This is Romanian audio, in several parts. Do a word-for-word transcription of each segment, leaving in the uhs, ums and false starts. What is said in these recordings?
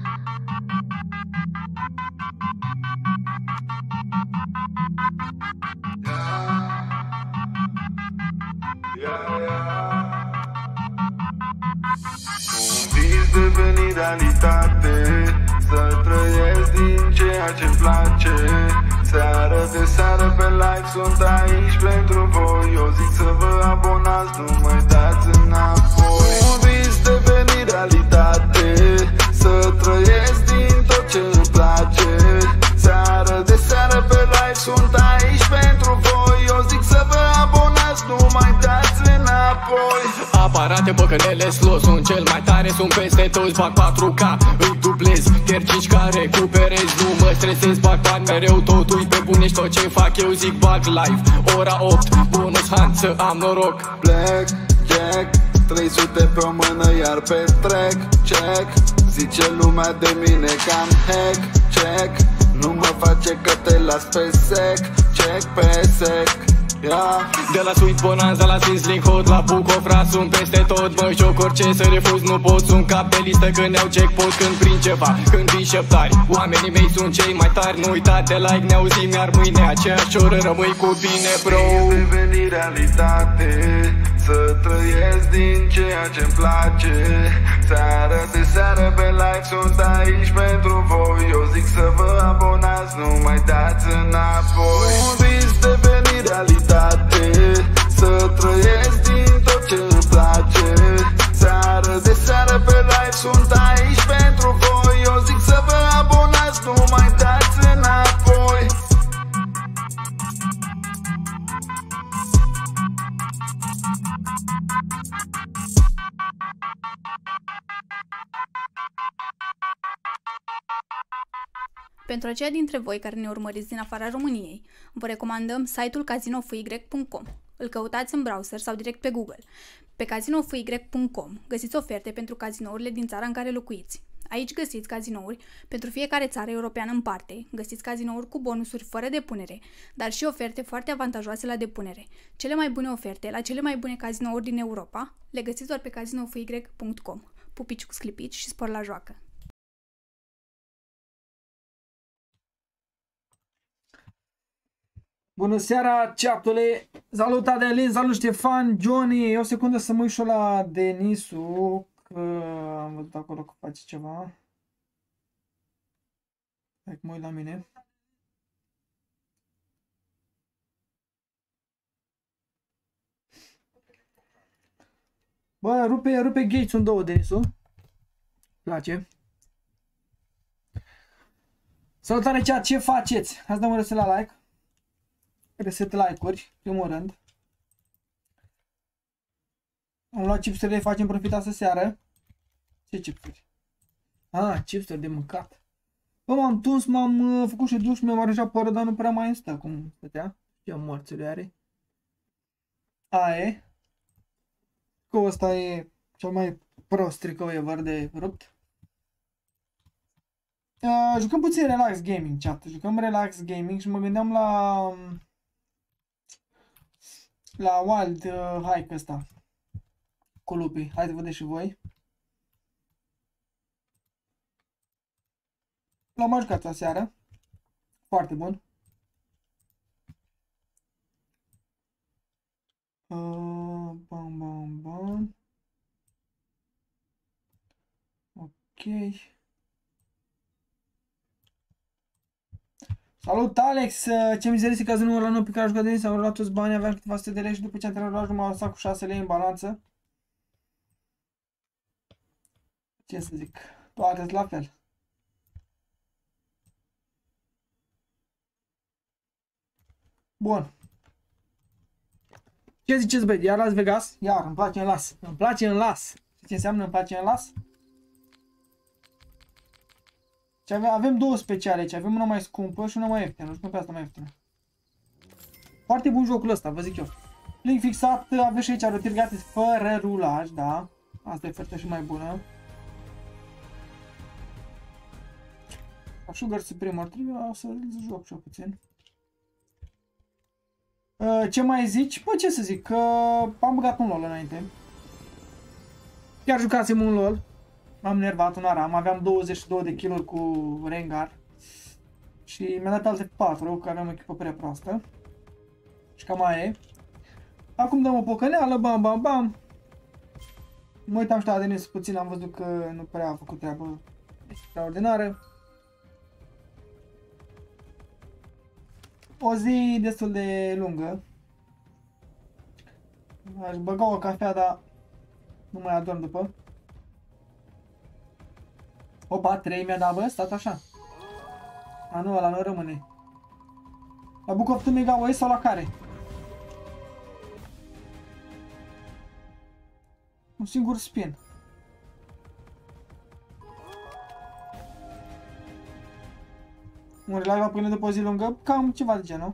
Deveni realitate, să trăiesc din ceea ce-mi place. Seară de seară pe live sunt aici pentru voi. Eu zic să vă abonați, nu mai dați înapoi. Un vis deveni realitate, să trăiesc din tot ce-mi place. Seară de seară pe live sunt aici pentru voi. Eu zic să vă abonați, nu mai dați înapoi. Aparate, băcănele slow, sunt cel mai tare, sunt peste toți, bag patru K, îi dublez, chiar cinci K recuperez, nu mă stresez, bag bani mereu, totul pe bune și tot ce fac eu zic bag live, ora opt, bonus hunt, să am noroc. Black Jack, trei sute pe o mână iar pe track, check, zice lumea de mine că am hack, check, nu mă face că te las pe sec, check pe sec. Yeah. De la Sweet Bonanza la Sizzling Hot, la Bucovra sunt peste tot. Mă joc orice să refuz, nu pot, sunt cap de listă când iau jackpot. Când prind ceva, când vin șeptari, oamenii mei sunt cei mai tari. Nu uita de like, ne auzim iar mâine aceeași oră, rămâi cu bine, bro. Deveni realitate, să trăiesc din ceea ce-mi place. Seară de seară pe live sunt aici pentru voi. Eu zic să vă abonați, nu mai dați înapoi. Un vis deveni realitate, să trăiesc din tot ce-mi place. Seară de seară pe live sunt aici pentru voi. Eu zic să vă abonați, nu mai dați înapoi. Pentru aceia dintre voi care ne urmăriți din afara României, vă recomandăm site-ul casino f y punct com. Îl căutați în browser sau direct pe Google. Pe casino f y punct com găsiți oferte pentru cazinourile din țara în care locuiți. Aici găsiți cazinouri pentru fiecare țară europeană în parte, găsiți cazinouri cu bonusuri fără depunere, dar și oferte foarte avantajoase la depunere. Cele mai bune oferte la cele mai bune cazinouri din Europa le găsiți doar pe casino f y punct com. Pupici cu sclipici și spor la joacă! Bună seara, chatule! Salut Adelin, salut Ștefan, Johnny! O secundă să mă uit și la Denisu, că am văzut acolo că face ceva. Hai că mă uit la mine. Bă, rupe, rupe Gates în două, Denisu. Place. Salutare chat, ce faceți? Ați dăm un reset la like. Reset like-uri, primul rând. Am luat chipsuri, facem profit astă seară. Ce chipsuri? Ah, chipsuri de mâncat. Bă, m-am tuns, m-am uh, făcut și duș, mi-am aranjat părul, dar nu prea mai stă cum stătea. Ce morțele are. Aia. Că ăsta e cel mai prost tricou ever de rupt. Uh, jucăm puțin relax gaming, chat. Jucăm relax gaming și mă gândeam la... La Wild uh, Hike ăsta. Cu lupii. Hai să vedeți și voi. L-am mai jucat aseară. Foarte bun. Uh, bam, bam, bam. Ok. Salut Alex! Ce mizerie se cazul numărul la noi pe care a jucat de zi, am luat toți banii, aveam câteva sute de lei și după ce am terminat m-am lăsat cu șase lei în balanță. Ce să zic? Toate la fel. Bun. Ce ziceți băi? Iar Las Vegas? Iar, îmi place în las. Îmi place în las. Ce înseamnă îmi place în las? Și avem, avem două speciale aici, avem una mai scumpă și una mai ieftină, jucăm pe asta mai ieftină. Foarte bun jocul ăsta, vă zic eu. Link fixat, aveți și aici rotiri gratis fără rulaj, da. Asta e ofertă și mai bună. Sugar Supreme ar trebui să joc și eu puțin. Uh, ce mai zici? Păi ce să zic, că am băgat un LOL înainte. Chiar jucasem un LOL. M-am nervat un aram, aveam douăzeci și două de kilori cu Rengar. Și mi-a dat alte patru, că aveam o echipă prea proastă. Și cam aia e. Acum dăm o pocăneală, bam, bam, bam. Mă uitam și la Denis puțin, am văzut că nu prea a făcut treabă extraordinară. O zi destul de lungă. Aș băga o cafea, dar nu mai adorm după. Opa, trei mi-a dat, bă, stat așa. A, nu, ăla nu rămâne. La Book of Mega O S sau la care? Un singur spin. Un relive până după o zi lungă, cam ceva de genul.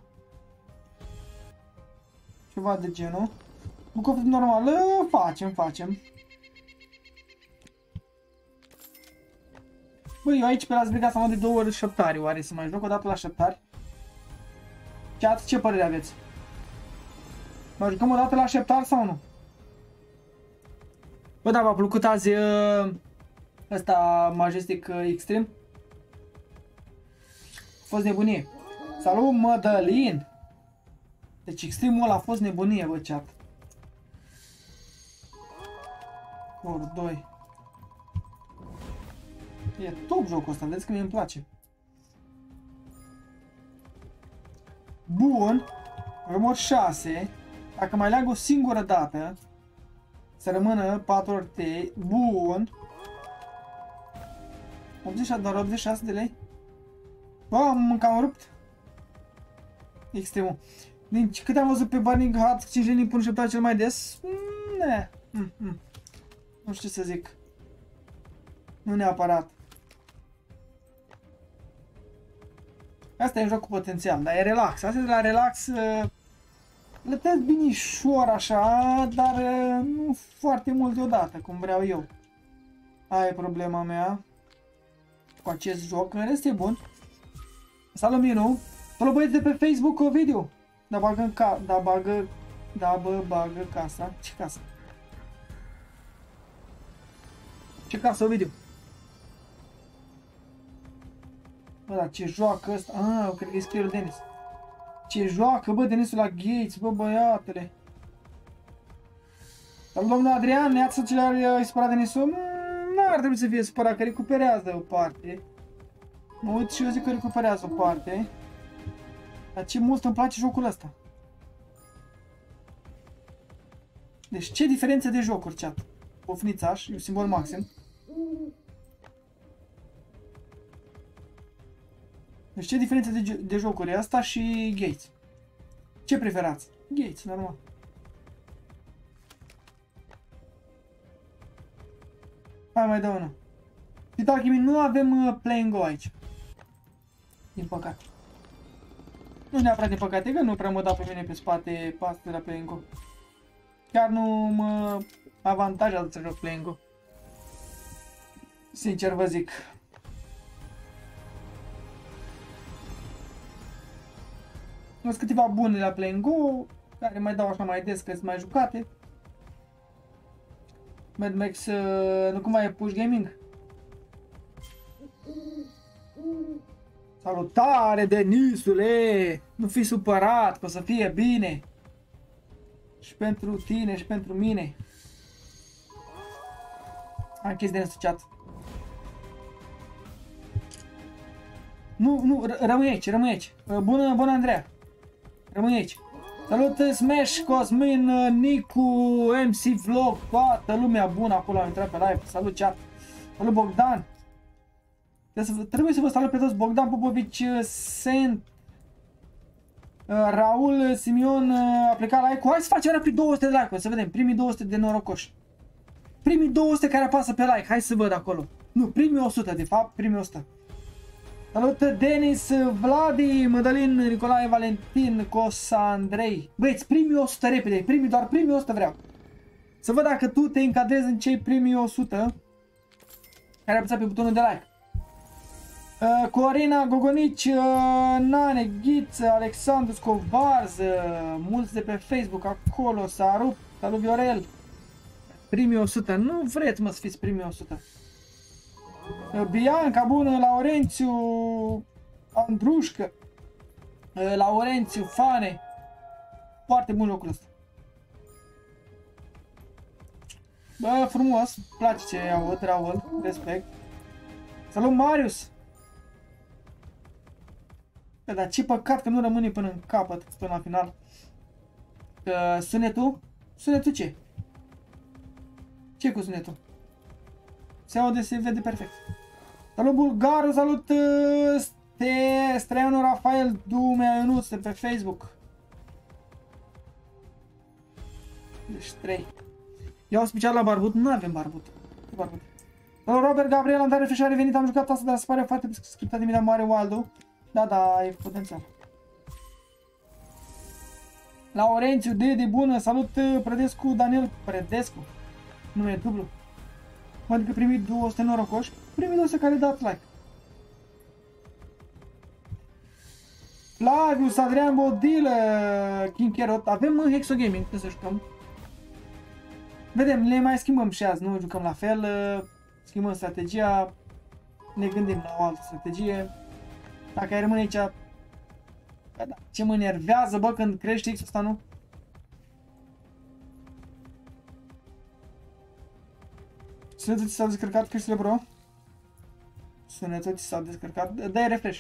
Ceva de genul. Book of normal, facem, facem. Băi, eu aici pe Las Vegas am de două ori șeptari, oare să mai joc o dată la șeptari? Chat, ce părere aveți? Mai jucăm o dată la șeptari sau nu? Bă, da, v-a plăcut azi uh, ăsta Majestic uh, Extreme? A fost nebunie. Salut, Mădălin! Deci Extreme-ul ăla a fost nebunie, bă, chat. Ori doi. E top jocul ăsta, vedeți că mie îmi place. Bun. Avem ori șase. Dacă mai leag o singură dată, să rămână patru ori trei. Bun. optzeci și șase, doar optzeci și șase de lei. Bă, am cam rupt. Extremul. Din câte am văzut pe Burning Heart, cinci linii pun șeptat cel mai des. Ne. Mm -mm. Nu știu ce să zic. Nu neapărat. Asta e un joc cu potențial, dar e relax. Asta de la relax plătesc binișor așa, dar nu foarte mult deodată, cum vreau eu. Aia e problema mea cu acest joc. În rest e bun. Salut, Minu! Salut, băieți de pe Facebook, o video. Da bagă în ca... Da bagă... Da bă, bagă casa. Ce casă? Ce casă, o video? Bă, dar ce joacă ăsta? Ah, cred că e scrie Denis. Ce joacă, bă, Denisul la Gates, bă, băiatele. Salut, domnul Adrian, neața ce le-ar spărat Denisul? N-ar trebui să fie spărat, că recuperează o parte. Mă uit și eu zic că recuperează o parte. Dar ce mult îmi place jocul ăsta. Deci ce diferențe de jocuri, chat. Pofnițaș, e un simbol maxim. Deci ce diferențe de, de jocuri e asta și Gates? Ce preferați? Gates, normal. Hai, mai dă unul. Vital Chimie, nu avem uh, Play and Go aici. Din păcate. Nu neapărat din păcate, că nu prea mă dau pe mine pe spate pasă de la Play and Go. Chiar nu mă avantajează să joc Play and Go. Sincer vă zic. Sunt câteva bune la Play and Go, care mai dau așa mai des, că sunt mai jucate. Mad Max, uh, nu cumva e Push Gaming? Salutare, Denisule! Nu fi supărat, că o să fie bine. Și pentru tine și pentru mine. Am închis Denisul chat. Nu, nu, rămâi aici, rămâi aici. Bună, bună, Andreea. Rămâi aici. Salut, Smash, Cosmin, Nicu, M C Vlog, toată lumea bună acolo a intrat pe live. Salut, chat. Salut, Bogdan. Trebuie să vă salut pe toți. Bogdan Popovici, Sent, Raul, Simion, a plecat like-ul. Hai să facem rapid două sute de like-uri, să vedem. Primii două sute de norocoși. Primii două sute care apasă pe like. Hai să văd acolo. Nu, primii o sută, de fapt, primii o sută. Salut, Denis, Vladi, Mădălin, Nicolae, Valentin, Cosa, Andrei. Băieți, primii o sută repede, primii, doar primii o sută vreau. Să văd dacă tu te încadrezi în cei primii o sută care apăsat pe butonul de like. Uh, Corina, Gogonici, uh, Nane, Ghiță, Alexandru Scovarz, uh, mulți de pe Facebook acolo, s-a rupt. Salut, Viorel. Primii o sută, nu vreți mă să fiți primii o sută. Bianca, bună, Laurențiu, Andrușcă, Laurențiu, Fane. Foarte bun jocul ăsta. Bă, frumos, place ce aud, Raul, respect. Salut, Marius! Bă, dar ce păcat că nu rămâne până în capăt, până la final. Că sunetul? Sunetul ce? Ce cu sunetul? Se aude, se vede perfect. Salut, Bulgaru, salut, Ste, Streanu, Rafael, Dumea, Ionuț, pe Facebook. Deci trei. Iau special la barbut, nu avem barbut. barbut. Salut, Robert, Gabriel, am dat refresh, a revenit, am jucat asta, dar se pare foarte scriptat de mine, mare Waldo. Da, da, e potențial. Laurențiu, Dede, bună, salut, Prădescu, Daniel, Prădescu. Nu e dublu. Mă adică primit două sute norocoși, primit două sute care dați like. Flavius, Adrian Bodilă, King Carrot, avem în Hexo Gaming, când să jucăm. Vedem, le mai schimbăm și azi, nu jucăm la fel, schimbăm strategia, ne gândim la o altă strategie. Dacă ai rămâne aici, bă, da, ce mă enervează, bă, când crește X-ul ăsta, nu? Sunetul ți s-a descărcat, Cristian Bro? Sunetul ți s-a descărcat, dă-i refresh.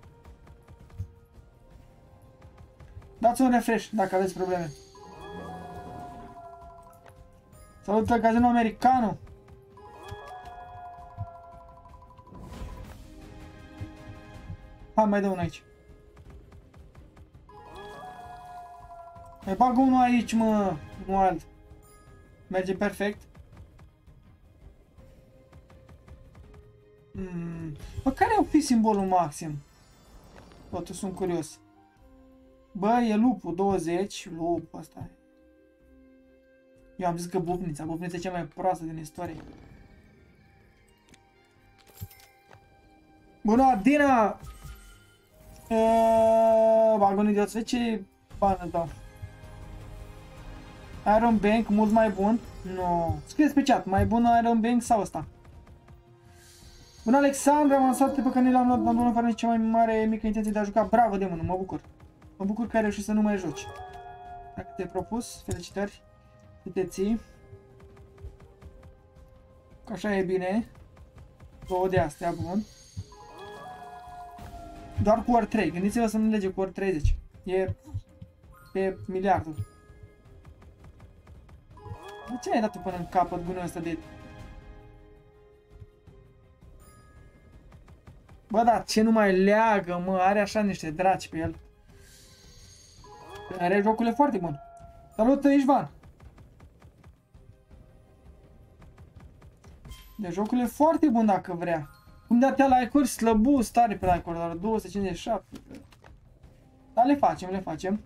Dați un refresh dacă aveți probleme. Salută Casino Americano. Hai, mai dă unul aici. Mai bag unul aici, mă, nu alt. Merge perfect. Hmm. Bă, care au fi simbolul maxim? Totuși sunt curios. Bă, e lupul, douăzeci, lup, asta e. Eu am zis că bufnița, bufnița e cea mai proastă din istorie. Bună, Dina! Eee, bag un idiot, vezi ce bani îți dau. Iron Bank, mult mai bun? Nu. Scrieți pe chat, mai bun Iron Bank sau ăsta? Bună, Alexandra, am lansat pe care l-am luat, am luat fără cea mai mare mică intenție de a juca. Bravo, demonul, mă bucur. Mă bucur că ai reușit să nu mai joci. Dacă te-ai propus, felicitări. Te ții. Că așa e bine. Două de astea, bun. Doar cu ori trei. Gândiți-vă să nu lege cu ori treizeci. E pe miliardul. De ce ai dat-o până în capăt gunoiul ăsta de... Bă, da, ce nu mai leagă, mă, are așa niște draci pe el. Are jocul e foarte bun. Salut, Ișvan! Deci jocul e foarte bun dacă vrea. Cum de atâtea like-uri, slăbu, stare pe like-uri, doar două sute cincizeci și șapte. Dar le facem, le facem.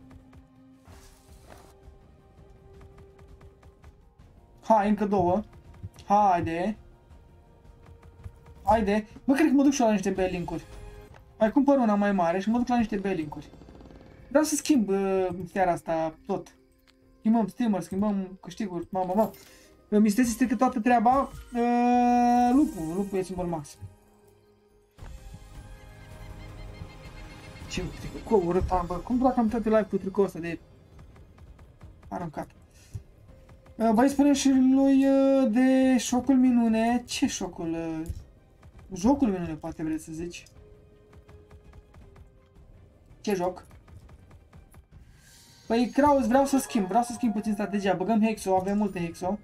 Hai, încă două. Haide. Haide. Bă, cred că mă duc și la niște B-link-uri. Mai cumpăr una mai mare și mă duc la niște B-link-uri. Vreau să schimb uh, seara asta tot. Schimbăm streamer, schimbăm câștiguri, mamă, mamă. Mi se strică toată treaba. Uh, lupul, lupul e simbol maxim. Ce tricou urât am, bă. Cum dacă am toate like cu tricoul ăsta de aruncat. Uh, Băi, spunem și lui uh, de șocul minune. Ce șocul? Uh, jocul minune, poate vreți să zici. Ce joc? Păi, Kraus, vreau să schimb, vreau să schimb puțin strategia. Băgăm Hexo, avem multe Hexo.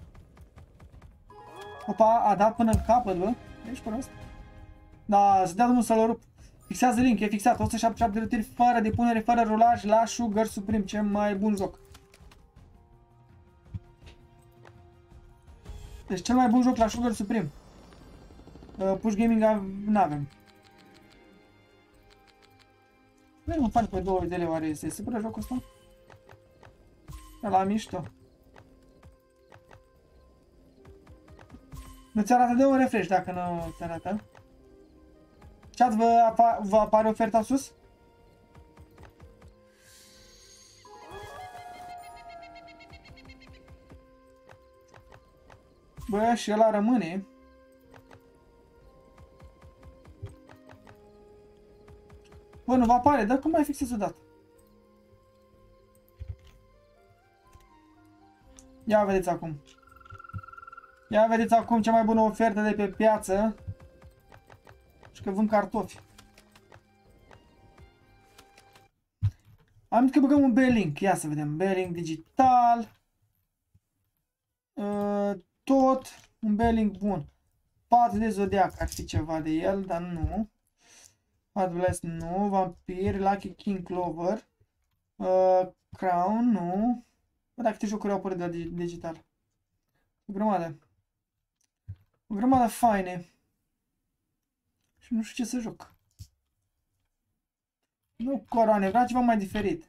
Opa, a dat până în capăt, bă. Ești prost? Da, să dea drumul să-l rup. Fixează link, e fixat. o sută șaptezeci și șapte de rutiri, fără depunere, fără rulaj, la Sugar Supreme. Cel mai bun joc. Deci cel mai bun joc la Sugar Supreme. Uh, Push Gaming n-avem. Vrem un fan pe două de lei, oare este super jocul ăsta? La mișto. Nu ți arată de un refresh dacă nu ți arată. Chat, vă, apa vă apare oferta sus? Bă, și ăla rămâne. Bă, nu vă apare, dar cum mai fixez odată? Ia vedeți acum. Ia vedeți acum cea mai bună ofertă de pe piață. Și că vând cartofi. Am zis că băgăm un B-Link. Ia să vedem. B-Link digital. Uh, tot. Un B-Link bun. patru de zodiac ar fi ceva de el, dar nu. Adblast nu. Vampir. Lucky King Clover. Uh, Crown nu. Bă, dacă câte jocuri au apărut de la digital. O grămadă. O grămadă faine. Și nu știu ce să joc. Nu coroane, vreau ceva mai diferit.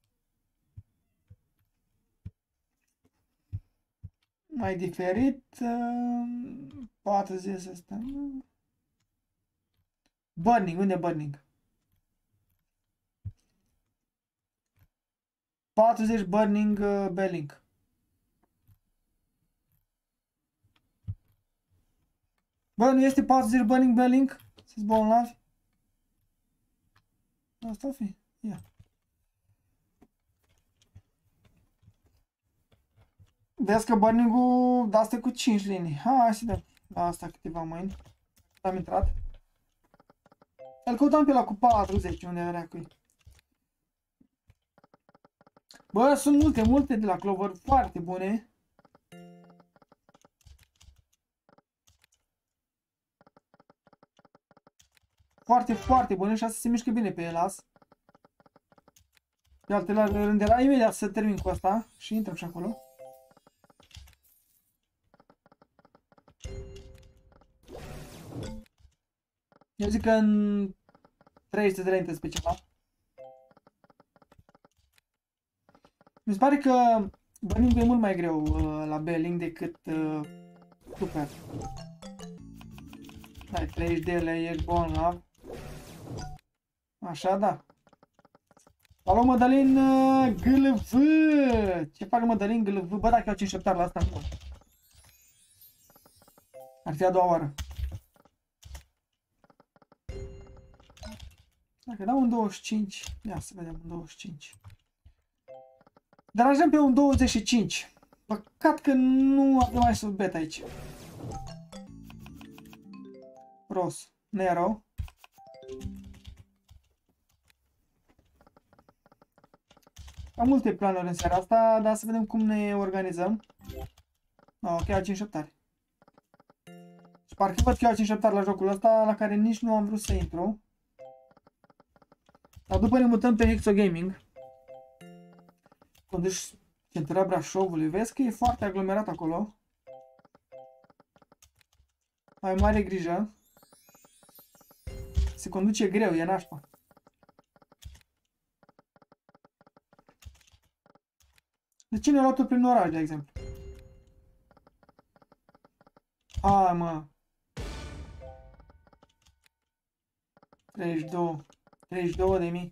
Mai diferit. Uh, patruzeci ăsta. Burning, unde e Burning? patruzeci Burning uh, B-Link. Bă, nu este patruzeci Burning B-Link? Să-ți bolnavi? Asta o fi. Ia. Vezi că burning-ul de-asta cu cinci linii. Hai să dăm la asta câteva mâini. Am intrat. Îl căutam pe ăla cu patruzeci, unde era cu ei. Bă, sunt multe, multe de la Clover, foarte bune. Foarte, foarte bune și asta se mișcă bine pe elas. Pe altele rând era imediat să termin cu asta și intrăm și acolo. Eu zic că în trei sute de lei intră pe ceva. Mi se pare că burning-ul e mult mai greu uh, la B-Link decât uh, Super. Dai treizeci de lei, ești bolnav. Așa, da. Alo, Mădălin uh, G L V. Ce fac Mădălin G L V? Bă, dacă iau cinci șeptar la asta, nu. Ar fi a doua oară. Dacă dau un douăzeci și cinci, ia să vedem un douăzeci și cinci. Deranjăm pe un douăzeci și cinci. Păcat că nu avem mai sub bet aici. Ros, Nero. Am multe planuri în seara asta, dar să vedem cum ne organizăm. Oh, ok, au cinci șeptari. Și parcă văd că au cinci șeptari la jocul ăsta, la care nici nu am vrut să intru. Dar după ne mutăm pe Hexo Gaming. Conduci centura Brașovului. Vezi că e foarte aglomerat acolo. Ai mare grijă. Se conduce greu, e nașpa. De ce ne-a luat-o prin oraș, de exemplu? Hai, mă. treizeci și doi. treizeci și două de mii.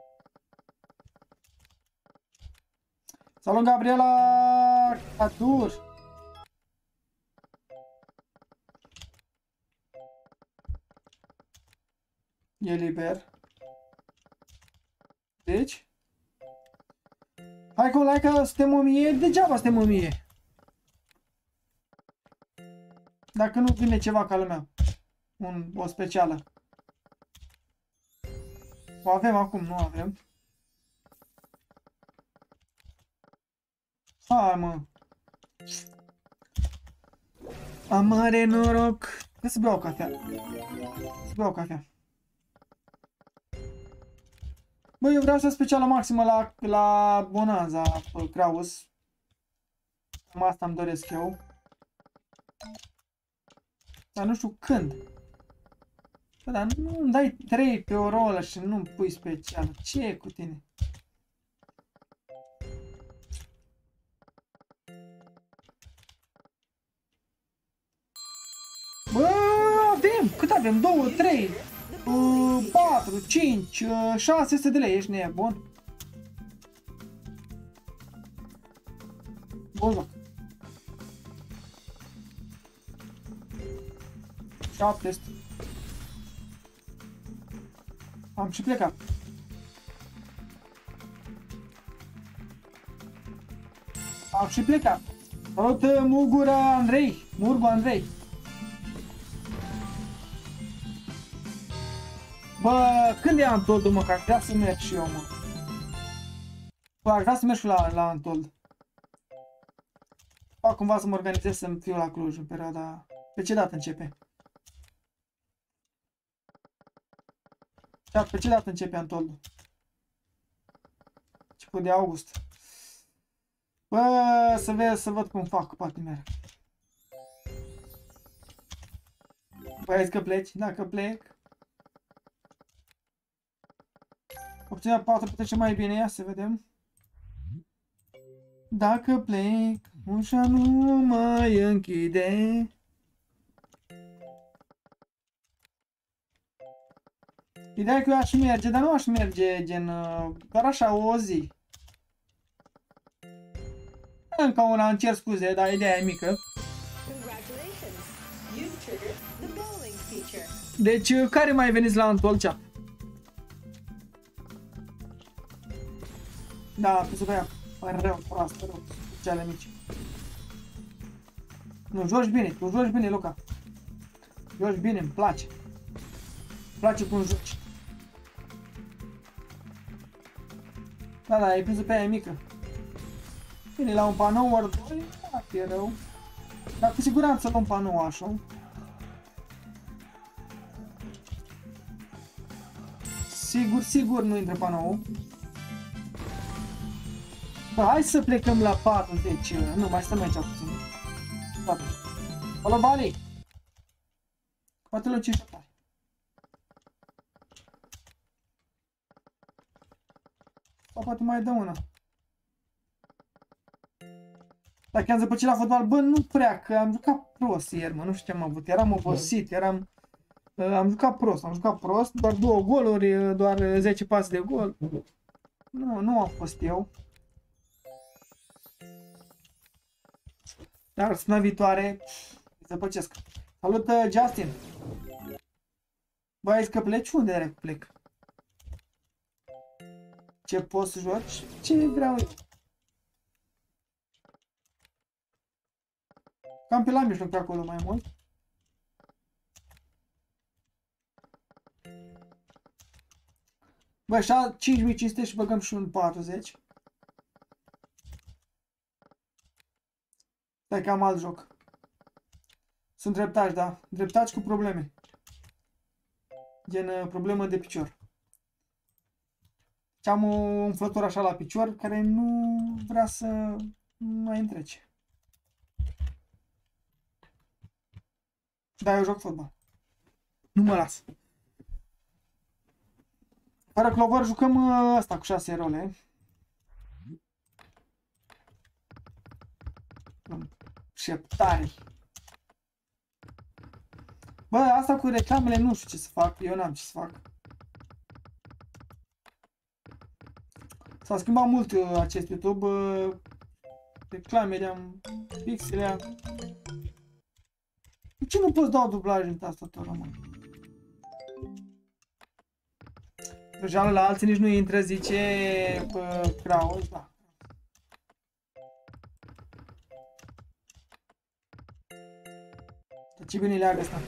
Salut, Gabriela Catur. E liber. Deci? Hai că like că suntem o mie, degeaba suntem o mie. Dacă nu vine ceva ca lumea. Un, o specială. O avem acum, nu avem. Hai, mă. Am mare noroc. Trebuie să beau cafea. Să beau cafea. Băi, eu vreau să specială maximă la, la Bonanza Kraus. Cam asta îmi doresc eu. Dar nu știu când. Bă, dar nu îmi dai trei pe o rolă și nu-mi pui special. Ce e cu tine? Bă, avem! Cât avem? două, trei, patru, cinci, șase sute de lei. Ești nebun? Bun joc. șapte sute. Am și plecat. Am și plecat. Salut, Mugura Andrei. Murgu Andrei. Bă, când e Antold, mă, că ar vrea să merg și eu, mă. Bă, ar vrea să merg și la, la Antold. Fac cumva să mă organizez să fiu la Cluj în perioada... Pe ce dată începe? Chat, pe ce dată începe Antold? Început de august. Bă, să vezi, să văd cum fac, poate merg. Bă, ai zis că pleci? Dacă plec... Opțiunea patru petrece mai bine, ia să vedem. Dacă plec, ușa nu mai închide. Ideea e că eu aș merge, dar nu aș merge gen, doar așa o zi. Încă una, îmi cer scuze, dar ideea e mică. Deci, care mai veniți la Antold chat? Da, trebuie să băia. Pare rău, proastă, rău, cele mici. Nu, joci bine, tu joci bine, Luca. Joci bine, îmi place. Îmi place cum joci. Da, da, ai prins pe aia mică. Bine, la un panou ori doi, da, e rău. Dar cu siguranță luăm panou așa. Sigur, sigur nu intră panou. Bă, hai să plecăm la patru, deci, nu, mai stăm aici puțin. patru. Alo, Bali! Poate luăm cinci șapte. Sau poate mai dă una. Dacă am zăpăcit la fotbal, bă, nu prea, că am jucat prost ieri, mă, nu știu ce am avut, eram obosit, eram... Am jucat prost, am jucat prost, doar două goluri, doar zece pase de gol. Nu, nu am fost eu. Dar săptămâna viitoare zăpăcesc. Salut, Justin! Bă, ai zis că pleci? Unde are plec? Ce poți să joci? Ce vreau eu? Cam pe la mijloc pe acolo mai mult. Bă, așa cinci mii cinci sute și băgăm și un patruzeci. Stai că am alt joc. Sunt dreptași, da. Dreptași cu probleme. Gen problemă de picior. Și am o umflătură așa la picior care nu vrea să mai întrece. Da, eu joc fotbal. Nu mă las. Fără Clover jucăm asta cu șase role. Șeptari. Bă, asta cu reclamele nu știu ce să fac. Eu n-am ce să fac. S-a schimbat mult acest YouTube. Reclamele am... Pixele am... De ce nu poți da dublaj în tastatură, mă? Deja la alții nici nu intră, zice Kraus, da. Dar ce bine leagă asta.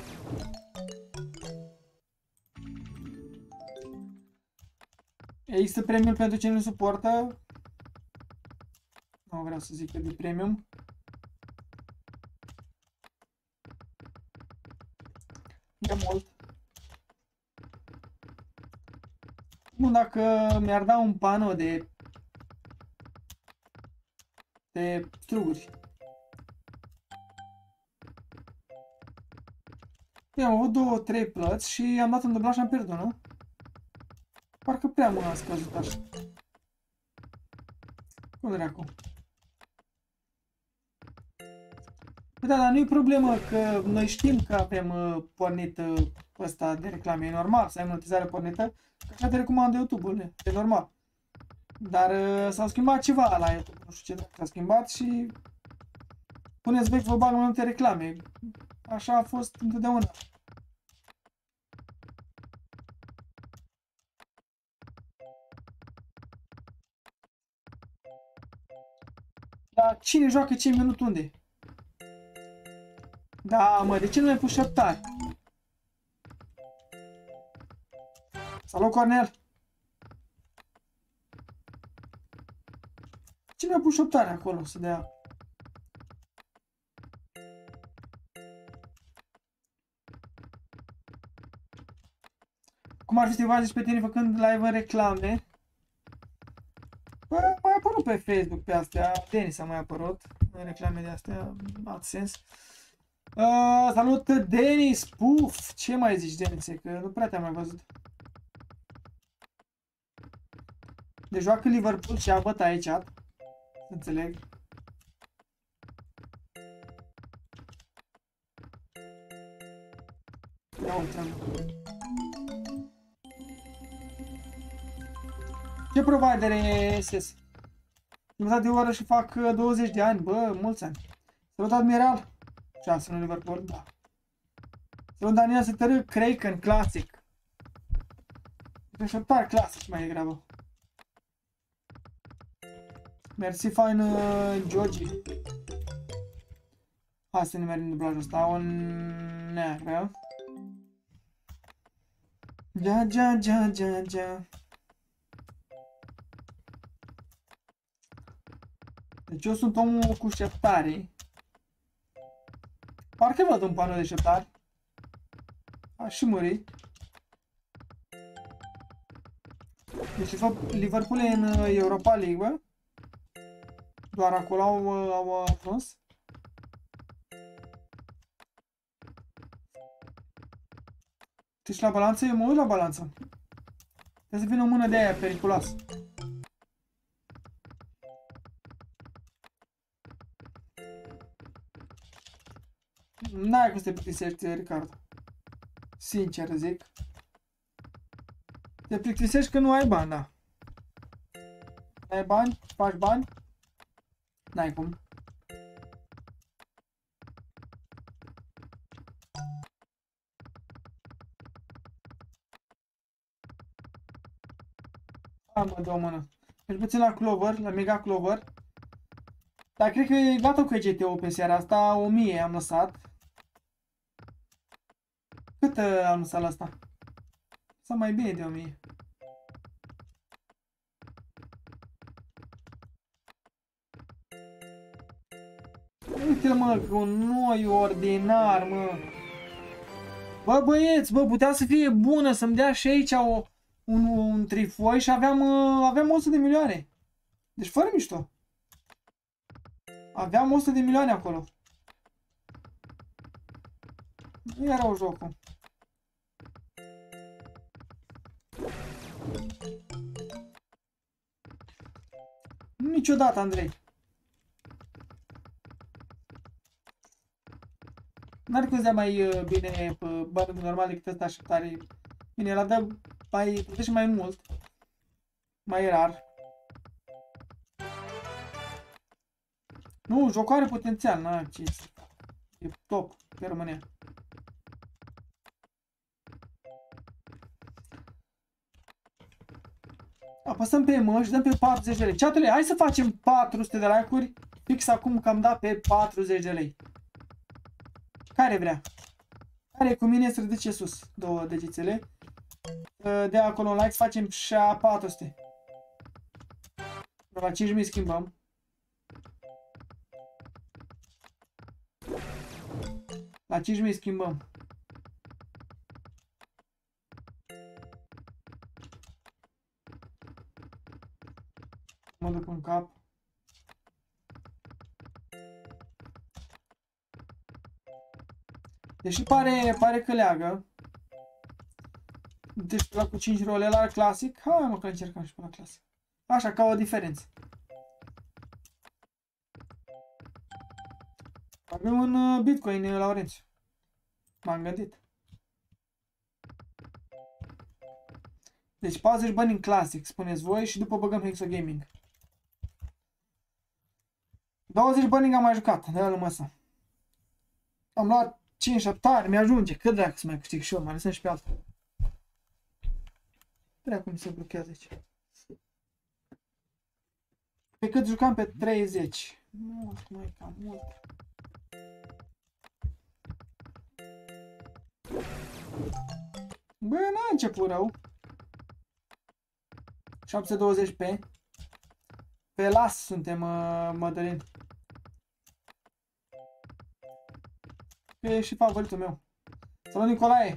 Există premium pentru cine nu suportă. Nu vreau să zic că de premium. E mult. Bun, dacă mi-ar da un pano de de struguri. Eu am avut două, trei plăți și am dat un dublaj și am pierdut, nu? Parcă prea mult a scăzut așa. Cum dracu? Păi da, dar nu-i problemă că noi știm că avem uh, pornit uh, ăsta de reclame. E normal să ai monetizare pornită, că așa te recomandă YouTube-ul, e normal. Dar uh, s-a schimbat ceva la YouTube, nu știu ce s-a schimbat și puneți vechi, vă bag mai multe reclame. Așa a fost întotdeauna. Dar cine joacă ce minut unde? Da, mă, de ce nu mai pus șeptari? Salut, Cornel! Cine a pus șoptare acolo să dea? Cum ar fi să te bazi pe tine făcând live în reclame? Bă, mai apărut pe Facebook pe astea. Denis a mai apărut în reclame de astea. AdSense. Uh, salut, Denis! Puf! Ce mai zici, Denis? Că nu prea te-am mai văzut. Deci joacă Liverpool și a bătaie chat. Înțeleg. Ia uite-mă. Ce provider e S S? Jumătate de oră și fac douăzeci de ani. Bă, mulți ani. Salut, Admiral. șase în Liverpool, da. Salut, Daniel S T R. Kraken Classic. E șoptar clasic mai degrabă. Mersi, fain, uh, Georgi. Hai să ne mergem dublajul ăsta. O neagră. Ja, ja, ja, ja, ja. Deci eu sunt omul cu șeptare. Parcă văd un panou de șeptari. Aș și muri. Deci Liverpool e în Europa League, bă. Doar acolo au, au ajuns. Deci la balanță, eu mă uit la balanță. Trebuie să vină o mână de aia periculoasă. N-ai cum să te plictisești, Ricardo. Sincer zic. Te plictisești că nu ai bani, da. Ai bani? Faci bani? N-ai cum. Am mă, de o mână. Deci puțin la Clover, la Mega Clover. Dar cred că e gata cu E G T O pe seara asta. o mie am lăsat. Cât uh, am lăsat la asta? Sau mai bine de o mie. Uite-l, mă, că un noi ordinar, mă. Bă, băieți, bă, putea să fie bună, să-mi dea și aici o, un, un trifoi și aveam, uh, aveam o sută de milioane. Deci fără mișto. Aveam o sută de milioane acolo. Nu era o jocul. Niciodată, Andrei. N-ar cum să dea mai uh, bine uh, bani normal decât ăsta așteptare. Bine, ăla dă mai, plătește mai mult. Mai rar. Nu, jocul are potențial, n-am ce să fac. E top pe România. Apăsăm pe mă și dăm pe patruzeci de lei. Chatule, hai să facem patru sute de like-uri. Fix acum că am dat pe patruzeci de lei. Care vrea? Care cu mine să ridice sus două degețele. De acolo un like, să facem și a patru sute. La cinci mii schimbăm. La cinci mii schimbăm. Mă duc în cap. Deși pare, pare că leagă. Deci la cu cinci role la clasic. Hai mă că încercăm și pe la clasic. Așa, ca o diferență. Avem un Bitcoin, Laurențiu. M-am gândit. Deci pauzeci bani în clasic, spuneți voi, și după băgăm Hexo Gaming. douăzeci bani am mai jucat, de la măsa. Am luat cinci șapte, mi-ajunge. Cât dracu să mai câștig și eu, mai lăsăm și pe altul. Dracu mi se blochează aici. Pe cât jucam? Pe treizeci. Mult, mai cam mult. Bă, n-a început rău. șapte sute douăzeci pe. Pe las suntem, uh, Mădălin. E și favoritul meu. Salut, Nicolae!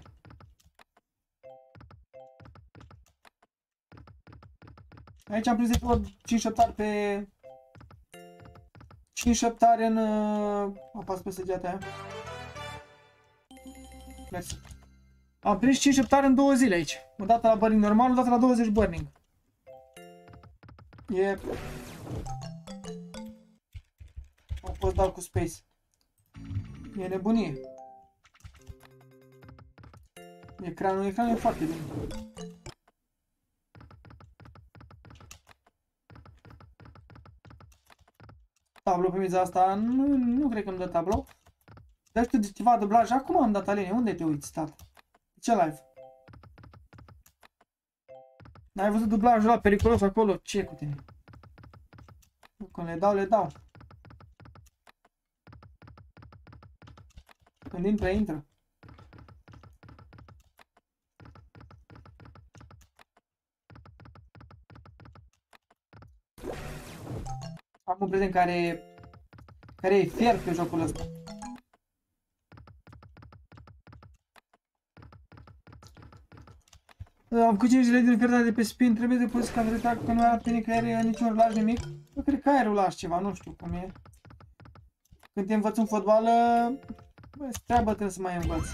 Aici am prins de cinci șeptari pe... cinci șeptari în... Uh... Apas pe săgeata aia. Mersi. Am prins cinci șeptari în două zile aici. O dată la burning normal, o dată la douăzeci burning. E... O pot dau cu space. E nebunie. Ecranul, ecranul e foarte bine. Tablou pe miza asta, nu, nu cred că îmi dă tablou. Dar știu de ceva dublaj. Acum am dat Alene, unde te uiți, tată? Ce live? N-ai văzut dublajul ăla periculos acolo? Ce e cu tine? Când le dau, le dau. Când intră, intră. Am un prieten care, care e fier pe jocul ăsta. Am cu cinci zile din oferta de pe spin, trebuie de pus ca retrag că nu arată nicăieri niciun rulaj, nimic. Eu cred că ai rulaj ceva, nu știu cum e. Când te învăț în fotbal, bă, treabă trebuie să mai învăț.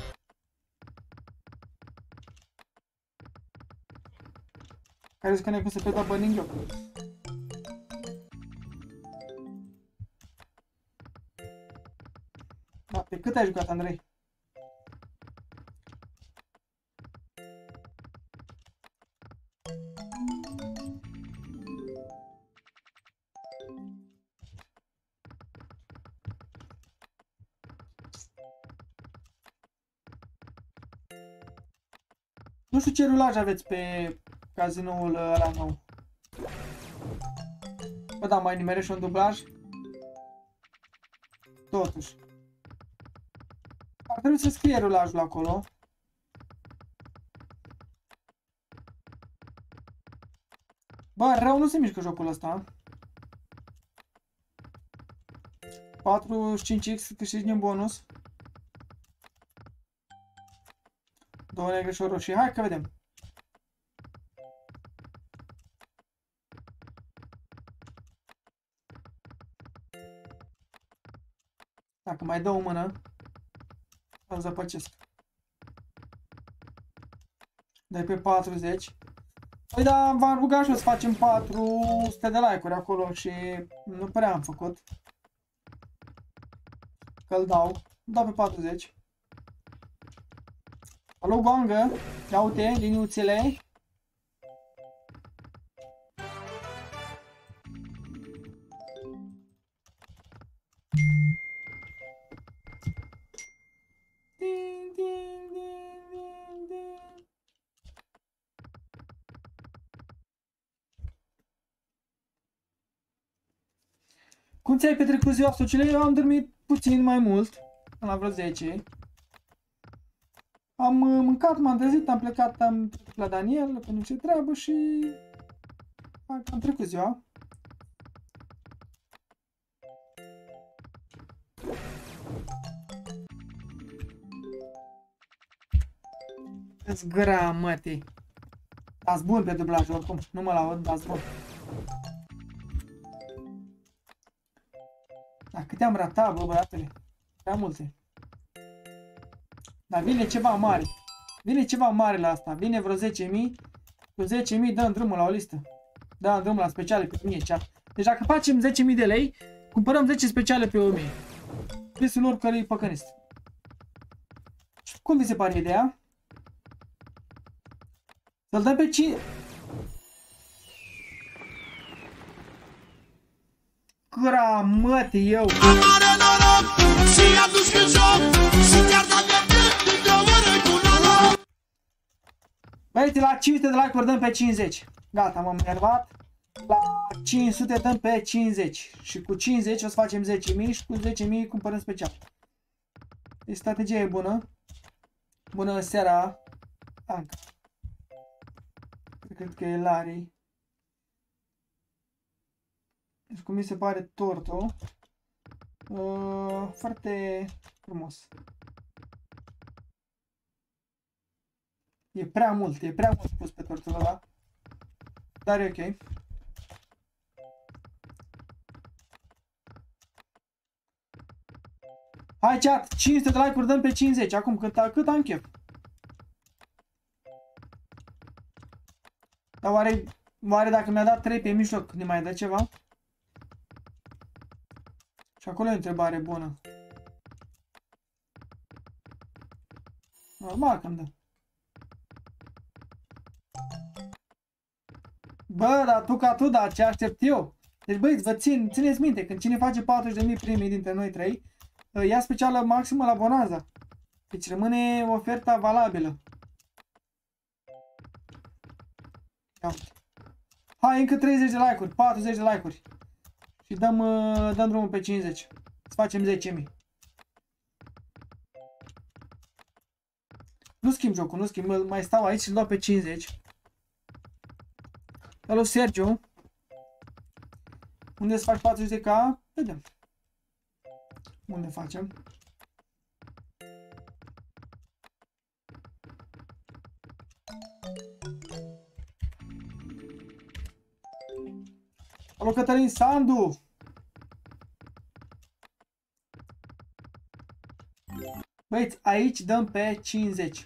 Care zic că n-ai cum să predau burning joc. Da, pe cât ai jucat, Andrei? Nu știu ce rulaj aveți pe cazinoul ăla nou. Bă, da, mai nimerești și un dublaj? Totuși. Ar trebui să scrie rulajul acolo. Bă, rău nu se mișcă jocul ăsta. patruzeci și cinci x câștigi din bonus. Două negre și o roșie. Hai că vedem. Dacă mai dă o mână, îl zăpăcesc. Dai pe patruzeci. Păi da, v-am rugat și o să facem patru sute de like-uri acolo și nu prea am făcut. Că-l dau. Dau pe patruzeci. Alo, Goangă, ia uite, liniuțele. Ding, ding, ding, ding, ding. Cum ți-ai petrecut ziua, sociile? Eu am dormit puțin mai mult, la vreo zece. Am mâncat, m-am trezit, am plecat, am trecut la Daniel cu niște treabă și am trecut ziua. Îți gura, mătii. Dați bun pe dublaj, oricum, nu mă laud, dați bun. Dar câte am ratat, bă, băiatele? Prea multe. Dar vine ceva mare. Vine ceva mare la asta. Vine vreo zece mii. Cu zece mii dăm drumul la o listă. Dăm drumul la speciale pe o mie. Deci dacă facem zece mii de lei, cumpărăm zece speciale pe o mie. Prețul oricărui păcănist. Cum vi se pare ideea? Să-l dăm pe cinci... Cura mătii eu! Are noroc și atunci când joc și chiar dacă pierd de o oră cu noroc. Băieți, la cinci sute de like-uri dăm pe cincizeci. Gata, m-am enervat. La cinci sute dăm pe cincizeci. Și cu cincizeci o să facem zece mii și cu zece mii cumpărăm special. Deci strategia e bună. Bună seara, Anca. Cred că e Larry. Deci cum mi se pare tortul. Uh, foarte frumos. E prea mult, e prea mult pus pe tortul ăla. Dar e ok. Hai chat, cinci sute de like-uri dăm pe cincizeci. Acum cât, cât am chef. Dar oare, oare dacă mi-a dat trei pe mijloc, ne mai dă ceva? Și acolo e o întrebare bună. Normal că îmi dă. Bă, dar tu ca tu, dar ce aștept eu? Deci băieți, vă țin, țineți minte, când cine face patruzeci de mii primii dintre noi trei, ia specială maximă la Bonanza. Deci rămâne oferta valabilă. Ia uite. Hai, încă treizeci de like-uri, patruzeci de like-uri. Și dăm, dăm drumul pe cincizeci. Să facem zece mii. Nu schimb jocul, nu schimb, mai stau aici și îl dau pe cincizeci. Salut, Sergiu. Unde să faci patruzeci de K? Vedem. Unde facem? Salut, Cătălin Sandu. Băieți, aici dăm pe cincizeci.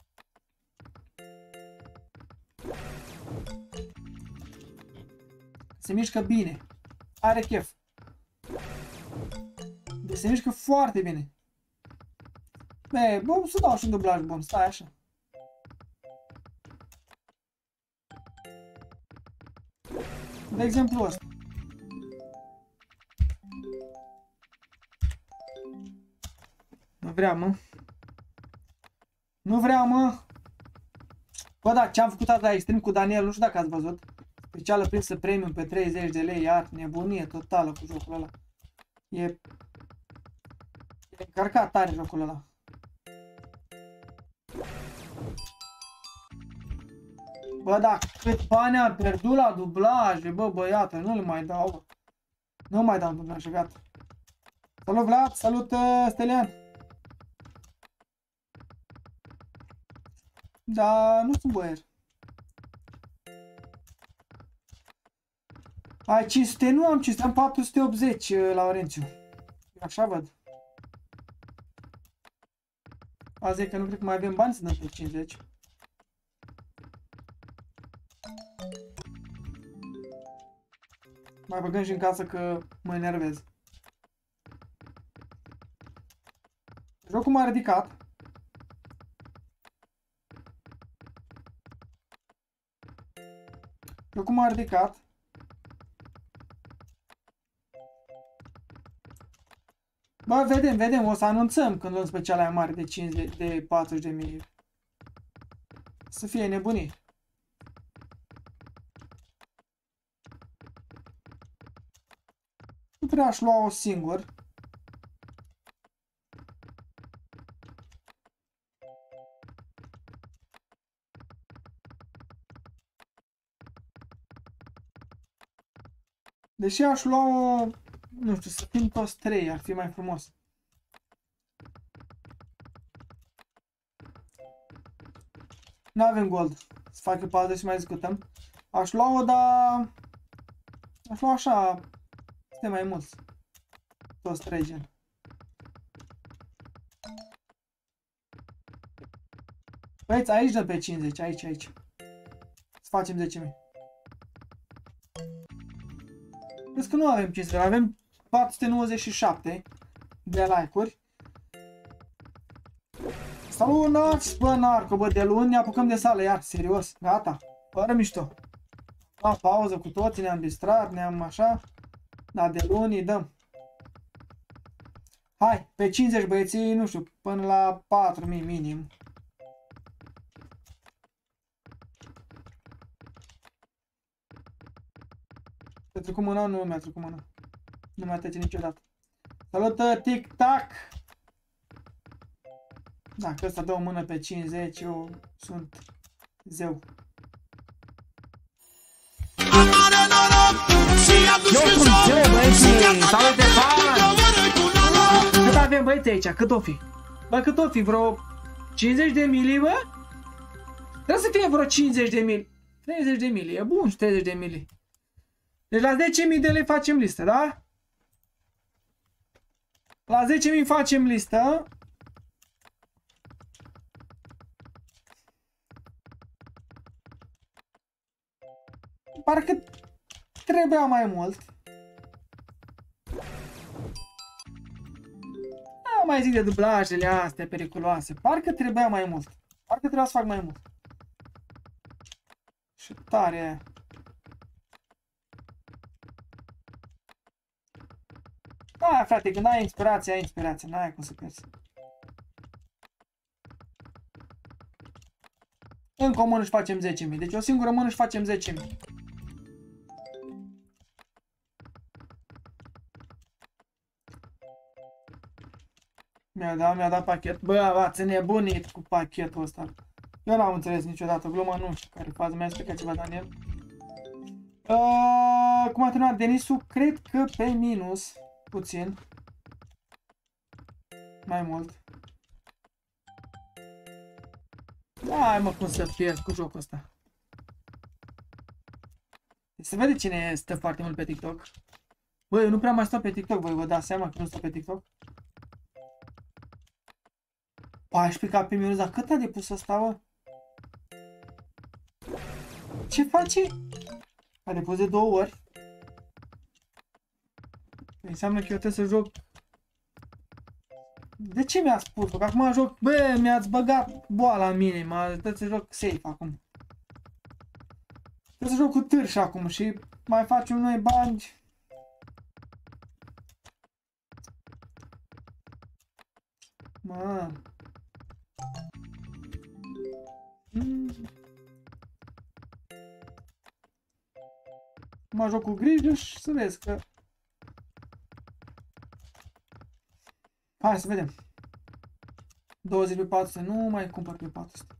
Se mișcă bine. Are chef. Deci se mișcă foarte bine. Bă, bă, să dau și un dublaj bun. Stai așa. De exemplu ăsta. Nu vrea, mă. Nu vrea, mă. Bă, da, ce am făcut asta extrem cu Daniel, nu știu dacă ați văzut. Specială prinsă premium pe treizeci de lei, iar nebunie totală cu jocul ăla. E... E încărcat tare jocul ăla. Bă, da, cât bani am pierdut la dublaje, bă, băiată, nu le mai dau, bă. Nu mai dau dublaje, gata. Salut, Vlad, salut, uh, Stelian. Da, nu sunt boier. Ai cinci sute, nu am cinci sute, am patru sute optzeci, Laurențiu. Așa văd. Azi e că nu cred că mai avem bani să dăm pe cincizeci. Mai băgăm și în casă că mă enervez. Jocul m-a ridicat. Jocul m-a ridicat. Bă, vedem, vedem, o să anunțăm când luăm speciala aia mare de cincizeci de patruzeci de mii. Să fie nebunii. Nu prea aș lua-o singur. Deși aș lua-o, nu știu, să fim toți trei, ar fi mai frumos. Nu avem gold. Să fac eu pauză și mai discutăm. Aș lua-o, dar... Aș lua așa... Suntem mai mulți. Toți trei gen. Băieți, aici dă pe cincizeci, aici, aici. Să facem zece mii. Vezi că nu avem cincizeci, avem patru sute nouăzeci și șapte de like-uri. Salut, Nax, bă, narco, bă, de luni ne apucăm de sală, iar, serios, gata, fără mișto. La pauză cu toții, ne-am distrat, ne-am așa, da, de luni îi dăm. Hai, pe cincizeci băieții, nu știu, până la patru mii minim. Te-a trecut mâna? Nu mi-a trecut mâna. Nu mi-a trece niciodată. Salută, tic-tac! Dacă ăsta dă o mână pe cincizeci, eu sunt zeu. Eu sunt zeu, băieții! Salut de fan! Cât avem, băieți, aici? Cât o fi? Bă, cât o fi? Vreo cincizeci de mili, bă? Trebuie să fie vreo cincizeci de mili. treizeci de mili, e bun și treizeci de mili. Deci la zece mii de lei facem listă, da? La zece mii facem listă. Parcă trebuia mai mult. Nu mai zic de dublajele astea periculoase. Parcă trebuia mai mult. Parcă trebuia să fac mai mult. Și tare aia. Da, frate, când ai inspirație, ai inspirație. N-ai cum să pierzi. Încă o mână și facem zece mii. Deci o singură mână și facem zece mii. Mi-a dat, mi-a dat pachet. Bă, ați nebunit cu pachetul ăsta. Eu n-am înțeles niciodată. Gluma nu știu care fază. Mi-a explicat ceva Daniel. Uh, cum a terminat Denisul? Cred că pe minus. Puțin. Mai mult. Hai mă, cum să pierd cu jocul ăsta. Se vede cine stă foarte mult pe TikTok. Băi, eu nu prea mai stau pe TikTok, voi vă dați seama că nu stau pe TikTok? paisprezece ca pe minus, dar cât a depus ăsta, bă? Ce face? A depus de două ori. Înseamnă că eu trebuie să joc. De ce mi-ați spus-o? Că acum joc. Bă, mi-ați băgat boala în mine. Mă, trebuie să joc safe acum. Trebuie să joc cu târși acum și mai facem noi bani. Mă. Mm. Mă joc cu grijă și să vezi că. Hai să vedem. douăzeci pe patru sute, nu mai cumpăr pe patru sute.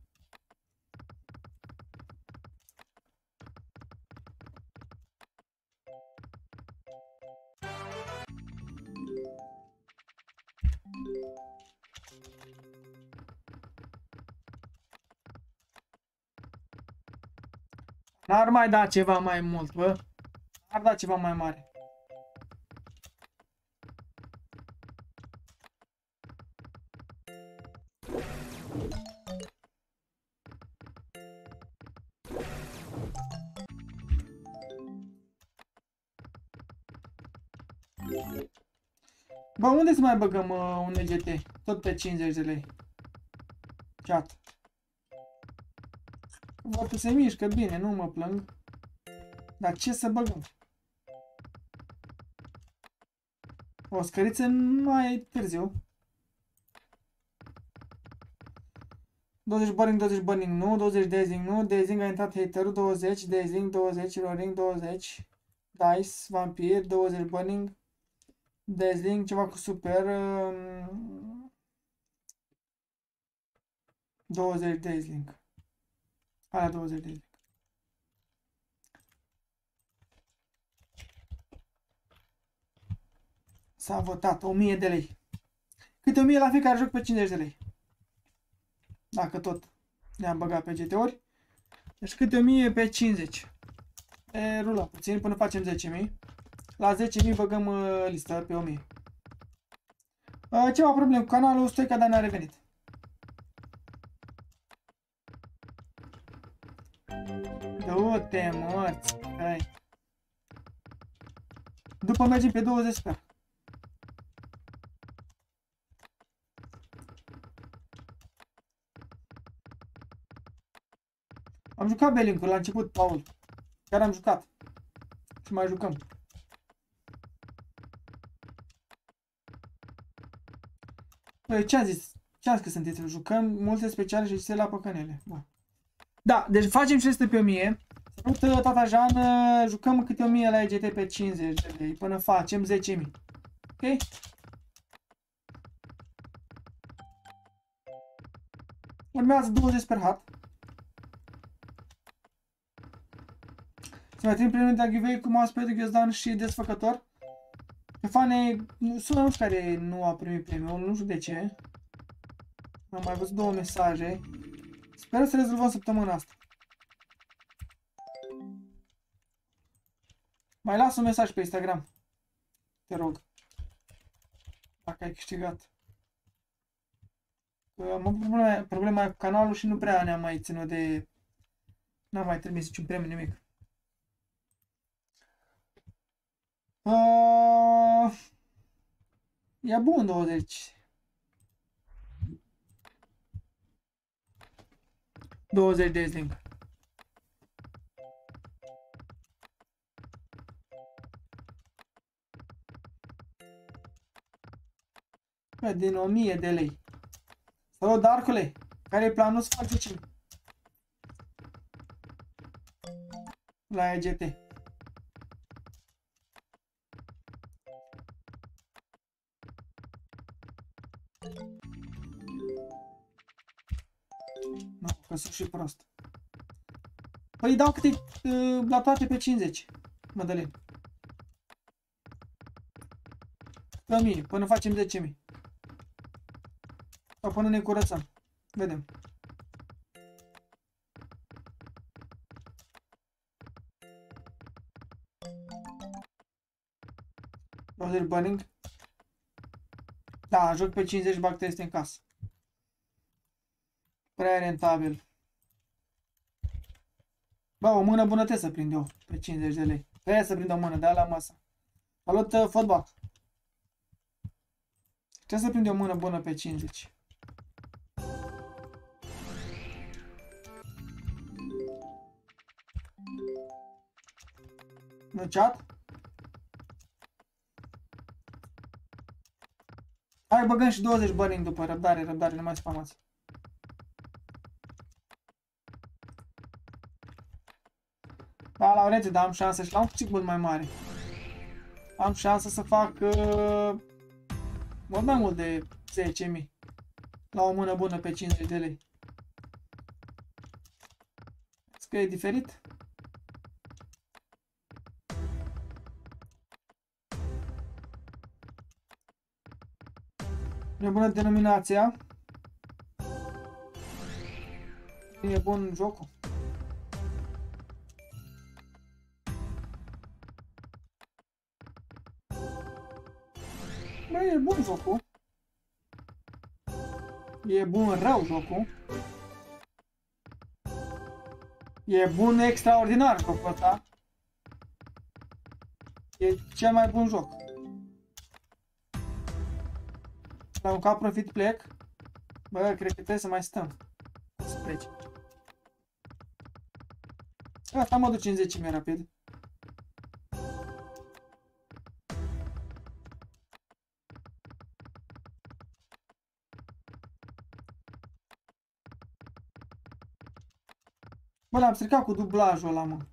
N-ar mai da ceva mai mult, bă. N-ar da ceva mai mare. Bă, unde să mai băgăm uh, un E G T? Tot pe cincizeci de lei. Chat. Votul se mișcă bine, nu mă plâng. Dar ce să băgăm? O scăriță mai târziu. douăzeci burning, douăzeci burning, nu, douăzeci dazing, nu, dazing a intrat haterul, douăzeci, dazing, douăzeci, rolling, douăzeci, dice, vampir, douăzeci burning, dazing, ceva cu super, um, douăzeci dazing, alea douăzeci dazing. S-a votat, o mie de lei. Câte o mie la fiecare joc pe cincizeci de lei. Dacă tot ne-am băgat pe G T-uri. Deci câte o mie pe cincizeci. E, rula puțin până facem zece mii. La zece mii băgăm uh, listă pe o mie. Uh, ceva problem cu canalul, Stoica, dar n-a revenit. Du-te, morți. Hai. După mergem pe douăzeci, sper. Am jucat Bellincul la început, Paul. Chiar am jucat. Și mai jucăm. Păi, ce am zis? Ce am scris în titlul? Jucăm multe speciale și se la păcănele. Da. Da, deci facem șase sute pe o mie. Să Salut, tata Jean, jucăm câte o mie la E G T pe cincizeci de lei până facem zece mii. Ok? Urmează douăzeci per hat. Se mai trimit primul de giveaway cu mousepad, ghiozdan și desfăcător. Pe fane, sunt mulți care nu au primit premiul, nu știu de ce. Am mai văzut două mesaje. Sper să rezolvăm săptămâna asta. Mai las un mesaj pe Instagram. Te rog. Dacă ai câștigat. Am avut problema, problema cu canalul și nu prea ne-am mai ținut de... N-am mai trimis niciun premiu, nimic. Uh... E bun douăzeci. douăzeci de zling. Din o mie de lei. Salut, Darcule! Care-i planul să faci zece mii? La E G T. Nu, că sunt și prost. Păi dau câte uh, la toate pe cincizeci, Mădălin. Pe mie, până facem zece mii. Sau până ne curățăm. Vedem. Browser burning. Da, joc pe cincizeci, bag teste în casă. Prea rentabil. Bă, o mână bună trebuie să prind eu pe cincizeci de lei. Trebuie să prind o mână, de-aia la masă. Salut, uh, fotbal. Trebuie să prind o mână bună pe cincizeci. Nu chat? Hai, băgăm și douăzeci burning după. Răbdare, răbdare, nu mai spamați. Da, Laurențiu, dar am șansă și la un câștig mult mai mare. Am șansă să fac uh, mult mai mult de zece mii la o mână bună pe cincizeci de lei. Că e diferit? E bună denominația. E bun jocul. Bă, e bun jocul. E bun rău jocul. E bun extraordinar jocul ăsta. E cel mai bun joc. La un cap profit plec. Bă, cred că trebuie să mai stăm. Să pleci. Asta mă duce în zece mii rapid. Bă, l-am stricat cu dublajul ăla, mă.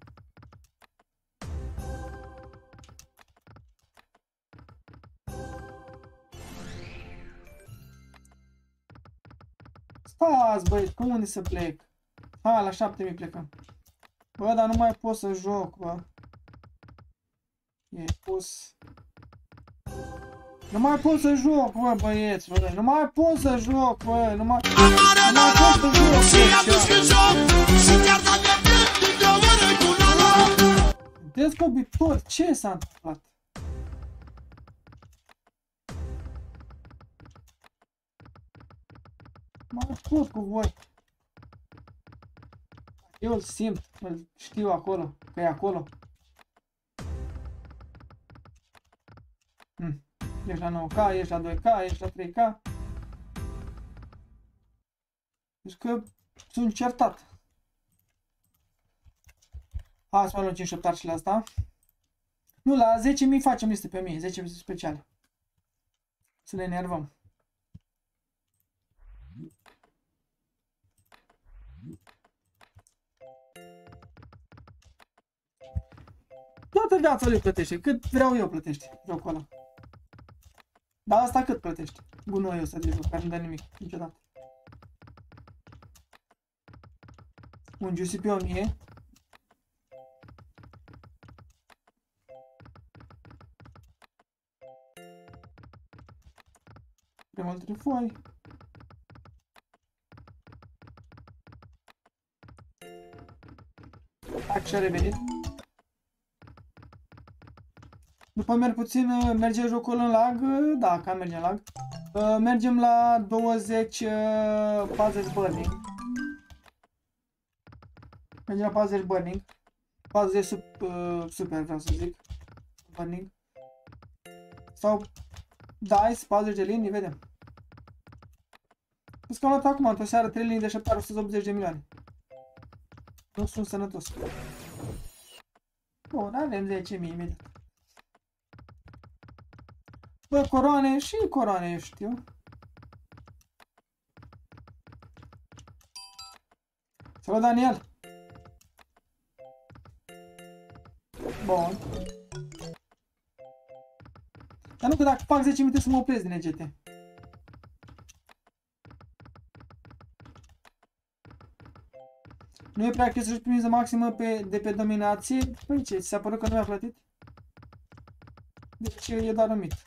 Stați, băi, cu unde să plec? Ha, la șapte mii plecăm. Bă, dar nu mai pot să joc, bă. E pus. Nu mai pot să joc, bă, băieți, bă. Nu mai pot să joc, bă. Nu mai, nu mai pot să joc. Și atunci când joc, și chiar dacă plec, de o oră cu nana. Descobitor, ce s-a întâmplat? M-am spus cu voi. Eu îl simt, îl știu acolo, că e acolo. Hmm. Ești la nouă K, ești la doi K, ești la trei K. Deci că sunt certat. Hai să mai luăm cinci șeptari și la asta. Nu, la zece mii facem liste pe mie, zece mii speciale. Să ne enervăm. Toată viața lui plătește, cât vreau eu plătește jocul ăla. Dar asta cât plătește? Gunoiul ăsta de joc, care nu dă nimic, niciodată. Un G C P o mie. Prea multe foi. Tac și-a revenit. După merg puțin, merge jocul în lag, da, cam merge în lag. Mergem la douăzeci patruzeci burning. Mergem la patruzeci burning. patruzeci sub, uh, super, vreau să zic. Burning. Sau dice, patruzeci de linii, vedem. Păi că am luat acum, într-o seară, trei linii de șeptare, o sută optzeci de milioane. Nu sunt sănătos. Bun, avem zece mii imediat. Bă, coroane și coroane, eu știu. Salut, Daniel! Bun. Dar nu, că dacă fac zece minute să mă opresc din E G T. Nu e prea că să-și primiză maximă pe, de pe dominație? Păi ce, ți s-a părut că nu mi-a plătit? Deci e doar un mit.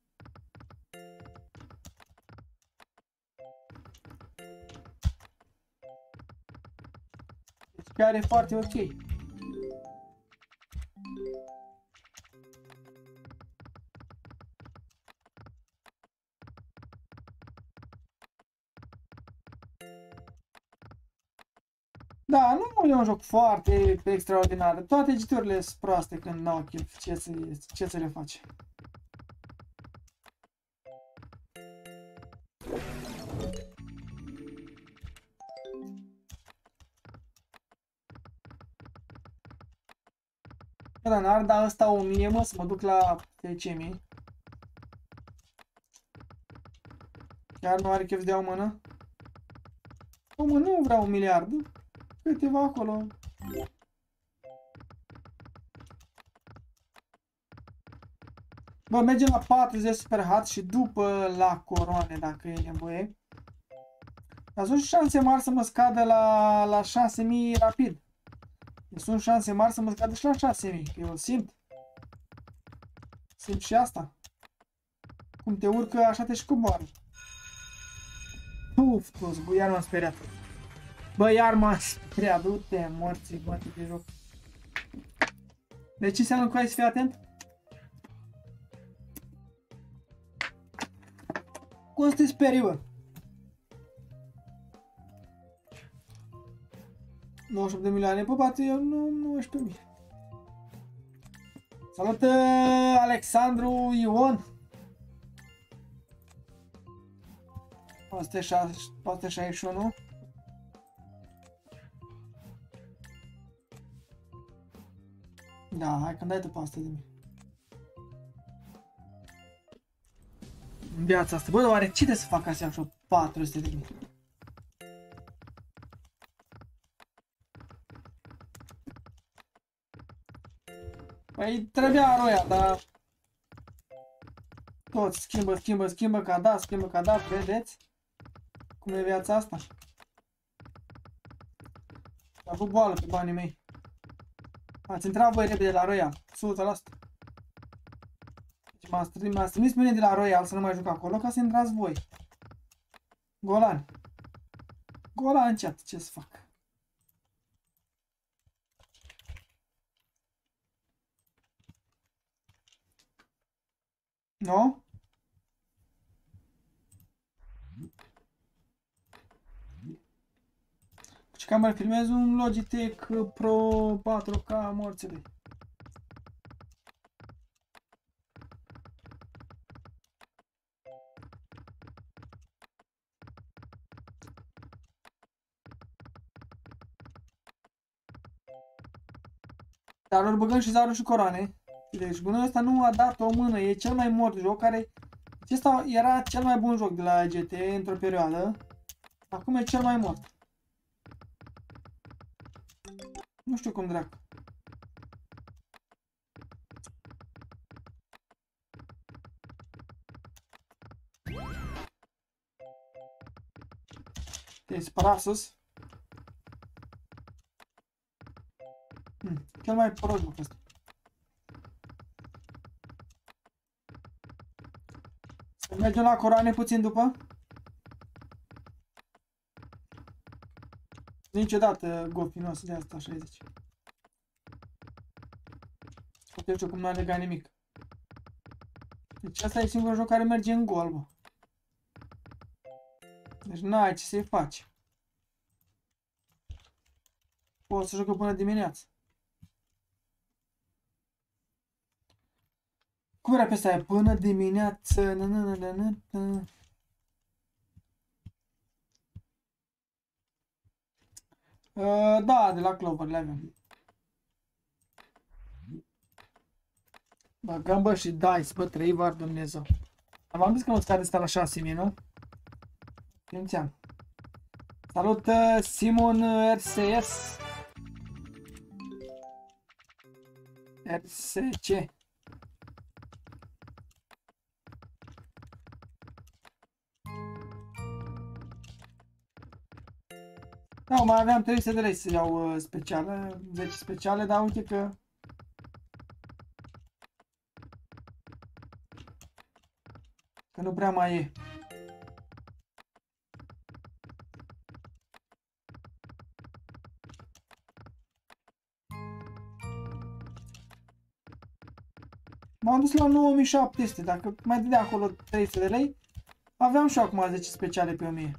Deci chiar e foarte ok. Da, nu e un joc foarte extraordinar. Toate G T-urile sunt proaste când n-au chef. Ce să, ce să le faci? Da, n-ar da ăsta o mie, mă, să mă duc la zece mii. Chiar nu are chef să dea o mână? O mână, nu vreau un miliard. Câteva acolo. Bă, mergem la patruzeci super hard și după la coroane, dacă e nevoie. Dar sunt șanse mari să mă scadă la, la șase mii rapid. Sunt șanse mari să mă scadă și la șase mii. Eu simt. Simt și asta. Cum te urcă, așa te și coboară. Uf, toți, bă, iar m-am speriat. Bă, iar m-am speriat, du-te, morții, bă, de joc. Deci ce înseamnă că ai să fii atent? Cum să te sperii, bă? nouăzeci și opt de milioane, bă, bate, eu nu, nouăsprezece mii. Salut, Alexandru Ion! o sută șaizeci și unu. Da, hai că dai tu pe asta de mii. În viața asta, bă, oare ce de să fac așa și-o patru sute de mii? Păi trebuia roia, dar... Toți schimbă, schimbă, schimbă, ca da, schimbă, ca da, vedeți? Cum e viața asta? Am avut boală pe banii mei. Ați intrat voi repede la Royal, o sută la sută. Deci m-ați trimis pe mine de la Royal să nu mai juc acolo ca să intrați voi. Golan. Golan în chat, ce să fac? Nu? Cu ce cameră filmez? Un Logitech Pro patru K morțului. Dar îl băgăm și zarul și coroane. Deci bunul ăsta nu a dat o mână, e cel mai mort joc care... Acesta era cel mai bun joc de la G T într-o perioadă. Acum e cel mai mort. Nu știu cum dracu. Te-ai spărat sus? Hmm. Cel mai prost lucru ăsta. Să mergem la coroane puțin după? Niciodată Gofi nu o să dea asta șaizeci. Poate eu știu cum n-a legat nimic. Deci asta e singurul joc care merge în gol, bă. Deci n-ai ce să-i faci. Poți să jocă până dimineață. Cum era pe asta aia? Până dimineață. Na, na, na, na, na. Uh, da, de la Clover le avem. Băgăm, bă, și dice, bă, trei var, Dumnezeu. V-am zis că nu scade asta la șase mii, nu? Simțeam. Salut, Simon R S S. R S C. Da, mai aveam trei sute de lei să iau uh, speciale, zece speciale, dar uite că... Că nu prea mai e. M-am dus la nouă mii șapte sute, dacă mai dădea acolo trei sute de lei, aveam și acum zece speciale pe o mie.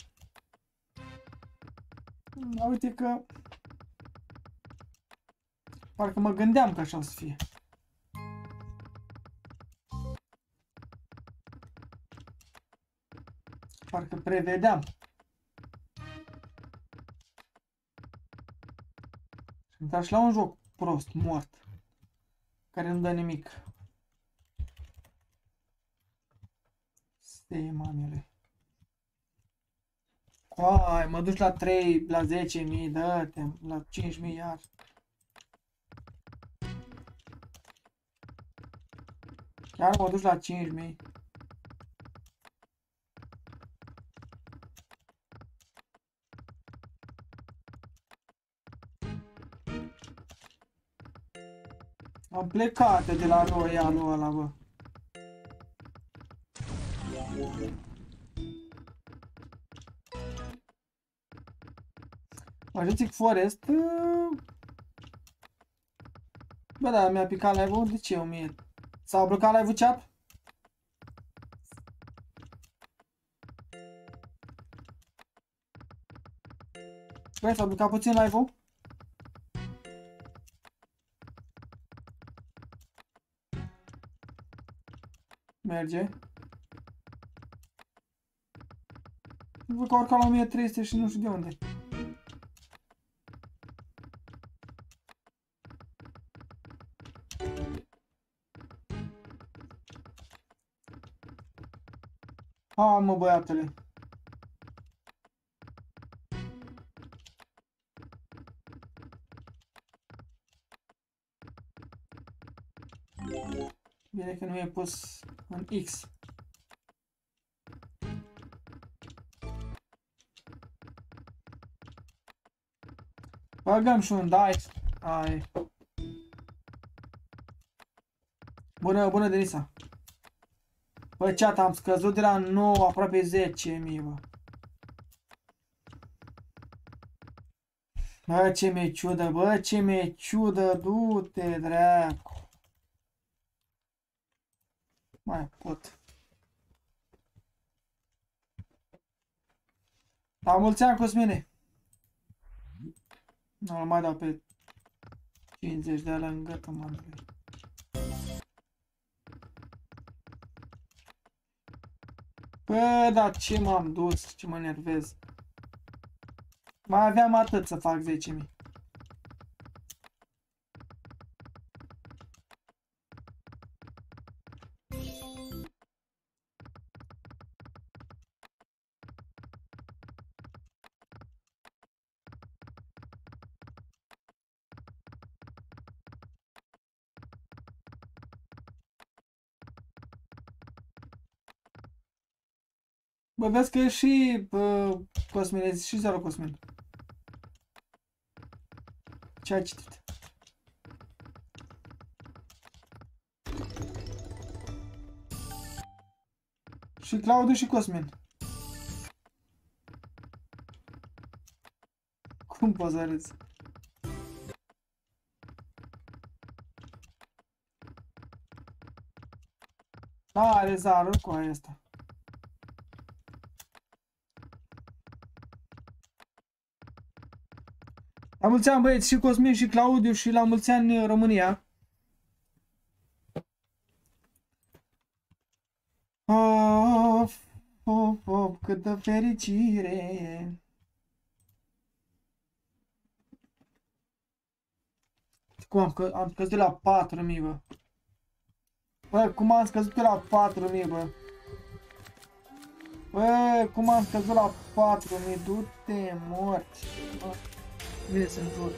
Da, uite că... Parcă mă gândeam că așa o să fie. Parcă prevedeam. Sunt așa la un joc prost, mort, care nu dă nimic. Stai, mamele. Coai, mă duci la trei, la zece mii, dă-te, la cinci mii iar. Chiar mă duci la cinci mii. Am plecat de la Royal-ul ăla, bă. Majestic Forest. Bă, da, mi-a picat live-ul. De ce o mie? S-a blocat live-ul, chat? Băi, s-a blocat puțin live-ul? Merge. Văd că urca la o mie trei sute și nu știu de unde. Ha, mă, băiatele. Bine că nu mi-ai pus în X. Băgăm și un dice. Ai. Bună, bună, Denisa. Bă, chat, am scăzut de la nouă, aproape zece mii, bă. Bă, ce mi-e ciudă, bă, ce mi-e ciudă, du-te, dracu. Mai pot. La mulți ani, Cosmine. Nu, mai dau pe cincizeci de alea în gâtă, mă. Bă, dar ce m-am dus, ce mă enervez. Mai aveam atât să fac zece mii. Bă, vezi că și bă, Cosmin, și zero Cosmin. Ce ai citit? Și Claudiu și Cosmin. Cum poți să râzi? Are zarul cu aia asta. La mulți ani, băieți, și Cosmin și Claudiu și la mulți ani România. Of, of, of, câtă fericire. Cum am, că, am scăzut la patru mii, bă. Bă, cum am scăzut la patru mii, bă. Bă, cum am scăzut la patru mii, du-te morți. Bă, vine să-mi jur.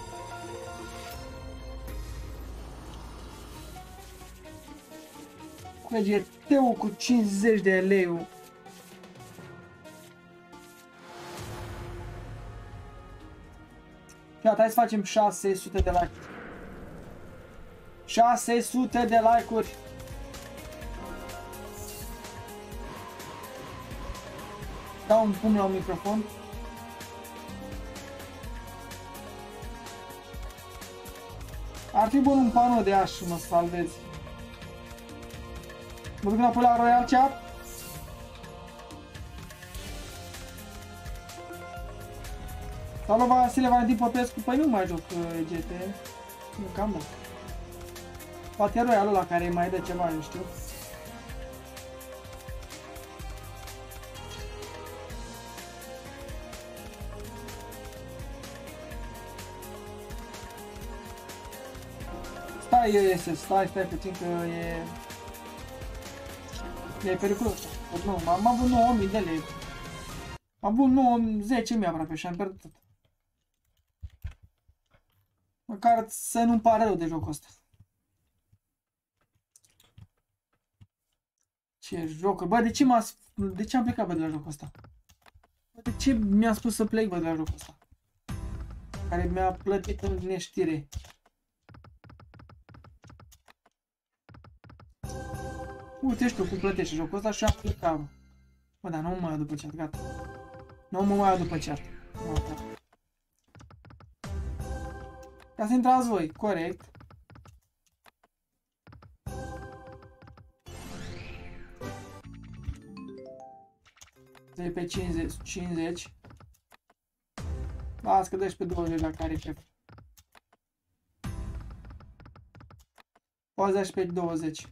Cu G T-ul cu cincizeci de lei. Gata, hai să facem șase sute de like. șase sute de like-uri. Dau un pumn la un microfon. Ar fi bun un panou de aș mă salvez. Mă duc înapoi la Royal Chat. Salut Vasile Valentin Popescu, păi nu mai joc uh, G T. Nu cam da. Poate e Royal ăla care mai dă ceva, nu știu. Stai, este, stai, stai puțin că e... E periculos. Nu, am avut nouă mii de lei. Am avut nouă, zece mii aproape și am pierdut tot. Măcar să nu-mi pare rău de jocul ăsta. Ce jocuri? Bă, de ce m-a... De ce am plecat, bă, de la jocul ăsta? Bă, de ce mi-a spus să plec, bă, de la jocul ăsta? Care mi-a plătit în neștire. Uite, știu cum plătește jocul ăsta și am plecat, bă. Bă, dar nu mă mai iau după chat, gata. Nu mă mai iau după chat. Gata. Ca să intrați voi, corect. De pe cincizeci, cincizeci. Las că dă și pe douăzeci la care chef. Poți da și pe douăzeci.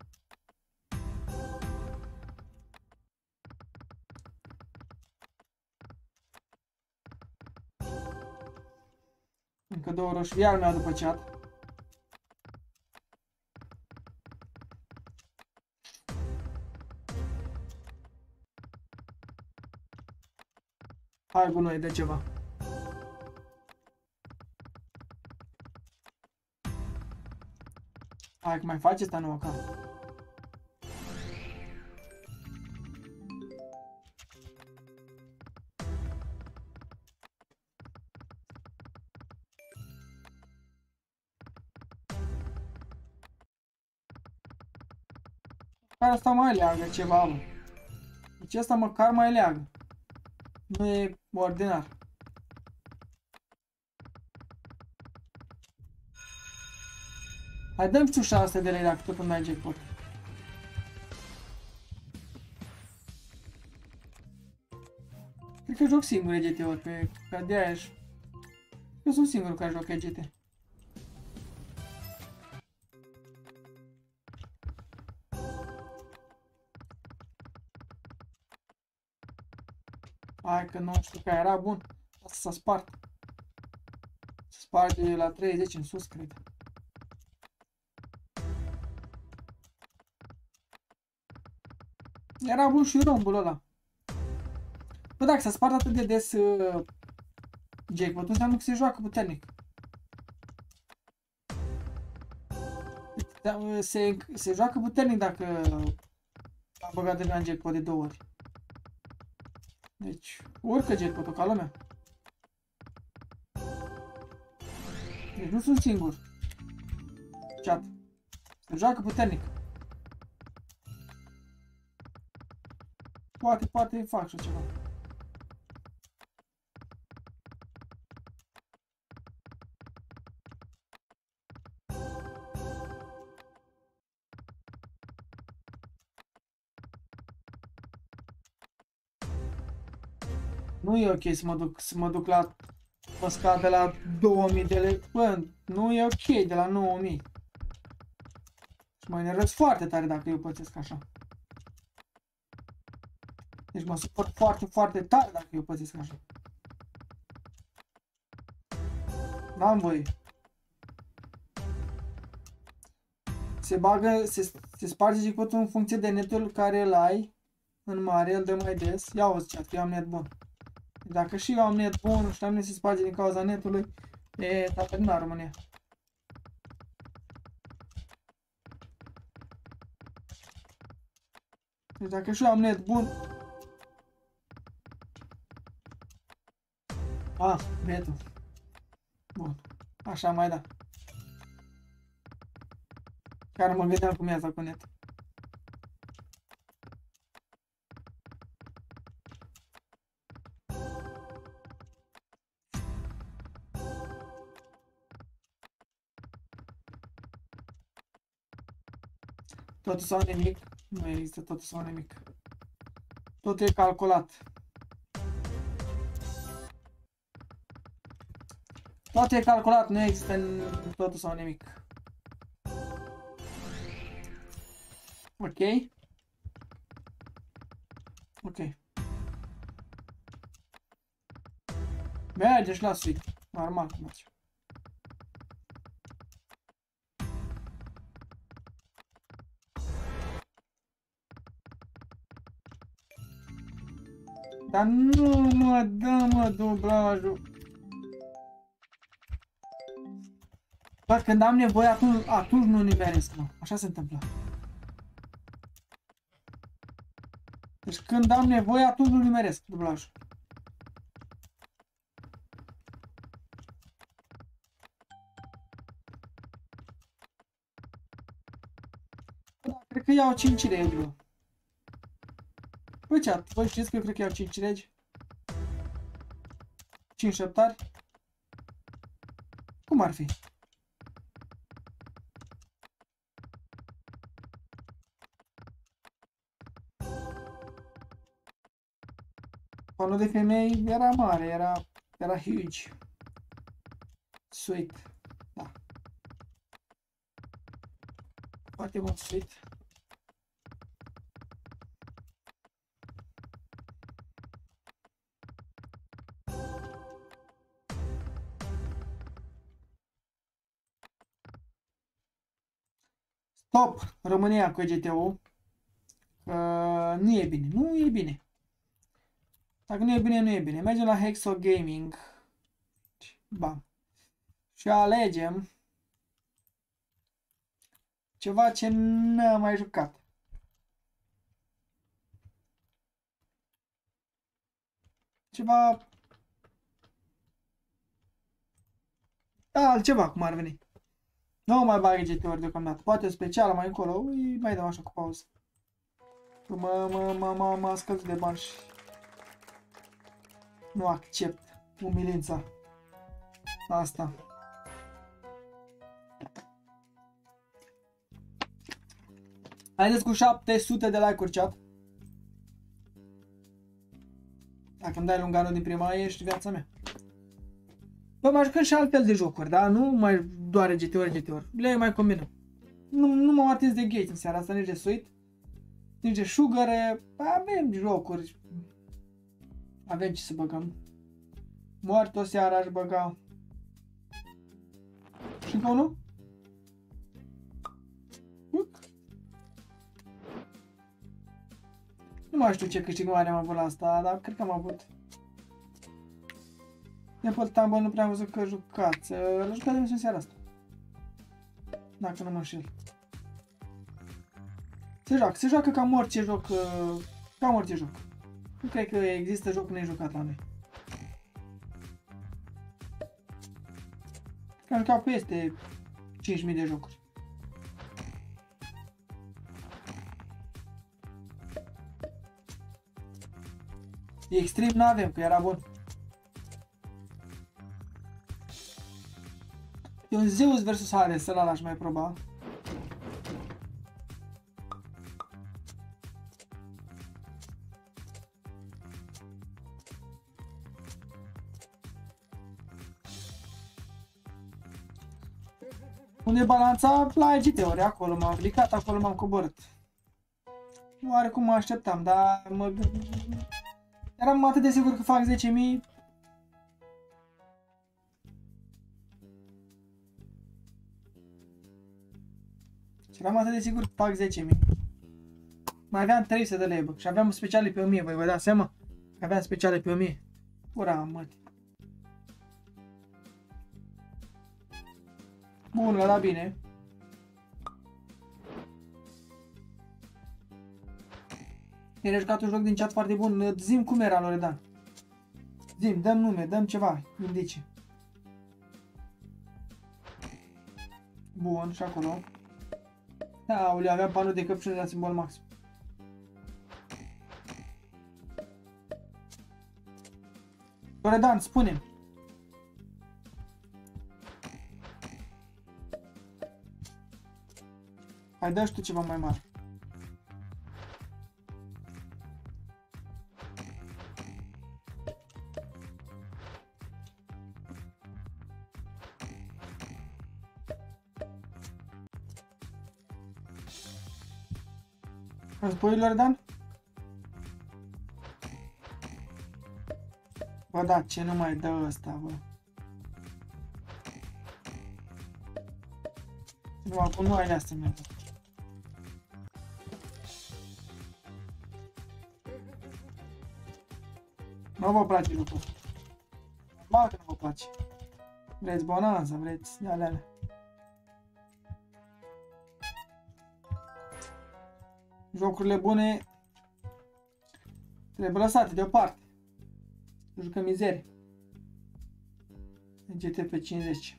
Încă două roșii, iar mi-a după chat. Hai cu noi de ceva. Hai că mai faci asta nouă ca. Care asta mai leagă ceva, bă. Deci asta măcar mai leagă. Nu e ordinar. Hai dăm și șase de lei dacă tot îmi dai jackpot. Cred că joc singur G T-uri pe... Ca de-aia ești. Eu sunt singurul care joacă G T. Hai că nu știu că era bun. Asta s-a spart. Se sparge la treizeci în sus, cred. Era bun și rombul ăla. Bă, dacă s-a spart atât de des uh, jackpot, înseamnă că se joacă puternic. Se, se joacă puternic dacă am băgat deja în jackpot de două ori. Deci, urcă jackpot-ul ca lumea. Deci nu sunt singur. Chat. Se joacă puternic. Poate, poate fac și ceva. Nu e ok să mă duc, să mă duc la, mă scad de la două mii de lei, bă, nu e ok de la nouă mii. Și mă enervez foarte tare dacă eu pățesc așa. Deci mă suport foarte, foarte tare dacă eu pățesc așa. N-am voie. Se bagă, se, se sparge jackpotul în funcție de netul care îl ai în mare, îl dă mai des. Ia o chat, că eu am net bun. Dacă și eu am net bun și am net se sparge din cauza netului, e, s-a terminat România. Deci dacă și eu am net bun... Ah, betul. Bun, așa mai da. Chiar mă gândeam cum e asta cu net. Totul sau nimic? Nu există totul sau nimic. Totul e calculat. Totul e calculat, nu există totul sau nimic. Ok? Ok. Merge și la suite. Normal cum merge. Dar nu mă dă, mă, dublajul. Bă, când am nevoie, atunci, atunci nu nimeresc, mă. Așa se întâmplă. Deci când am nevoie, atunci nu nimeresc dublajul. Da, cred că iau cinci regi, bă. Bă, chat, voi știți că eu cred că iau cinci regi? cinci șeptari? Cum ar fi? Panul de femei era mare, era, era huge. Sweet. Da. Foarte bun sweet. Stop! România cu G T U. Că nu e bine, nu e bine. Dacă nu e bine, nu e bine. Mergem la Hexo Gaming. Bam. Și alegem ceva ce n-am mai jucat. Ceva... Da, altceva, cum ar veni. Nu mai bag G T U-uri deocamdată. Poate specială mai încolo. Ui, mai dăm așa cu pauză. Mă, mă, mă, mă, mă scălț de bani și... Nu accept umilința asta. Haideți cu șapte sute de like-uri, chat. Dacă îmi dai lunganul din prima, ești viața mea. Bă, mai jucăm și altfel de jocuri, da? Nu mai doar G T U-uri, G T U-uri. Le mai combinăm. Nu, nu m-am atins de Gates în seara asta, nici de Sweet, nici de Sugar. Avem jocuri. Avem ce să băgăm. Moart o seară aș băga. Și încă unul? Nu mai știu ce câștig mare am avut la asta, dar cred că am avut. Apple Tumble nu prea am văzut că jucați. L-a jucat de în seara asta. Dacă nu mă înșel. Se joacă, se joacă cam orice joc. Cam orice joc. Nu cred că există joc nejucat la noi. Că am jucat peste cinci mii de jocuri. Extrem n-avem, că era bun. E un Zeus versus Hades, ăla l-aș mai proba. Unde e balanța? La G T-uri, acolo m-am aplicat, acolo m-am coborât. Oarecum mă așteptam, dar mă... eram atât de sigur că fac zece mii. Și eram atât de sigur că fac zece mii. Mai aveam trei sute de lei, bă. Și aveam speciale pe o mie, voi vă dați seama? Că aveam speciale pe o mie. Ura, mă. Bun, l-a dat bine. E jucat un joc din chat foarte bun. Zim cum era, Loredan. Zim, dăm nume, dăm ceva. Indice. Bun, și acolo. Aoleu, aveam panul de căpșuni la simbol maxim. Loredan, spune-mi. Hai, dă și tu ceva mai mare. Război, Loredan? Bă, da, ce nu mai dă ăsta, bă? Nu, acum nu ai astea mea. Nu vă place lucrul. Normal că nu vă place. Vreți bonanza, vreți alea. Jocurile bune trebuie lăsate deoparte. Jucăm mizerie. G T pe cincizeci.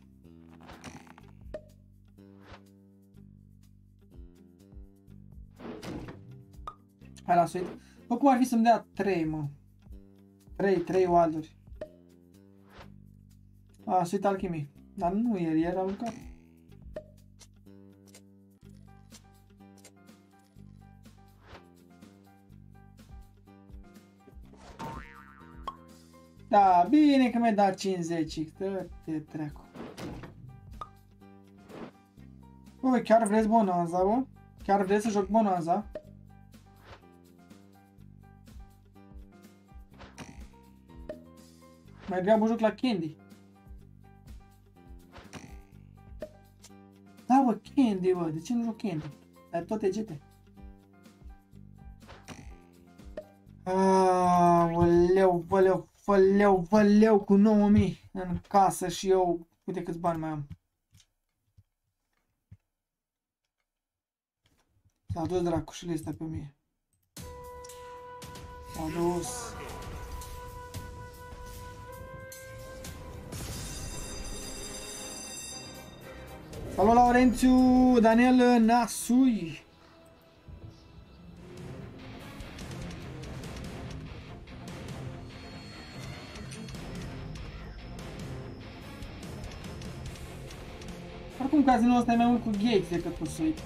Hai la suit. Bă, cum ar fi să-mi dea trei, mă? trei, trei wilduri. A, suit alchimie. Dar nu ieri, ieri am jucat. Da, bine că mi-ai dat cincizeci. Dă-te trecu. Bă, chiar vreți bonanza, bă? Chiar vreți să joc bonanza? Mai degrabă joc la Candy. Da, bă, Candy, bă. De ce nu joc Candy? Dar tot e G T. Aoleu, văleu, văleu, văleu cu nouă mii în casă și eu, uite câți bani mai am. S-a dus dracu și lista pe mie. S-a dus. Salut, Laurențiu, Daniel Nasui. Oricum, cazinul ăsta e mai mult cu Gates decât cu Suite.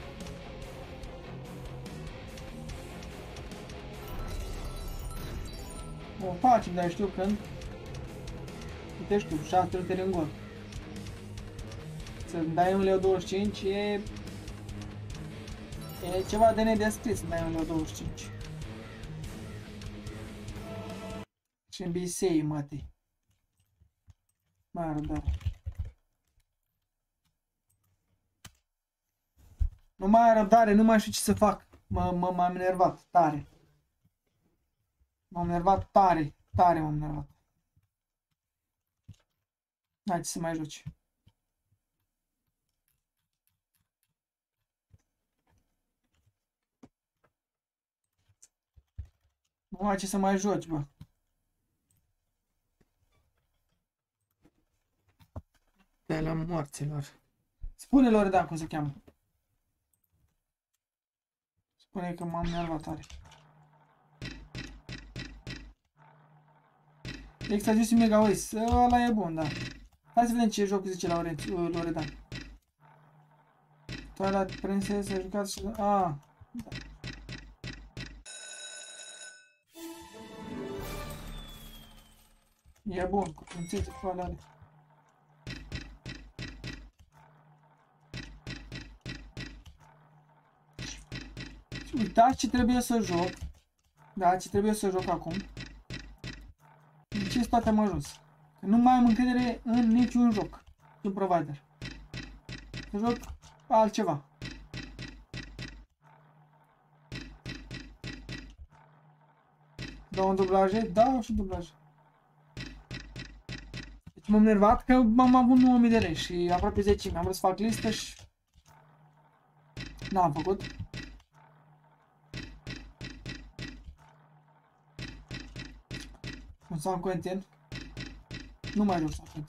O facem, dar știu când. Uite, știu, șase literi în gol. Să-mi dai un leu douăzeci și cinci e... E ceva de nedescris să dai un leu douăzeci și cinci. Și-mi bisei, mătii. Mai răbdare. Nu mai am răbdare, nu mai știu ce să fac. M-am enervat tare. M-am enervat tare, tare m-am enervat. Hai, ce să mai joci. Nu ai ce să mai joci, bă. De la morților. Spune Loredan cum se cheamă. Spune că m-am nervat tare. Extrazius Mega Waste. Ăla e bun, da. Hai să vedem ce joc zice Laurențiu, Loredan. Twilight Princess a jucat și... A, da. E bun, cu prințese, cu alea. Uitați ce trebuie să joc. Da, ce trebuie să joc acum. În ce stat am ajuns? Că nu mai am încredere în niciun joc. Un provider. Să joc altceva. Dau un dublaje? Da, și dublaje. Deci m-am nervat că m-am avut nouă mii de lei și aproape zece mii. Am vrut să fac listă și... n-am făcut. Un San Quentin. Nu mai joc San Quentin.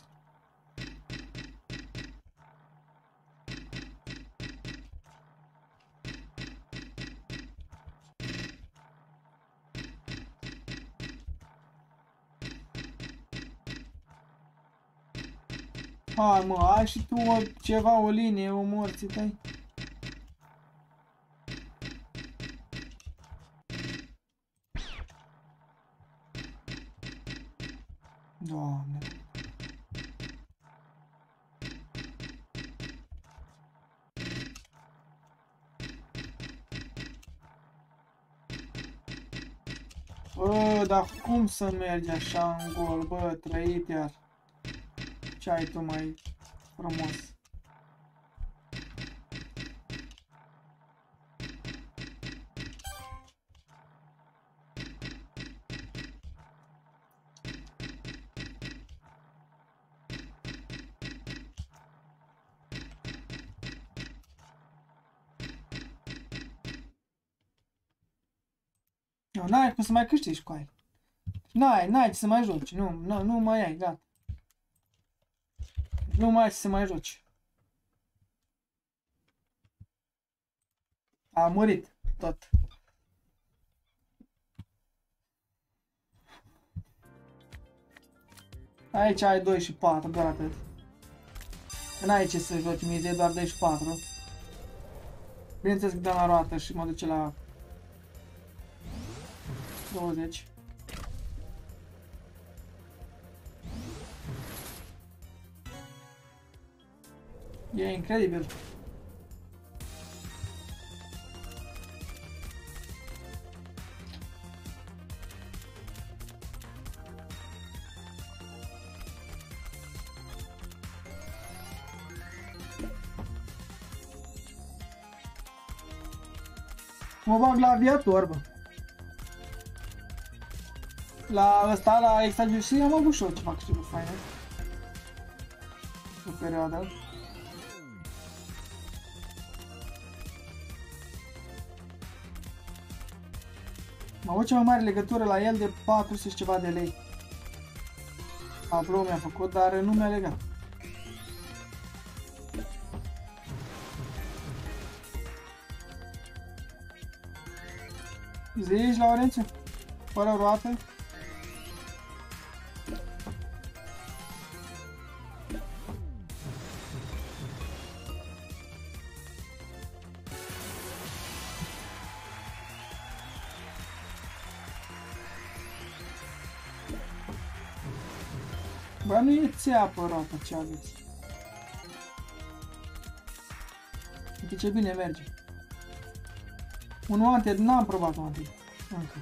Hai mă, ai și tu o, ceva, o linie, o morții tăi. Doamne. Bă, dar cum să mergi așa în gol, bă, trăit iar. Ce ai tu mai frumos? Nu, n-ai cum să mai câștigi cu aia. N-ai, n-ai ce să mai joci. Nu, nu, nu mai ai, gata. Nu mai ai ce să mai joci. A murit tot. Aici ai doi și patru, doar atât. N-ai ce să joci, mizie, doar doi și patru. Bineînțeles că dăm la roată și mă duce la douăzeci. E incredibil. Mă bag la aviator, bă. La ăsta, la Extragius am avut și eu ceva câștiguri faine. O perioadă. Am avut cea mai mare legătură la el de patru sute și ceva de lei. Pablo mi-a făcut, dar nu mi-a legat. Zici, Laurențiu? Fără roată? Bă, nu e țeapă roata ce aveți. Uite ce bine merge. Un wanted, n-am probat wanted. Încă.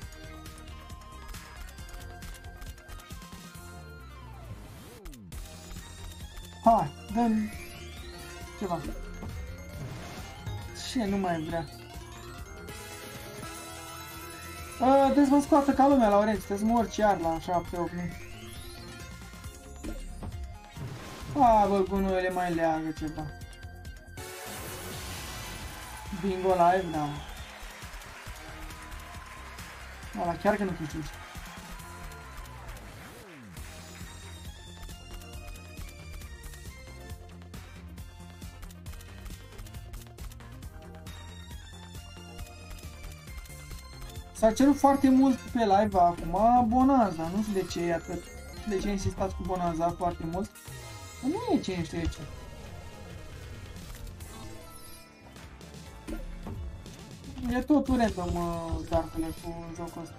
Hai, dă-mi ceva. Ce nu mai vrea? A, trebuie să mă scoată ca lumea, Laurențiu, trebuie să mă urci iar la șapte opt mii. A, bă, gunoiele mai leagă ceva. Bingo live, da. Ăla chiar că nu câștigi. S-a cerut foarte mult pe live acum Bonanza, nu știu de ce e atât. De ce insistați cu Bonanza foarte mult? Nu e cine știe ce. E totul random, Darkule, cu jocul ăsta.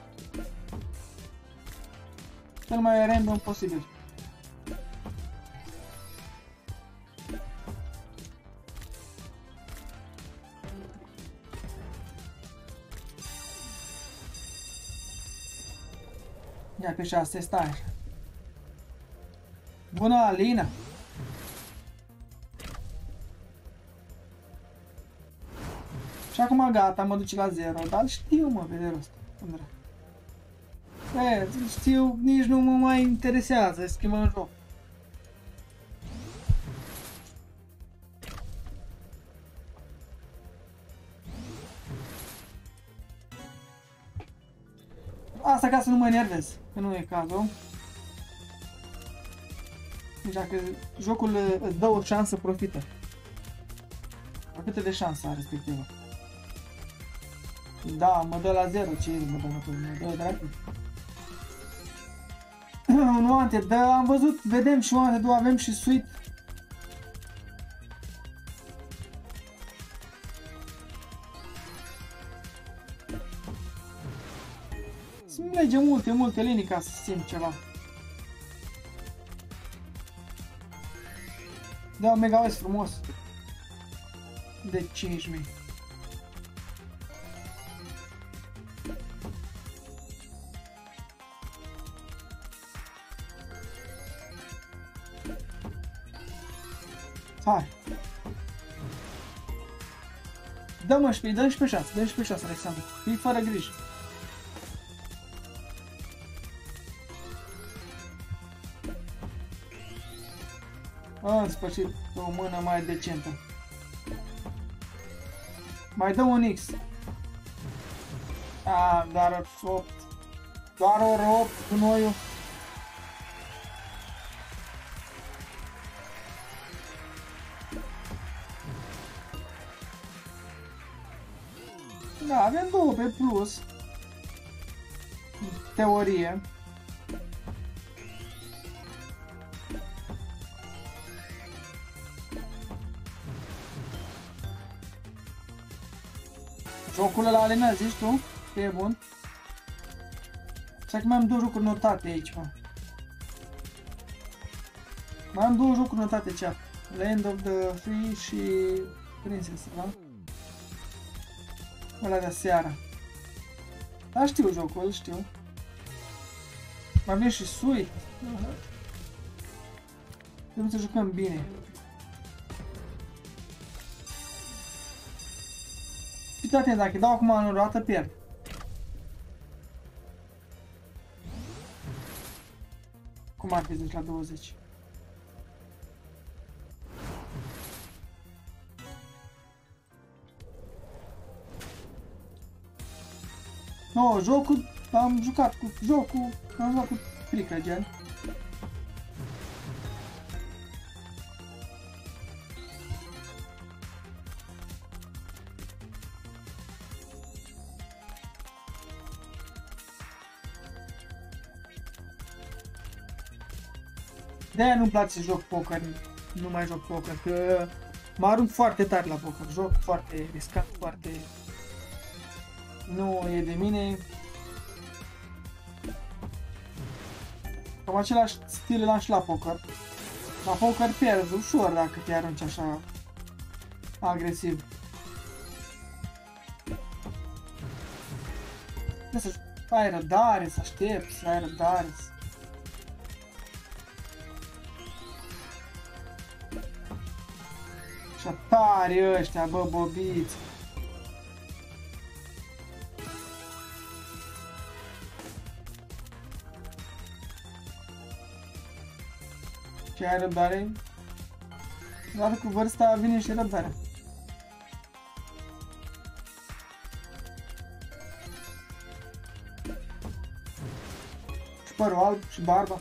Cel mai random posibil. Ia pe șase, stai așa. Bună, Alina! Și acum gata, mă duce la zero, dar știu, mă, vede rost. E, știu, nici nu mă mai interesează, schimbăm joc. Asta ca să nu mă enervez, că nu e cazul. Deci dacă jocul îți dă o șansă, profită. La câte de șansă are respectivă? Da, mă dă la zero, ce mă dă, mă dă, mă dă dracu. Un Wanted, da, am văzut, vedem și Wanted, avem și Sweet. Să-mi lege multe, multe linii ca să simt ceva. Da, un Mega West frumos. De cinci mii. Hai. Dă-mă și pe, dă-mi și pe șase, dă-mi și pe șase, Alexandru. Fii fără grijă. În sfârșit, o mână mai decentă. Mai dă un X. A, doar opt. Doar ori opt cu noiul. Da, avem două pe plus. Teorie. Jocul ăla, Alina, zici tu? Că e bun. Așa că mai am două jocuri notate aici, mă. Mai am două jocuri notate cea. Land of the Free și Princess, da? Ăla de seara. Da, știu jocul, știu. Mai avem și Sweet. Trebuie să jucăm bine. Fiți atent, dacă dau acum în o dată, pierd. Cum ar fi zece la douăzeci? No, jocul, am jucat cu jocul, am jucat cu frică, gen. De-aia nu-mi place să joc poker, nu mai joc poker, că mă arunc foarte tare la poker, joc foarte riscat, foarte... Nu e de mine. Cam același stil l-am și la poker. La poker pierzi ușor dacă te arunci așa agresiv. Trebuie să ai răbdare, să aștepți, să ai răbdare. Și tari ăștia, bă, bobiți. Ce ai răbdare? Doar cu vârsta vine și răbdarea. părul alb și barba.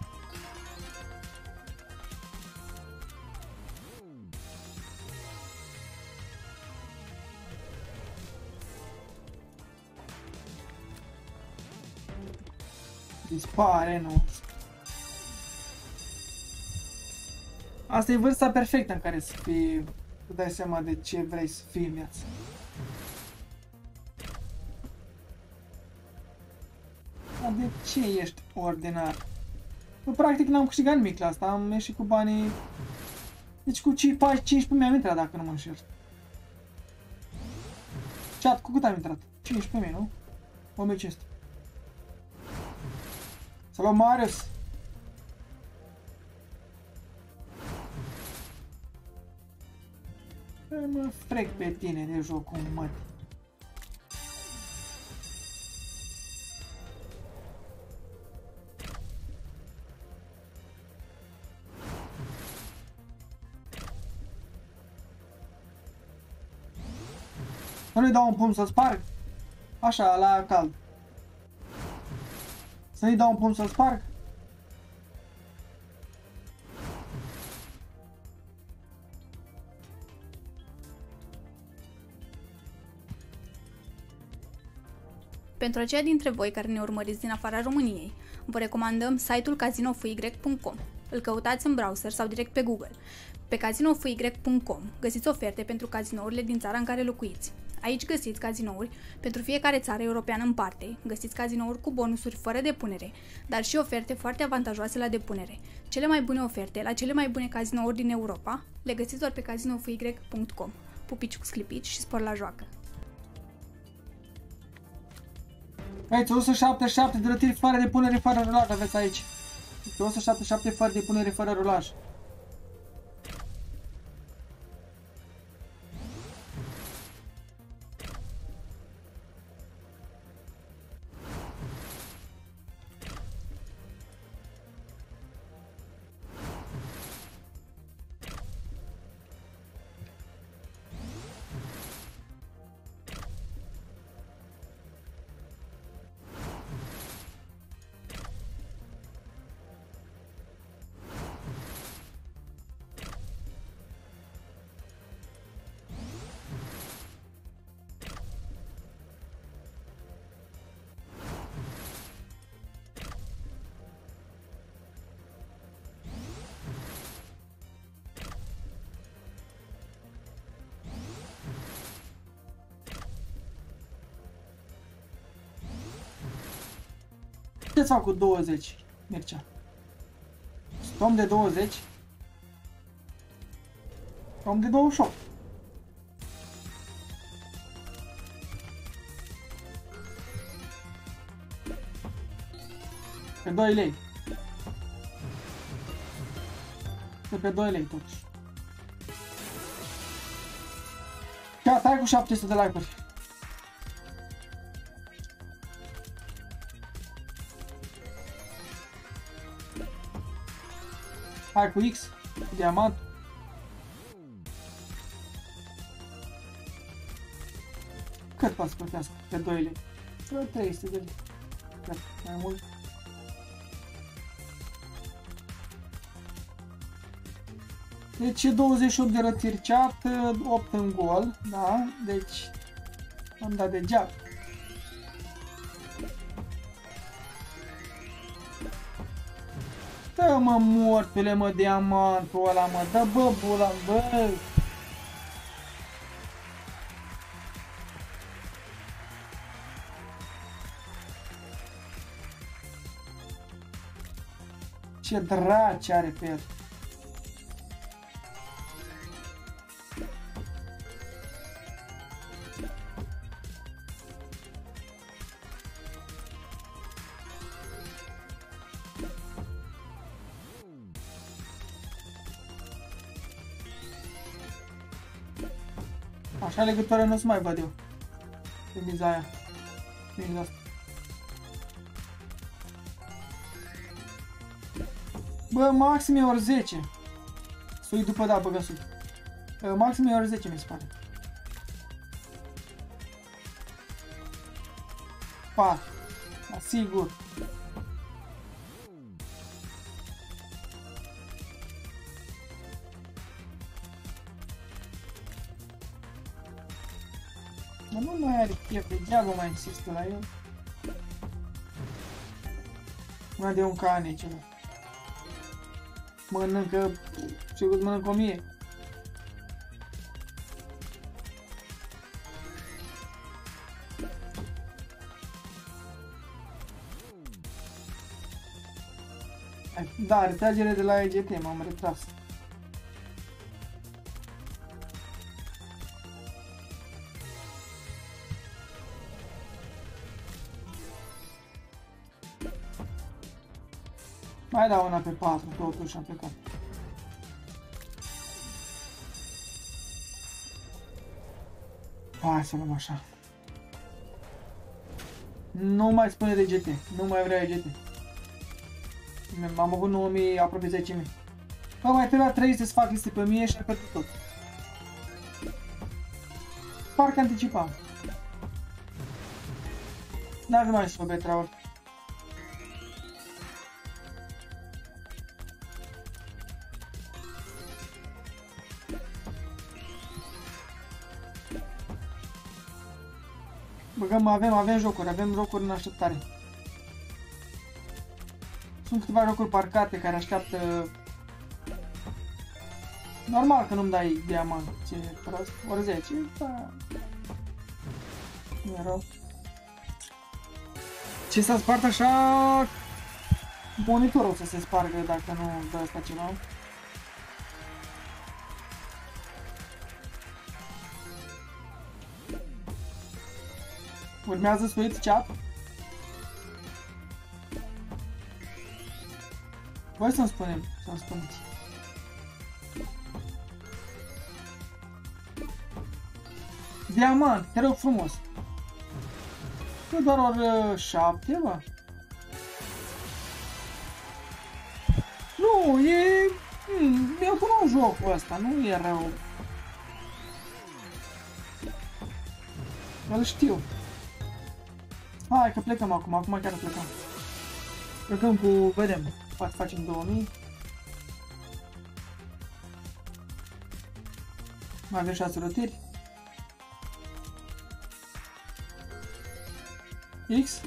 Dispare, nu. Asta e vârsta perfectă în care să fii, să dai seama de ce vrei să fii în viață. Dar de ce ești ordinar? Eu, practic n-am câștigat nimic la asta, am ieșit cu banii... Deci cu cincisprezece mii am intrat, dacă nu mă înșel. Chat, cu cât am intrat? cincisprezece mii, nu? o mie cinci sute. Salut, Marius! Mă frec pe tine de jocul mătii. Să nu-i dau un pumn să sparg? Așa, la cald. Să nu-i dau un pumn să sparg? Pentru aceia dintre voi care ne urmăriți din afara României, vă recomandăm site-ul casino f y punct com. Îl căutați în browser sau direct pe Google. Pe casino f y punct com găsiți oferte pentru cazinourile din țara în care locuiți. Aici găsiți cazinouri pentru fiecare țară europeană în parte, găsiți cazinouri cu bonusuri fără depunere, dar și oferte foarte avantajoase la depunere. Cele mai bune oferte la cele mai bune cazinouri din Europa le găsiți doar pe casino f y punct com. Pupici cu sclipici și spor la joacă! Aici, o sută șaptezeci și șapte de rătiri fără depunere, fără rulaj aveți aici. o sută șaptezeci și șapte fără depunere, fără rulaj. Ce-ți fac cu douăzeci, Mircea? Stom de douăzeci. Stom de douăzeci și opt. Pe doi lei. Pe, pe doi lei totuși. Ia, stai cu șapte sute de like-uri. Hai cu X, diamant. Cât poate să plătească? Pe doi lei. Pe trei sute de lei. Cât? Mai mult? Deci douăzeci și opt de rătiri chat, opt în gol, da? Deci am dat degeaba. Dă mă mortule, mă, diamantul ăla, mă, dă bă bula, bă! Ce draci are pe el! Așa legătoare nu o să mai văd eu. Pe miza aia. Miza asta. Bă, maxim e ori zece. Sui după, da, băgă sui. Maxim e ori zece, mi se pare. Pa. Da, sigur. Mă, nu mai are chef, degeaba mai insistă la el. Una de un cane ceva. Mănâncă, sigur mănâncă o mie. Da, retragere de la E G T, m-am retras. Mai dau una pe patru, totuși am plecat. Hai să luăm așa. Nu mai spune de G T, nu mai vreau E G T. Am avut nouă mii, aproape zece mii. Bă, mai trebuia trei să-ți fac liste pe mie și ai pierdut tot. Parcă anticipam. N-ar mai să bă, Traor. Băgăm, avem, avem jocuri, avem jocuri în așteptare. Sunt câteva jocuri parcate care așteaptă... Normal că nu-mi dai diamant, ce prost, ori zece, da... Nu e rău. Ce s-a spart așa... Monitorul o să se spargă dacă nu dă asta ceva. Urmează Sweet Chat. Voi să-mi spunem, să-mi spuneți. Diamant, te rog frumos. Nu doar ori șapte, bă. Nu, e... Hmm, eu cunosc jocul ăsta, nu e rău. Îl știu. Hai că plecăm acum, acum chiar plecăm. Plecăm cu, vedem, poate facem două mii. Mai avem șase rotiri. X.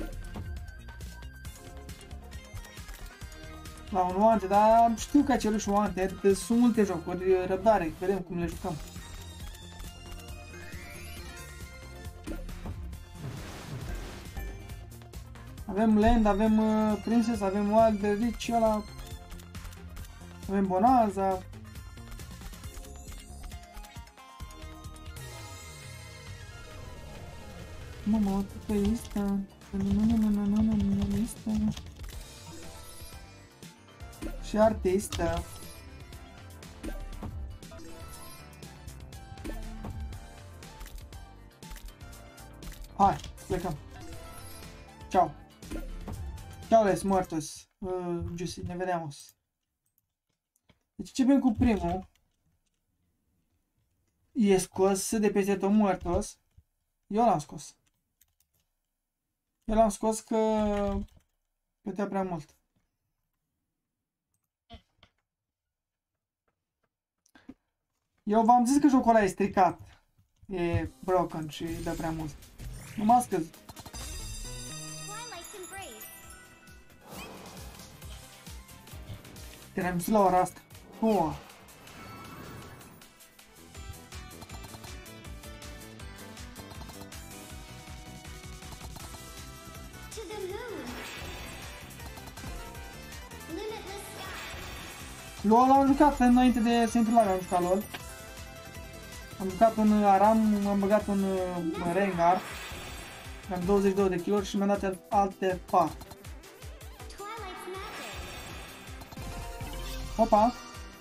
La un oante, dar știu că ai cerut și oante, sunt multe jocuri, răbdare, vedem cum le jucăm. Avem Land, avem uh, Princess, avem Wild Rich, ăla. Avem Bonanza. Mamă, pe lista. Nu, nu, nu, nu, nu, nu, nu, lista. Și artistă. Hai, plecăm. Ciao. Ciao, les muertos. Uh, Juicy, ne vedeamos. Deci începem cu primul. E scos de peste tot muertos. Eu l-am scos. Eu l-am scos că plătea prea mult. Eu v-am zis că jocul ăla e stricat. E broken și dă prea mult. Nu m-a scăzut. Te-am zis la ora asta. Oh. LOL am jucat înainte de să intru live, am jucat LOL. Am jucat un Aram, m-am băgat un Rengar. Am douăzeci și două de kill-uri și mi-am dat alte patru. Opa!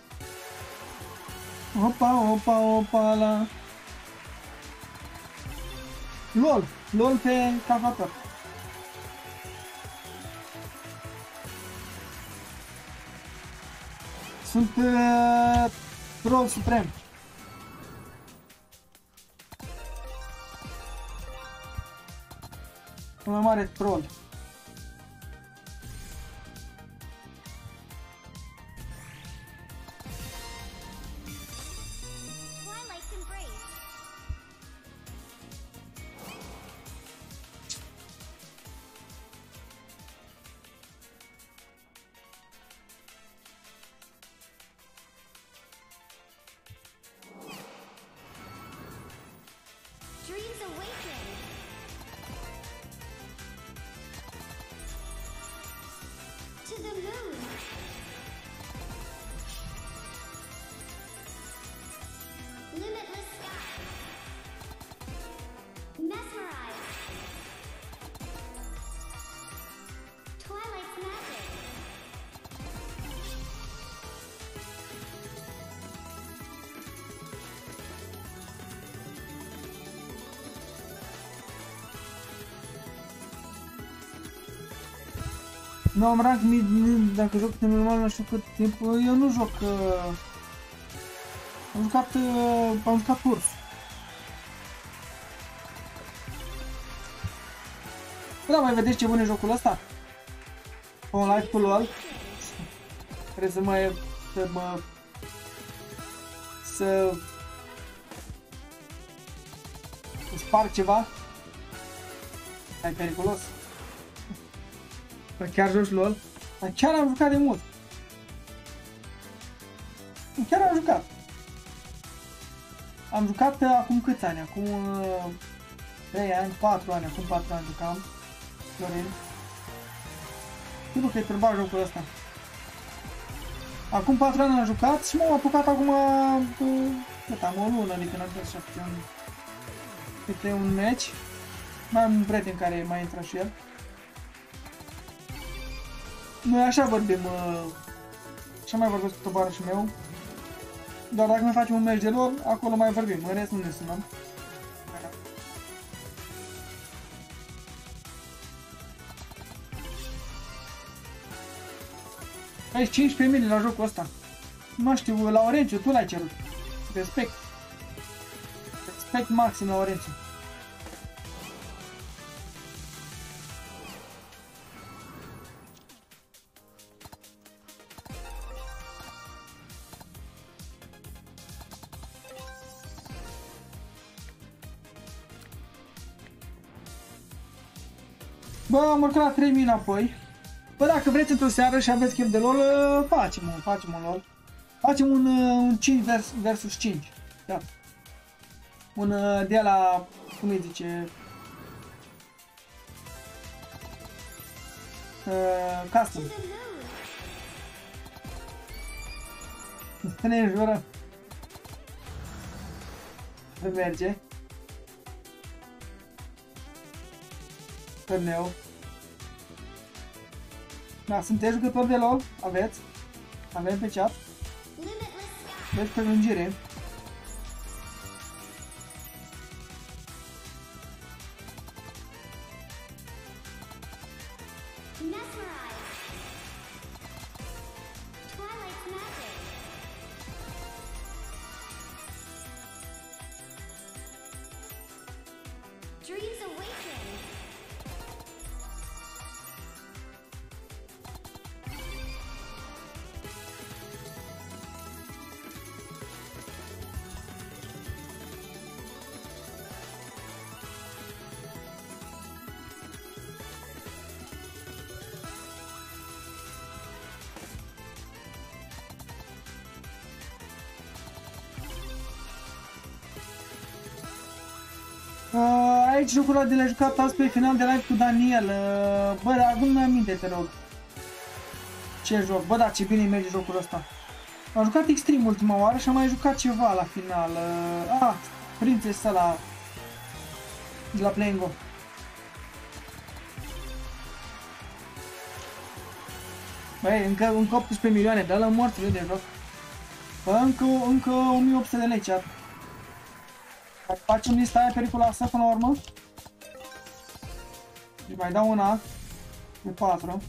Opa, opa, opa, la... LOL! LOL pe calculator. Sunt uh, troll suprem. Un mai mare troll. Nu am rank mid, dacă joc de normal nu știu cât timp, eu nu joc... Uh, am jucat... Uh, am jucat urs. Da, mai vedeți ce bun e jocul ăsta? Pe un live pe LOL. Trebuie să mai... să mă... să... să sparg ceva. E periculos. Dar chiar joci LOL? Dar chiar am jucat de mult. Chiar am jucat. Am jucat uh, acum câți ani? Acum uh, trei ani, patru ani, acum patru ani jucam. Florin. Știu că e turbat jocul ăsta. Acum patru ani am jucat și m-am apucat acum uh, cât am o lună de când am fost șapte câte un match. Mai am un prieten care mai intră și el. Noi așa vorbim, uh, așa mai vorbesc cu tovarășul meu. Doar dacă mai facem un match de LOL, acolo mai vorbim, în rest nu ne sunăm. Aici cincisprezece mii la jocul ăsta. Nu știu, la Orenciu, tu l-ai cerut. Respect. Respect maxim la Orenciu. Bă, am urcat la trei mii înapoi. Bă, dacă vreți într-o seară și aveți chef de LOL, facem un, facem un LOL. Facem un, un cinci versus cinci. Da. Un de la, cum îi zice, uh, custom. Să ne înjură. Să merge. Turneu. Da, sunteți jucători de LOL? Aveți? Avem pe chat? Aveți prelungire. Uh, aici jocul ăla de l-a jucat azi pe final de live cu Daniel. Uh, bă, dar nu-mi aminte, te rog. Ce joc? Bă, da, ce bine merge jocul ăsta. Am jucat Extreme ultima oară și am mai jucat ceva la final. Uh, ah, Princess ăla de la Playing-O. Băi, încă, încă optsprezece milioane, dă-l în morțile de joc. Bă, încă, încă o mie opt sute de lei, chat. Dacă facem lista aia periculoasă până la urmă. Și mai dau una de patru.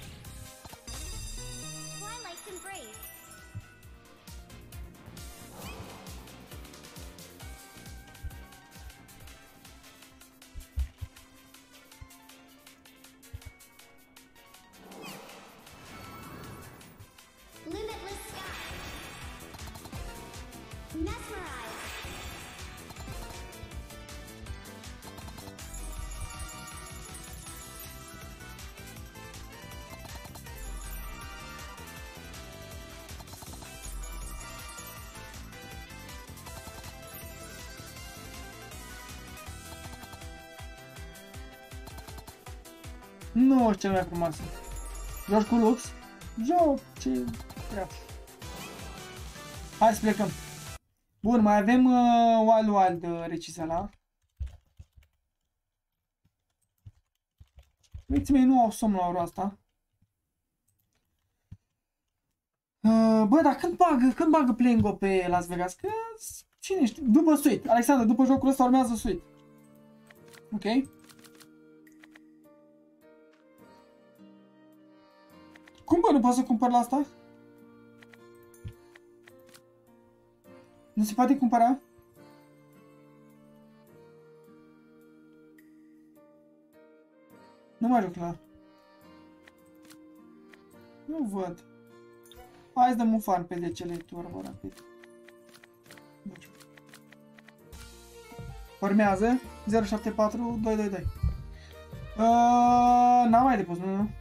Nu, cel mai frumoasă. Joci cu Lux? Joc, ce treabă. Hai să plecăm. Bun, mai avem uh, Wild Wild uh, recisa la. Băieții mei nu au somn la ora asta. Uh, bă, dar când bagă, când bagă Playing-O pe Las Vegas? Că cine știe? După Sweet. Alexandru, după jocul ăsta urmează Sweet. Ok? Cum bă, nu pot să cumpăr la asta? Nu se poate cumpăra? Nu mai joc la... Nu văd. Hai să dăm un fan pe zece lei turbo rapid. Urmează zero șapte patru doi doi doi. Uh, N-am mai depus, nu, nu.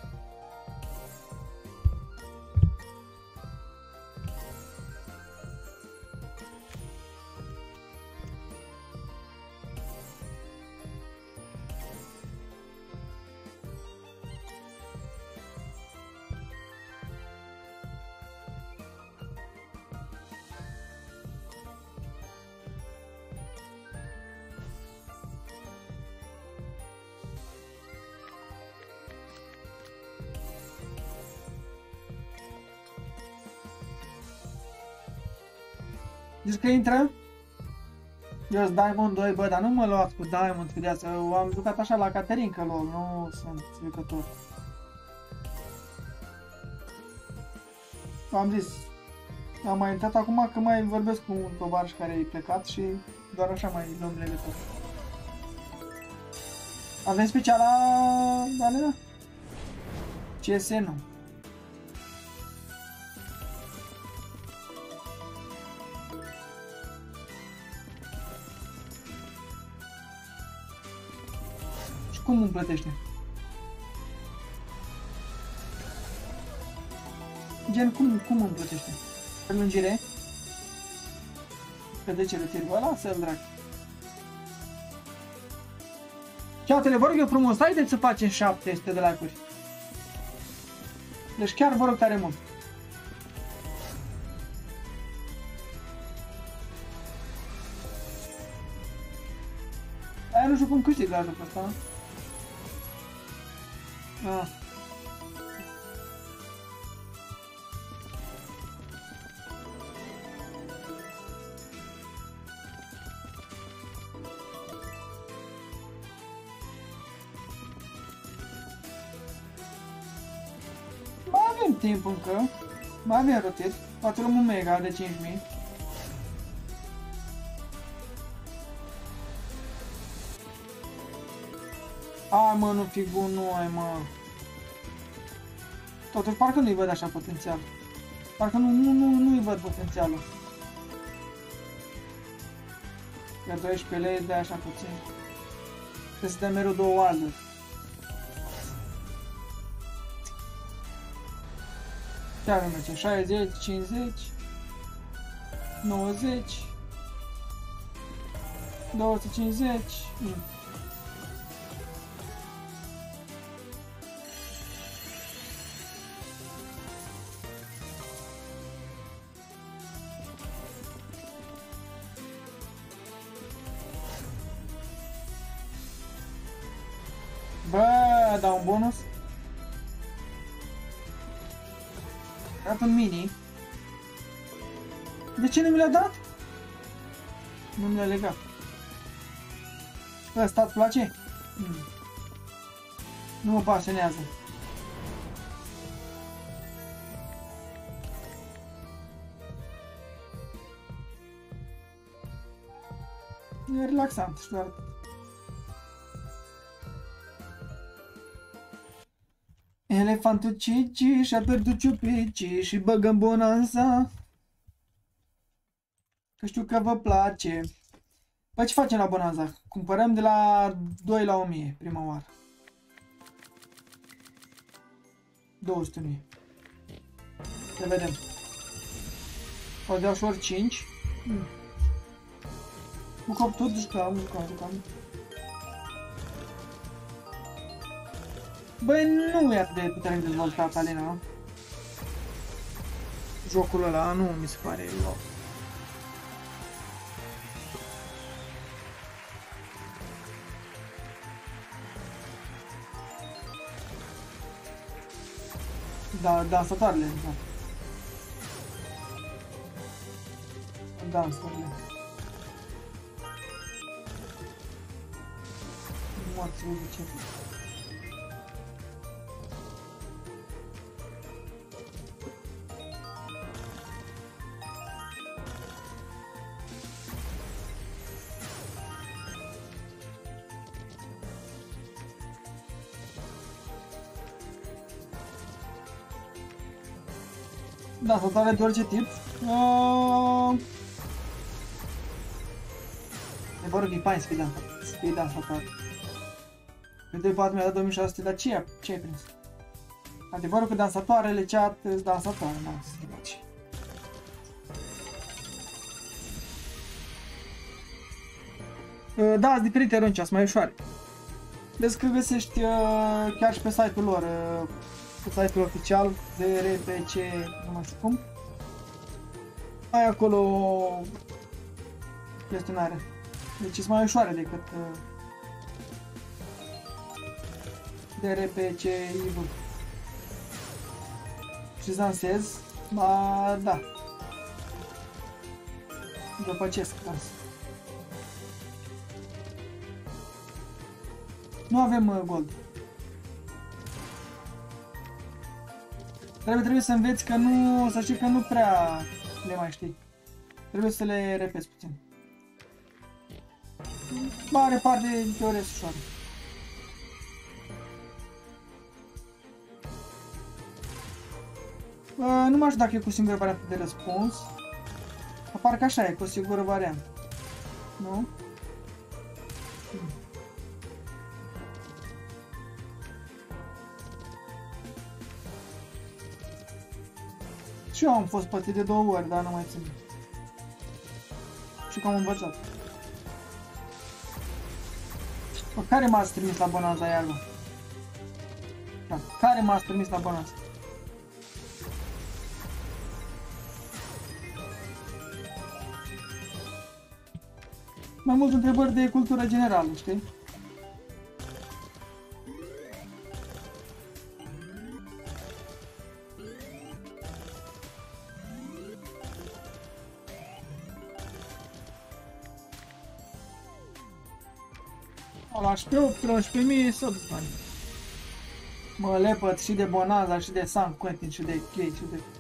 Zici că intră? Eu sunt Diamond doi, bă, dar nu mă luați cu Diamond, vedeați, am jucat așa la Caterinca lol, nu sunt jucător. Am zis, am mai intrat acum că mai vorbesc cu un tovarăș care e plecat și doar așa mai luăm legătură. Avem speciala, Galera? C S nu. Cum îmi plătește? Gen, cum, cum îmi plătește? Prelungire? Petrecere tirgă, lasă-l drag. Chatele, vă rog eu frumos, haideți să facem șapte sute de like-uri. Deci chiar vă rog tare mult. Aia nu știu cum câștig la jocul ăsta. Ah. Mai avem timp încă. Mai avem rotit. Poate luăm un mega de cinci mii. Ai mă, nu fi bun, nu ai mă. Totuși parcă nu-i văd așa potențial. Parcă nu, nu, nu, nu-i văd potențialul. Iar doisprezece lei de așa puțin. Trebuie să dăm mereu două wilduri. Chiar nu merge. șaizeci, cincizeci, nouăzeci, două sute cincizeci. Mm. Bă, dau un bonus. Dat un mini. De ce nu mi l-a dat? Nu mi l-a legat. Ăsta îți place? Hmm. Nu mă pasionează. E relaxant și doar. Elefantul Cici și-a pierdut ciupicii și băgăm bonanza. Că știu că vă place. Păi ce facem la bonanza? Cumpărăm de la doi la o mie prima oară. două sute mii. Să vedem. O dea ușor cinci. Hmm. Cu coptul jucam, jucam, jucam. Băi, nu e atât de puternic dezvoltat, Alina. Jocul ăla nu mi se pare loc. Da, dansatoarele, da. Dansurile. Morți, ce. Dansatoare de orice tip. Uh... Adevărul că e fain să fii dansatoare. Să fii dansatoare. Pentru patru mi-a dat două mii șase sute, dar ce, ce ai prins? Adevărul că dansatoarele chat sunt dansatoare, nu să se face. Da, sunt diferite runci, sunt mai ușoare. Vezi că găsești uh, chiar și pe site-ul lor, uh, pe site-ul oficial, D R P C, nu mai știu cum. Ai acolo chestionare. Deci sunt mai ușoare decât uh, D R P C Evil. Și dansez, ba da. Dupăcesc dans. Nu avem uh, gold. Trebuie, trebuie să înveți că nu, să știi că nu prea le mai știi. Trebuie să le repeți puțin. Mare parte de teorie ușoară. Uh, nu mai știu dacă e cu singură variantă de răspuns. Parcă așa e, cu singură variantă. Nu? Hmm. Și eu am fost plătit de două ori, dar nu mai țin. Și că am învățat. Bă, care m-ați trimis la bonanza iarbă? Da, care m-ați trimis la bonanza? Mai mult întrebări de cultură generală, știi? La treisprezece mii s-o dus bani. Mă lepăt și de Bonanza, și de San Quentin, și de Chei, și de...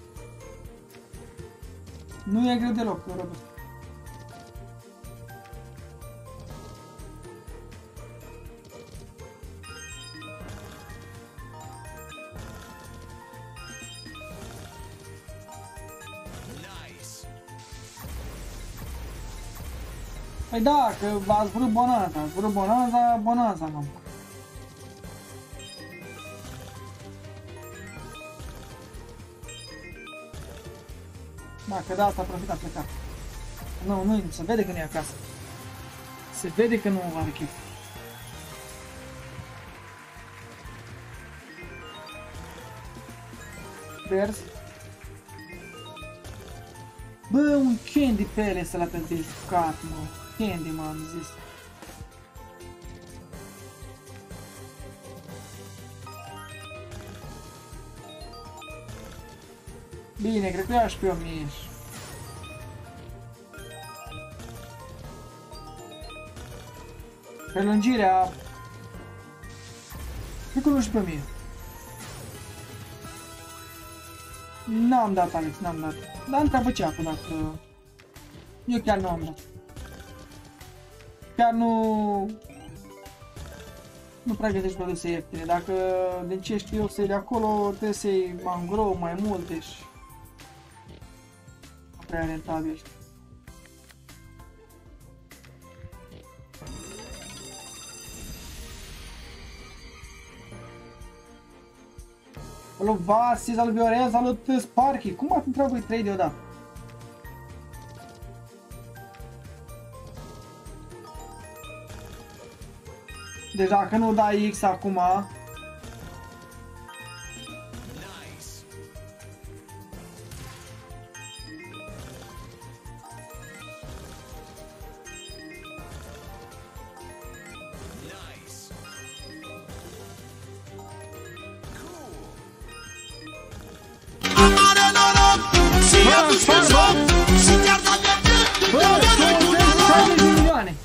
Nu e greu deloc, Robert. Păi da, că ați vrut Bonanza, ați vrut Bonanza, Bonanza, mă. Da, că de asta a profitat plecat. Nu, nu, se vede că nu e acasă. Se vede că nu are chef. Vers. Bă, un candy pe ele să-l apel de jucat, mă. Candy, m-am zis. Bine, cred că ia și pe o mie. Prelungirea... Cred că nu și pe o mie. N-am dat, Alex, n-am dat. Dar întreabă ce acum dacă... Eu chiar nu am dat. Chiar nu... Nu prea găsești produse ieftine. Dacă din ce știu eu să iei de acolo, trebuie să iei mangro mai multe și... Nu prea rentabil. Salut Vasi, salut Viorel, salut Sparky. Cum ați întreabă trei deodată? Deci dacă nu dai X acum... Are noroc și atunci când joc și chiar dacă șaptezeci de milioane!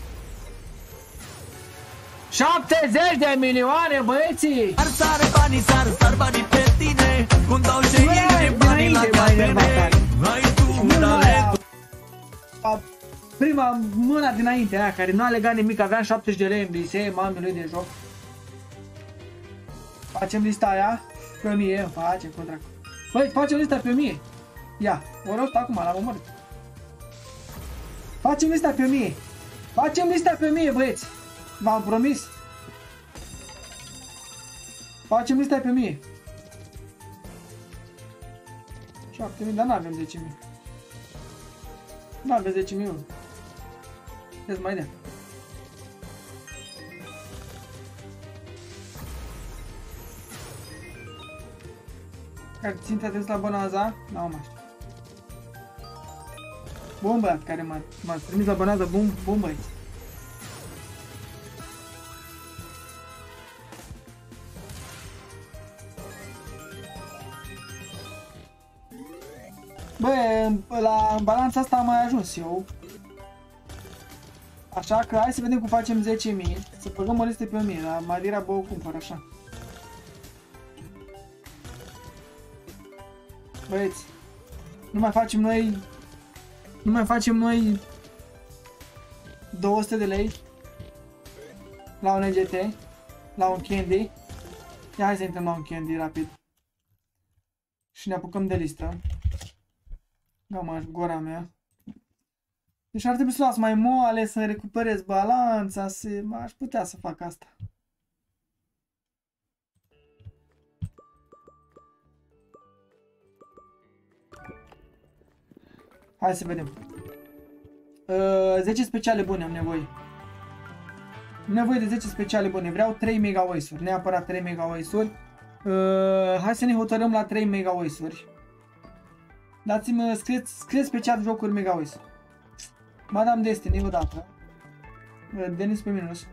șaptezeci de milioane, băieții! Ar sare banii, sar, sar banii pe tine. Cum dau și ei banii la catene. Ai tu talentul. Prima mâna dinainte aia, care nu a legat nimic, aveam șaptezeci de lei în lise, mamei lui de joc. Facem lista aia, pe mie, facem cu dracu. Băi, facem lista pe o mie. Ia, o rost acum, l-am omorât. Facem lista pe o mie. Facem lista pe o mie, băieți. V-am promis. Facem lista pe o mie. șapte mii, dar n-avem zece mii. N-avem zece mii euro. Trebuie mai dea. Care ținte atent la Bonaza? Da, mă știu. Bun băiat care m-a trimis la Bonaza, bun, bun băieți. Bă, la balanța asta am mai ajuns eu. Așa că hai să vedem cum facem zece mii. Să băgăm o listă pe o mie, dar mai degrabă o cumpăr așa. Băieți, nu mai facem noi, nu mai facem noi două sute de lei la un E G T, la un Candy. Ia hai să intrăm la un Candy rapid. Și ne apucăm de listă. Gama, gura mea. Deci ar trebui să las mai moale, să recuperez balanța, să... aș putea să fac asta. Hai să vedem. Uh, zece speciale bune am nevoie. Am nevoie de zece speciale bune. Vreau trei mega voice-uri. Neapărat trei mega voice-uri. Uh, hai să ne hotărâm la trei mega voice-uri. Dați-mi, scrieți, scrieți pe chat jocuri mega voice. Madame Destiny odată. Uh, Denis pe minus.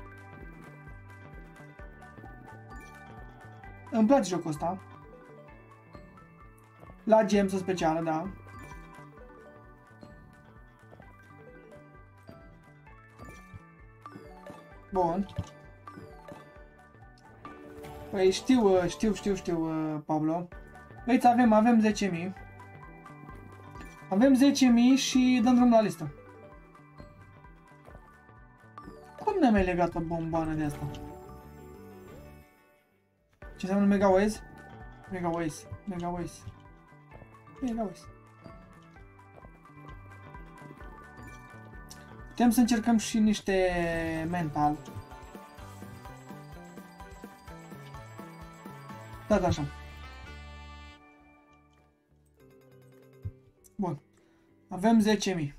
Îmi place jocul ăsta. La Gems o specială, da. Bun. Păi știu, știu, știu, știu, Pablo. Uite, avem, avem zece mii. Avem zece mii și dăm drumul la listă. Cum ne-am mai legat o bombană de asta? Ce înseamnă Mega Waze? Mega Waze, Mega Waze. Mega Waze. Putem să încercăm și niște mental. Da, da, așa. Bun. Avem zece mii.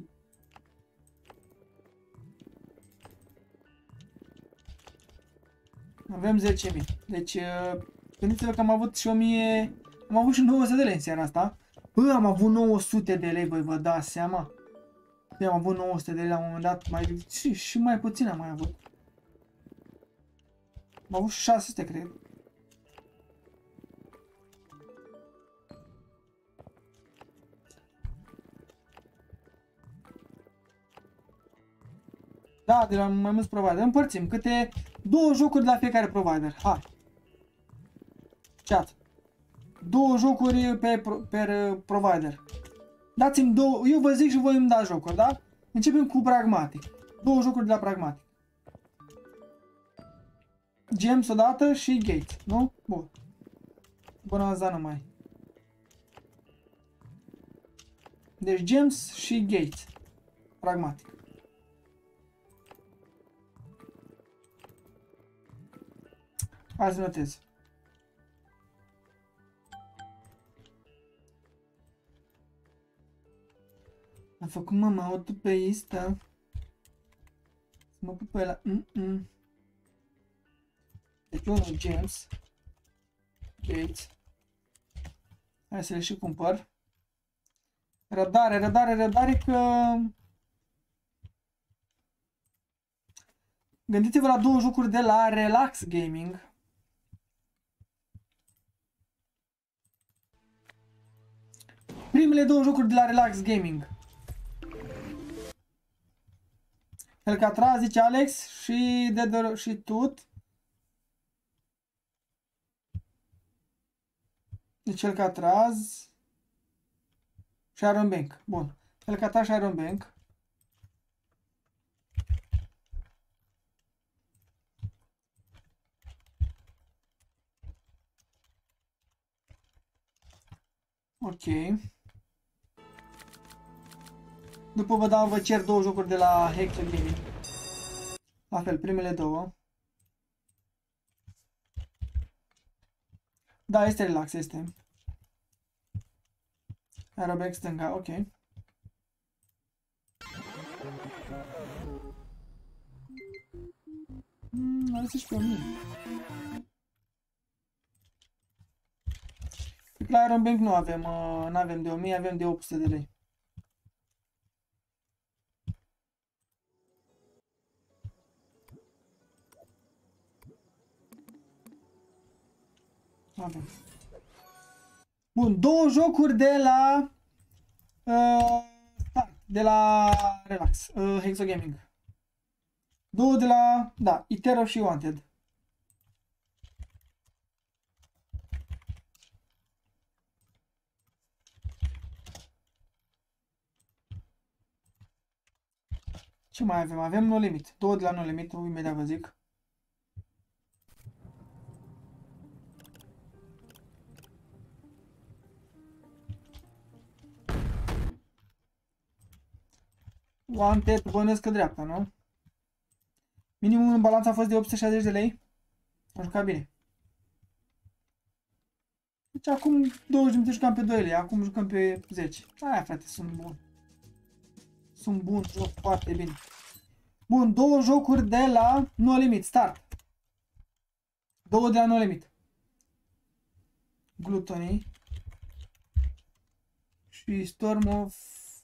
Avem zece mii. Deci, gândiți-vă că am avut și o mie... Am avut și nouă sute de lei în seara asta. Bă, am avut nouă sute de lei, băi, vă dați seama? Eu am avut nouă sute de lei la un moment dat, mai, și, și mai puțin am mai avut. Am avut șase sute, cred. Da, de la mai mulți provider. Împărțim câte două jocuri de la fiecare provider. Hai. Chat. Două jocuri pe, pe provider. Dați-mi două, eu vă zic și voi îmi dați jocuri, da? Începem cu Pragmatic. Două jocuri de la Pragmatic. Gems odată și Gate, nu? Bun. Bonanza numai. Deci Gems și Gate. Pragmatic. Hai să notez. Am făcut mama auto pe Insta. Să mă pui pe ăla. Mm -mm. Deci unul James. Gates. Hai să le și cumpăr. Răbdare, răbdare, răbdare că... Gândiți-vă la două jocuri de la Relax Gaming. Primele două jocuri de la Relax Gaming. Alcatraz, zice Alex, și Dead și Tut. Deci Alcatraz și Iron Bank. Bun. Alcatraz și Iron Bank. Ok. După vă dau, vă cer două jocuri de la Hexo Gaming. La fel, primele două. Da, este relax, este. Aeroback stânga, ok. Hmm, are să-și pe mine. La Iron Bank nu avem, uh, nu avem de o mie, avem de opt sute de lei. Avem. Bun, două jocuri de la uh, de la Relax, uh, Hexo Gaming. Două de la, da, Itero și Wanted. Ce mai avem? Avem No Limit. Două de la No Limit, imediat vă zic. Wanted, bănuiesc că dreapta, nu? Minimul în balanță a fost de opt sute șaizeci de lei. Am jucat bine. Deci acum douăzeci de minute jucam pe doi lei, acum jucăm pe zece. Aia, frate, sunt bun. Sunt bun, joc foarte bine. Bun, două jocuri de la No Limit, start. Două de la No Limit. Gluttony. Și Storm of...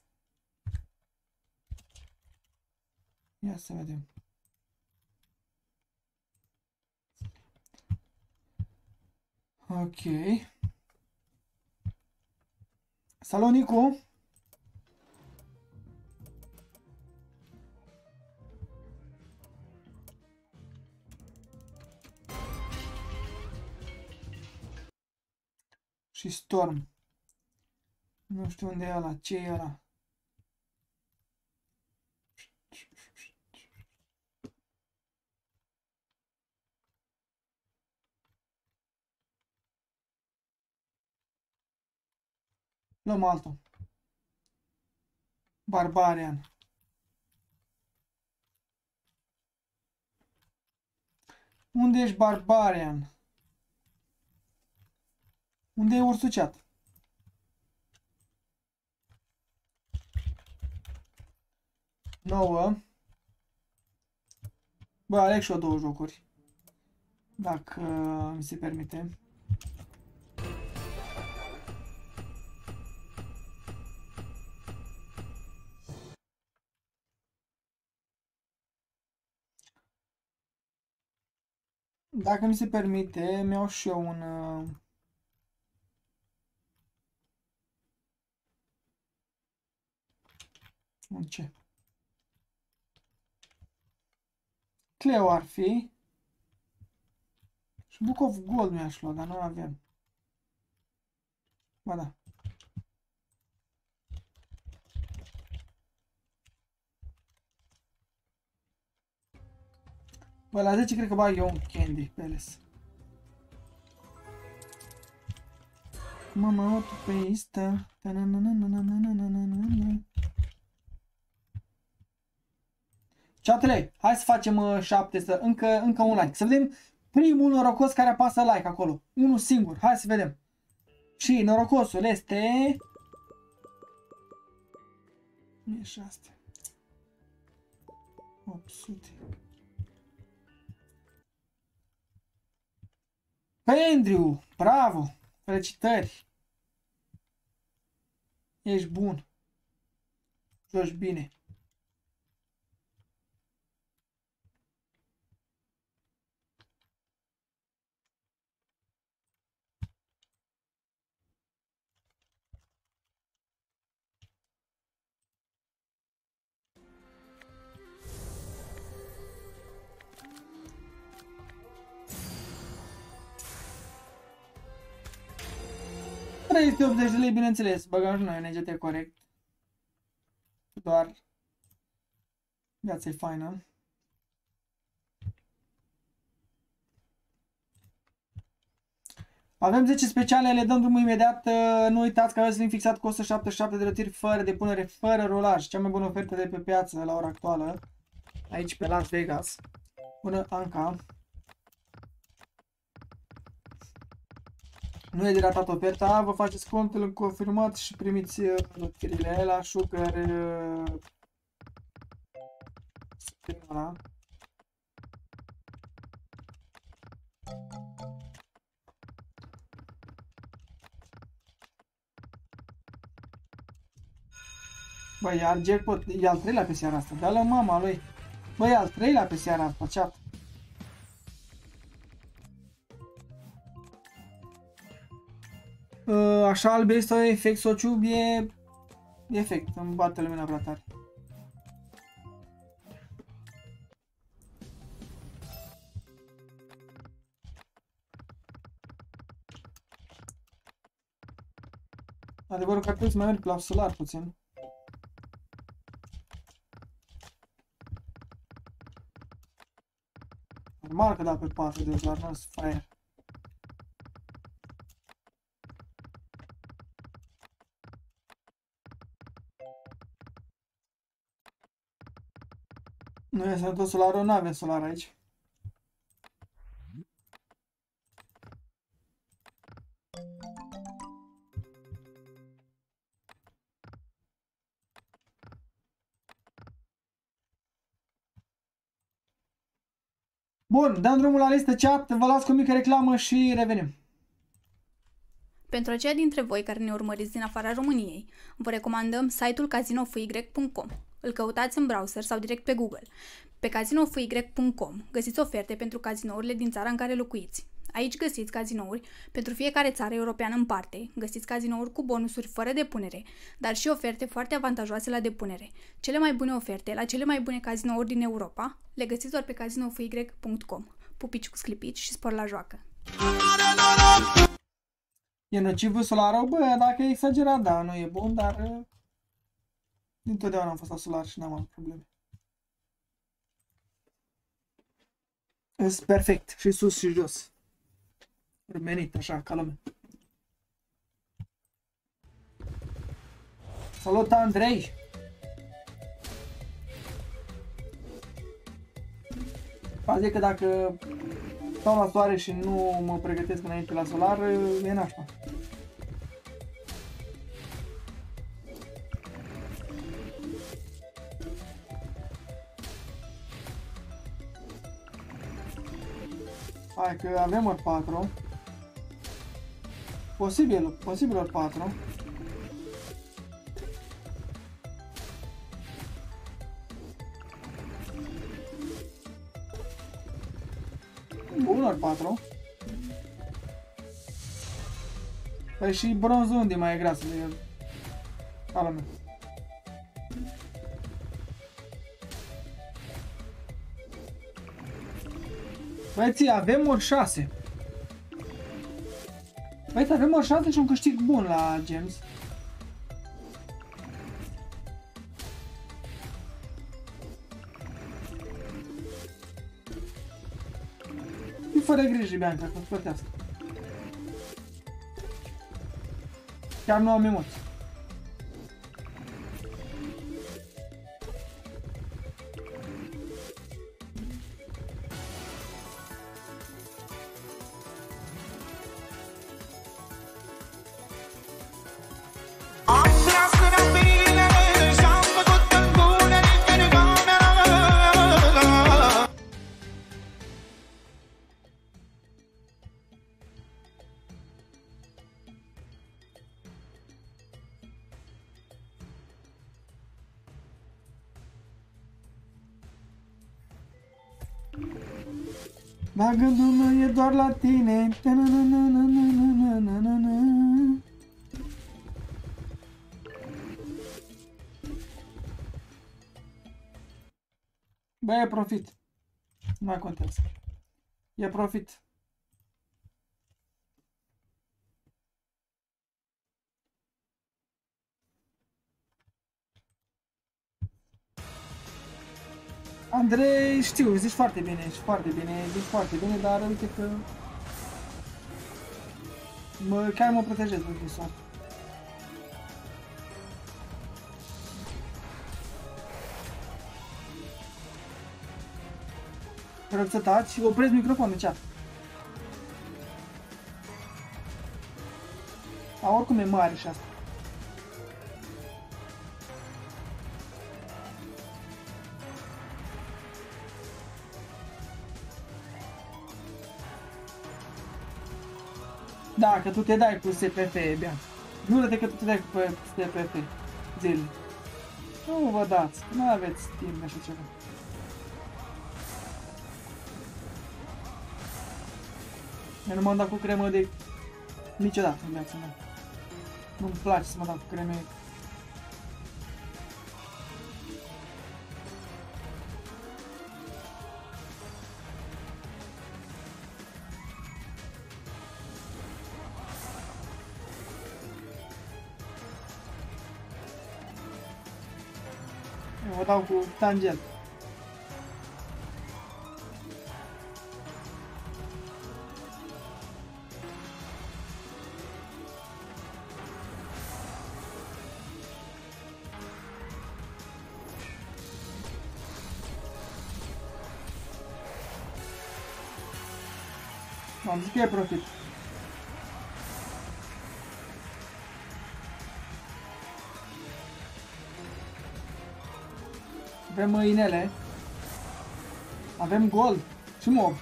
Ia să vedem. Ok. Salonicu. Și Storm. Nu știu unde e ăla, ce e ăla? Luăm altul. Barbarian. Unde ești, Barbarian? Unde e ursuceat? nouă. Bă, aleg și eu două jocuri. Dacă mi se permite. Dacă mi se permite, mi-au și eu un... Uh... un ce? Cleo ar fi. Și Book of Gold mi-aș lua, dar nu avem. Ba da. Bă, la zece cred că bag eu un Candy Palace. Mama autopeistă. Chatele, hai să facem uh, șapte, să, încă, încă un like. Să vedem primul norocos care apasă like acolo. Unul singur, hai să vedem. Și norocosul este... Nu e șase. opt sute. Andrew, bravo! Felicitări! Ești bun. Joci bine. trei sute optzeci de lei, bineînțeles, băgăm și noi în N G T corect. Doar viața e faină. Avem zece speciale, le dăm drumul imediat. Nu uitați că aveți link fixat cu o sută șaptezeci și șapte de rotiri fără depunere, fără rulaj. Cea mai bună ofertă de pe piață la ora actuală. Aici pe Las Vegas. Bună, Anca. Nu e de ratat oferta, vă faceți contul confirmat și primiți rotirile la Sugar. Săptămâna. Băi, iar jackpot, e al treilea pe seara asta, dă-l mama lui. Băi, e al treilea pe seara asta, chat. Uh, așa albe este efect sociub, e efect, îmi bate lumina prea tare. Adevărul că ar trebui să mai merg la solar puțin. Normal că da pe patru de doar nu-s fire. Nu e sănătos solarul, nu avem solar aici. Bun, dăm drumul la listă chat, vă las cu o mică reclamă și revenim. Pentru aceia dintre voi care ne urmăriți din afara României, vă recomandăm site-ul casino f y punct com. Îl căutați în browser sau direct pe Google. Pe casino f y punct com găsiți oferte pentru cazinourile din țara în care locuiți. Aici găsiți cazinouri pentru fiecare țară europeană în parte, găsiți cazinouri cu bonusuri fără depunere, dar și oferte foarte avantajoase la depunere. Cele mai bune oferte la cele mai bune cazinouri din Europa le găsiți doar pe casino f y punct com. Pupici cu sclipici și spor la joacă! E nocivul solarul? Bă, dacă e exagerat, da, nu e bun, dar dintotdeauna am fost la solar și n-am avut probleme. Îs perfect, și sus și jos. Urmenit, așa, ca lume. Salut, Andrei! Faze că dacă stau la soare și nu mă pregătesc înainte la solar, e nașpa. Hai că avem ori patru. Posibil, posibil ori patru. Bun, ori patru. Păi și bronzul unde mai e grasă de el? Ala mea. Băieții, avem ori șase. Băieți, avem ori șase și un câștig bun la gems. E fără grijă, Bianca, că-ți plătească. Chiar nu am emoții. Dar gândul meu e doar la tine. Bă, e profit. Nu mai contează. E profit. Andrei, știu, zici foarte bine, zici foarte bine, zici foarte bine, dar uite că Mă, chiar mă protejez din soare. Vă rog să taci și opresc microfonul, cea. A, oricum e mare și asta. Da, că tu te dai cu S P F, bine. Jură-te că tu te dai cu S P F zilele. Nu vă dați, nu aveți timp de așa ceva. Eu nu m-am dat cu cremă de niciodată în viața mea. Nu-mi place să mă dau cu creme. Eu mă dau cu tangent. Am zis că e profit. Avem mâinele. Avem gold și mob.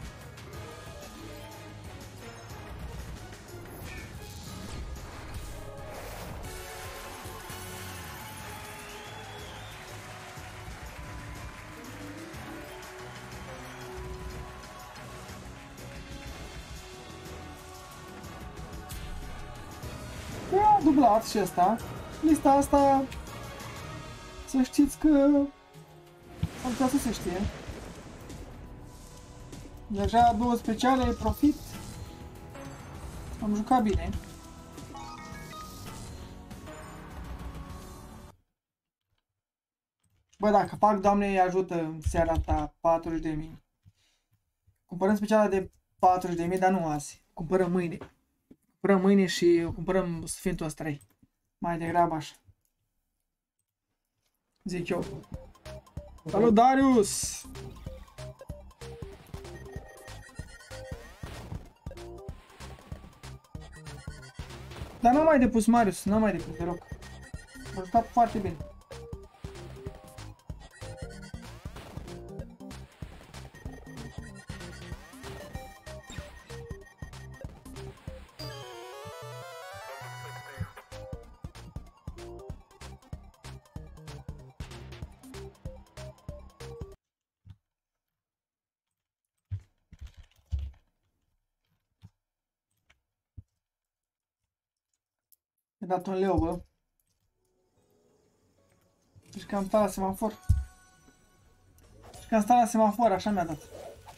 A dublat și asta. Lista asta, să știți că am putea să se știe. Deja două speciale, profit. Am jucat bine. Bă, dacă fac, Doamne, îi ajută în seara asta patruzeci de mii. Cumpărăm speciala de patruzeci de mii, dar nu azi. Cumpărăm mâine. Cumpărăm mâine și cumpărăm Sfântul trei. Mai degrabă așa. Zic eu. Salut, Darius! Dar n-am mai depus, Marius, n-am mai depus, te rog. M-a ajutat foarte bine. Mi-a dat un leu, bă. Deci că am stat la semafor. Deci că am stat la semafor, așa mi-a dat.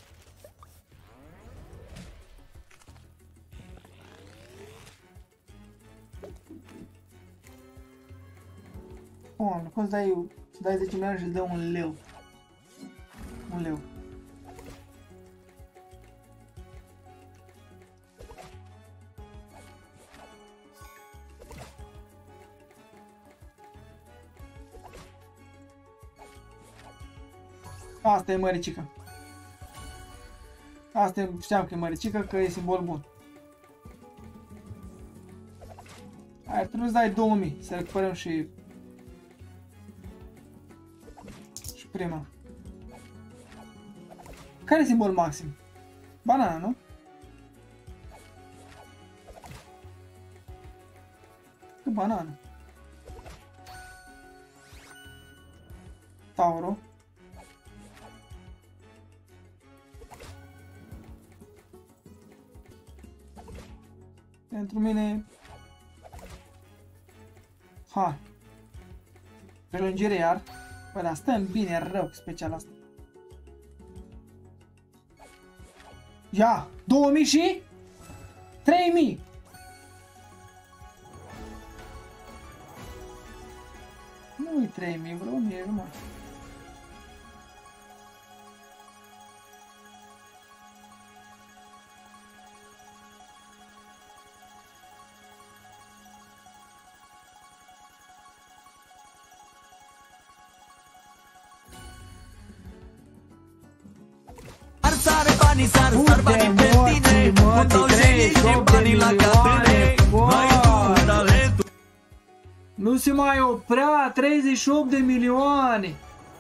Bun, cum să dai, să dai zece milioane și îți dă un leu. Un leu. Asta e măricică. Asta e, știam că e măricică, că e simbol bun. Hai, trebuie să dai două mii, să recuperăm și... și prima. Care e simbol maxim? Banana, nu? Că banana. Tauro. Pentru mine... Ha. Prelungire iar. Bă, dar stăm bine rău cu special asta. Ia! două mii și... trei mii! Nu-i trei mii, vreo o mie jumătate. banii sar, sar banii pe tine. Cum dau și ei și banii la catene. Mai tu, talentul. Nu se mai oprea, treizeci și opt de milioane.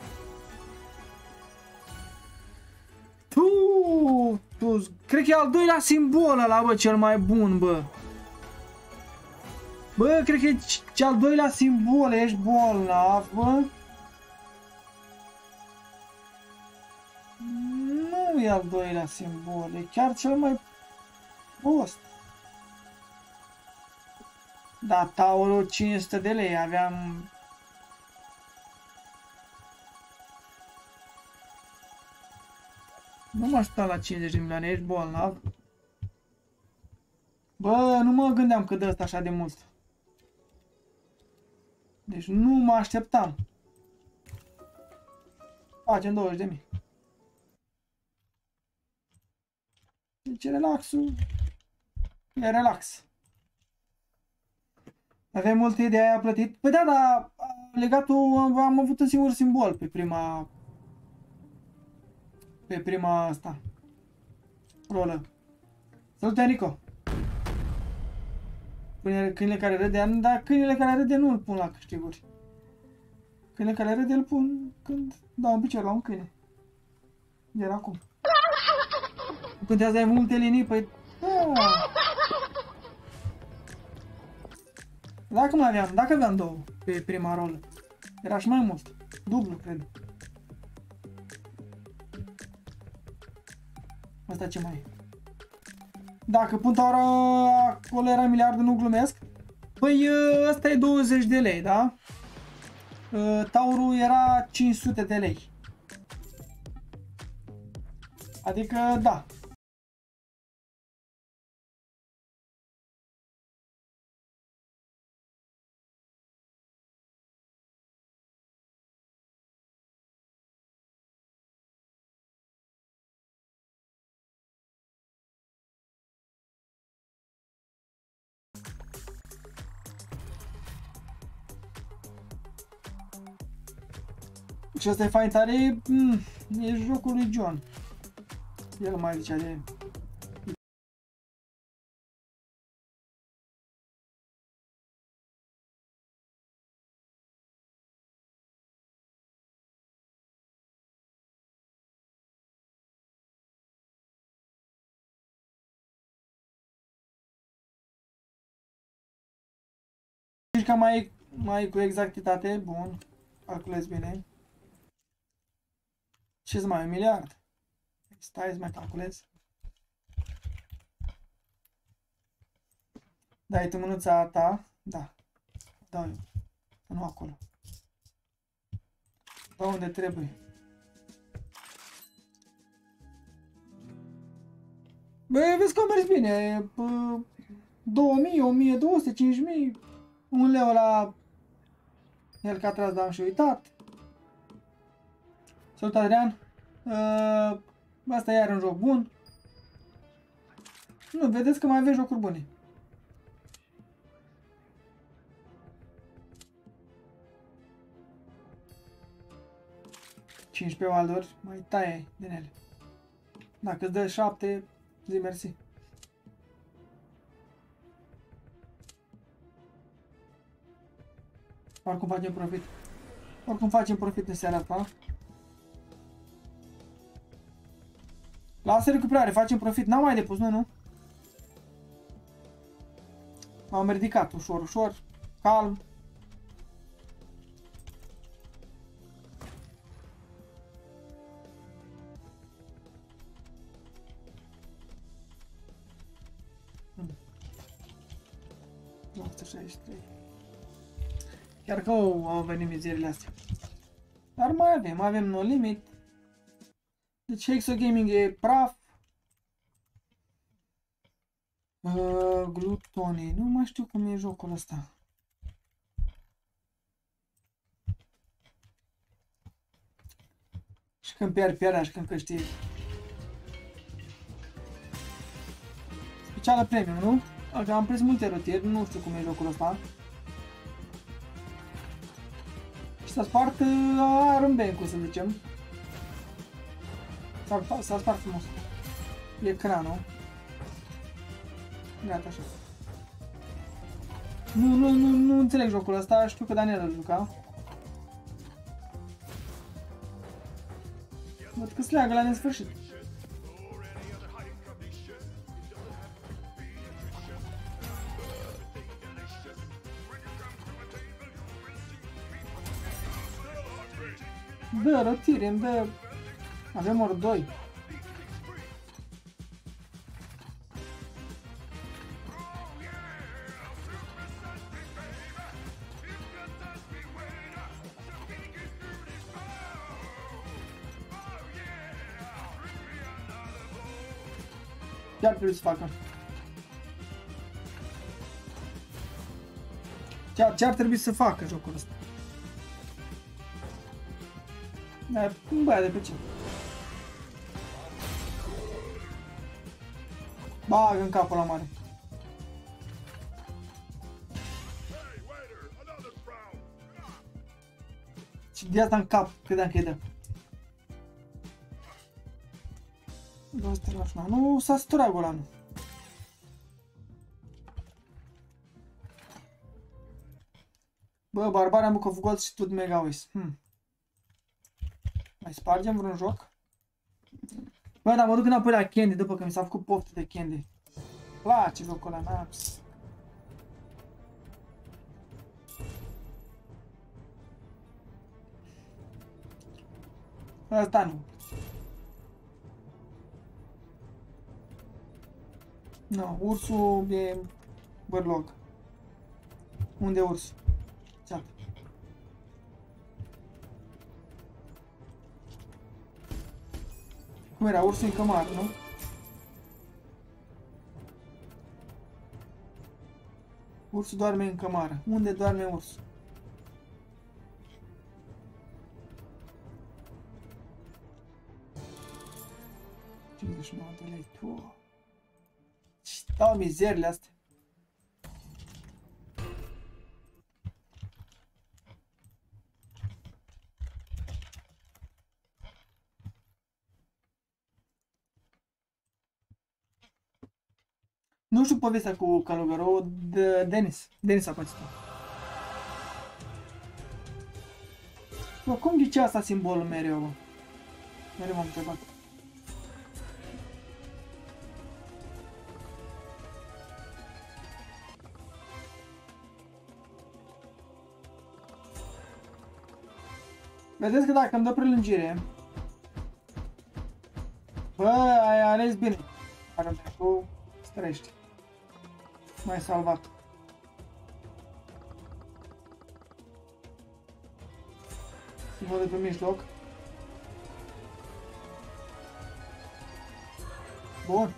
Tu, tu, cred că e al doilea simbol ăla, bă, cel mai bun, bă. Bă, cred că e ce al doilea simbol, ești bolnav, bă. Nu e al doilea simbol, e chiar cel mai prost. Da, taurul cinci sute de lei, aveam... Nu mă așteptam la cincizeci de milioane, ești bolnav. Bă, nu mă gândeam că dă ăsta așa de mult. Deci nu mă așteptam. Facem douăzeci de mii. Deci relaxul e relax. Avem multe idei, aia plătit. Păi da, dar legatul am, am avut un singur simbol pe prima... Pe prima asta. Rolă. Salut, Enrico! Câinele care râde, dar câinele care râde nu îl pun la câștiguri. Câinele care râde îl pun când dau un picior la un câine. Iar acum. Când te-ați dai multe linii, păi... Da. Dacă mai aveam, dacă aveam două pe prima rolă, era și mai mult. Dublu, cred. Asta ce mai e? Dacă pun taură acolo era miliardul, nu glumesc. Păi ăsta e douăzeci de lei, da? Taurul era cinci sute de lei. Adică, da. Și asta e fain tare, mm, e jocul lui John. El mai zicea de... Zici că mai, mai cu exactitate, bun, calculez bine. Ce-ți mai, un miliard? Stai să mai calculez. Dai tu mânuța ta? Da. Dau eu. Nu acolo. Dau unde trebuie. Băi, vezi că a mers bine. două mii, o mie două sute, cinci mii. Un leu la el că a tras, dar am și uitat. Salut, Adrian! Uh, asta e iar un joc bun. Nu, vedeți că mai aveți jocuri bune. cincisprezece walduri, mai taie din ele. Dacă îți dă șapte, zi mersi. Oricum facem profit. Oricum facem profit în seara asta. Lasă recuperare, facem profit. N-am mai depus, nu, nu? M-am ridicat ușor, ușor, calm. nouă sute șaizeci și trei. Chiar că au, au venit mizerile astea. Dar mai avem, mai avem No Limit. Deci Hexo Gaming e praf. Uh, Glutone. Nu mai știu cum e jocul ăsta. Și când pierd, pierdea și când câștigi. Specială premium, nu? Că am prins multe rotieri, nu știu cum e jocul ăsta. Și s-a spart uh, arâmbencul, să zicem. S-a spart frumos. ecranul. Gata, așa. Nu, nu, nu, nu înțeleg jocul ăsta, știu că Daniel îl juca. Văd că se leagă la nesfârșit. Dă, rotire, îmi dă... Avem ori doi. Ce-ar trebui să facă? Ce-ar ce trebui să facă jocul ăsta? Da, băia de pe ce? Bagă în capul la mare. Și de asta în cap, credeam că e dă. Nu s-a săturat golanul. Bă, Barbarian Book of Gold și tot Mega Ways. Hmm. Mai spargem vreun joc? Bă, dar mă duc înapoi la Candy după că mi s-a făcut poftă de Candy. Place jocul ăla, naps. Asta nu. No, ursul e bărlog. Unde e ursul? Țeapă. Cum era? Ursul în cămară, nu? Ursul doarme în cămară. Unde doarme ursul? cincizeci și nouă de lei. Tu. Stau mizerile astea. Nu știu povestea cu călugărul de Denis. Denis a pățit-o. Bă, cum de ce asta simbolul mereu, bă? Mereu m-am întrebat. Vedeți că dacă îmi dă prelungire, bă, ai ales bine. Dacă tu străiești. M-ai salvat. Văd de pe mijloc. Bun.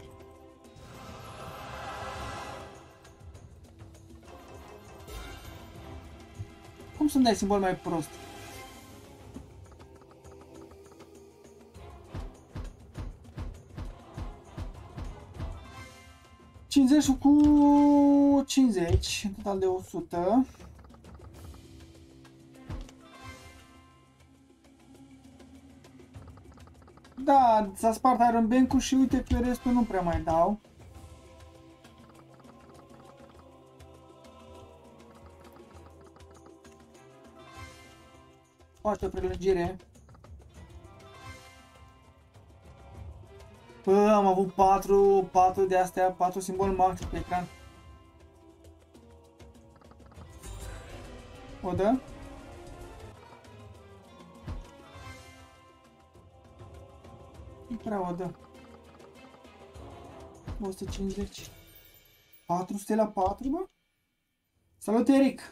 Cum să-mi dai simbol mai prost? cincizeci cu cincizeci, în total de o sută. Da, s-a spart Iron Bank-ul și uite că restul nu prea mai dau. Foarte o prelungire. Bă, am avut patru, patru de astea, patru simbol max pe ecran. O dă? Nu prea o dă. o sută cincizeci. patru sute la patru, bă? Salut, Eric!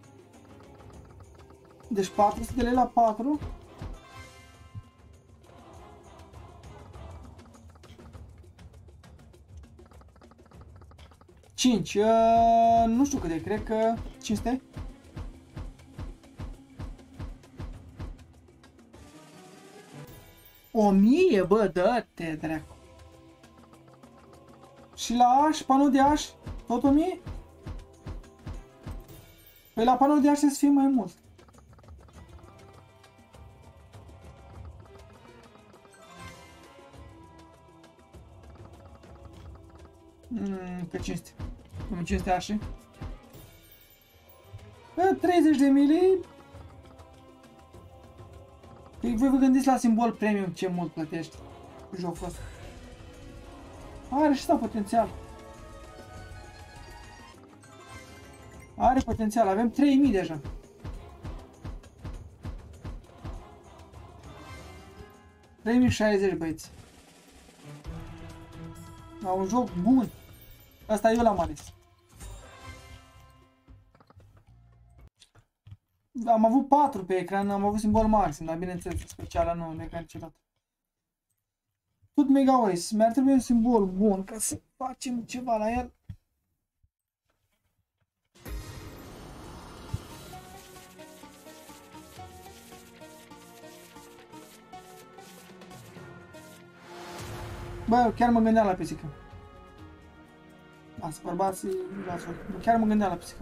Deci patru sute de lei la patru. cinci, uh, nu știu cât de, cred că cinci sute. o mie, bă, dă-te, dracu. Și la Aș, panou de Aș, tot o mie? Păi la panou de Aș trebuie să fie mai mult. Mm, că cinste. o mie cinci sute așa. treizeci de mili. Păi voi vă gândiți la simbol premium ce mult plătești jocul ăsta. Are și asta potențial. Are potențial, avem trei mii deja. trei mii șaizeci, băieți. La un joc bun. Asta eu l-am ales. Am avut patru pe ecran, am avut simbol maxim, dar bineînțeles, speciala nu, nu e ca niciodată. Tot Mega Waste, mi-ar trebui un simbol bun ca să facem ceva la el. Bă, chiar mă gândeam la pisică. Lasă, bărbații, lasă. Chiar mă gândeam la pisică.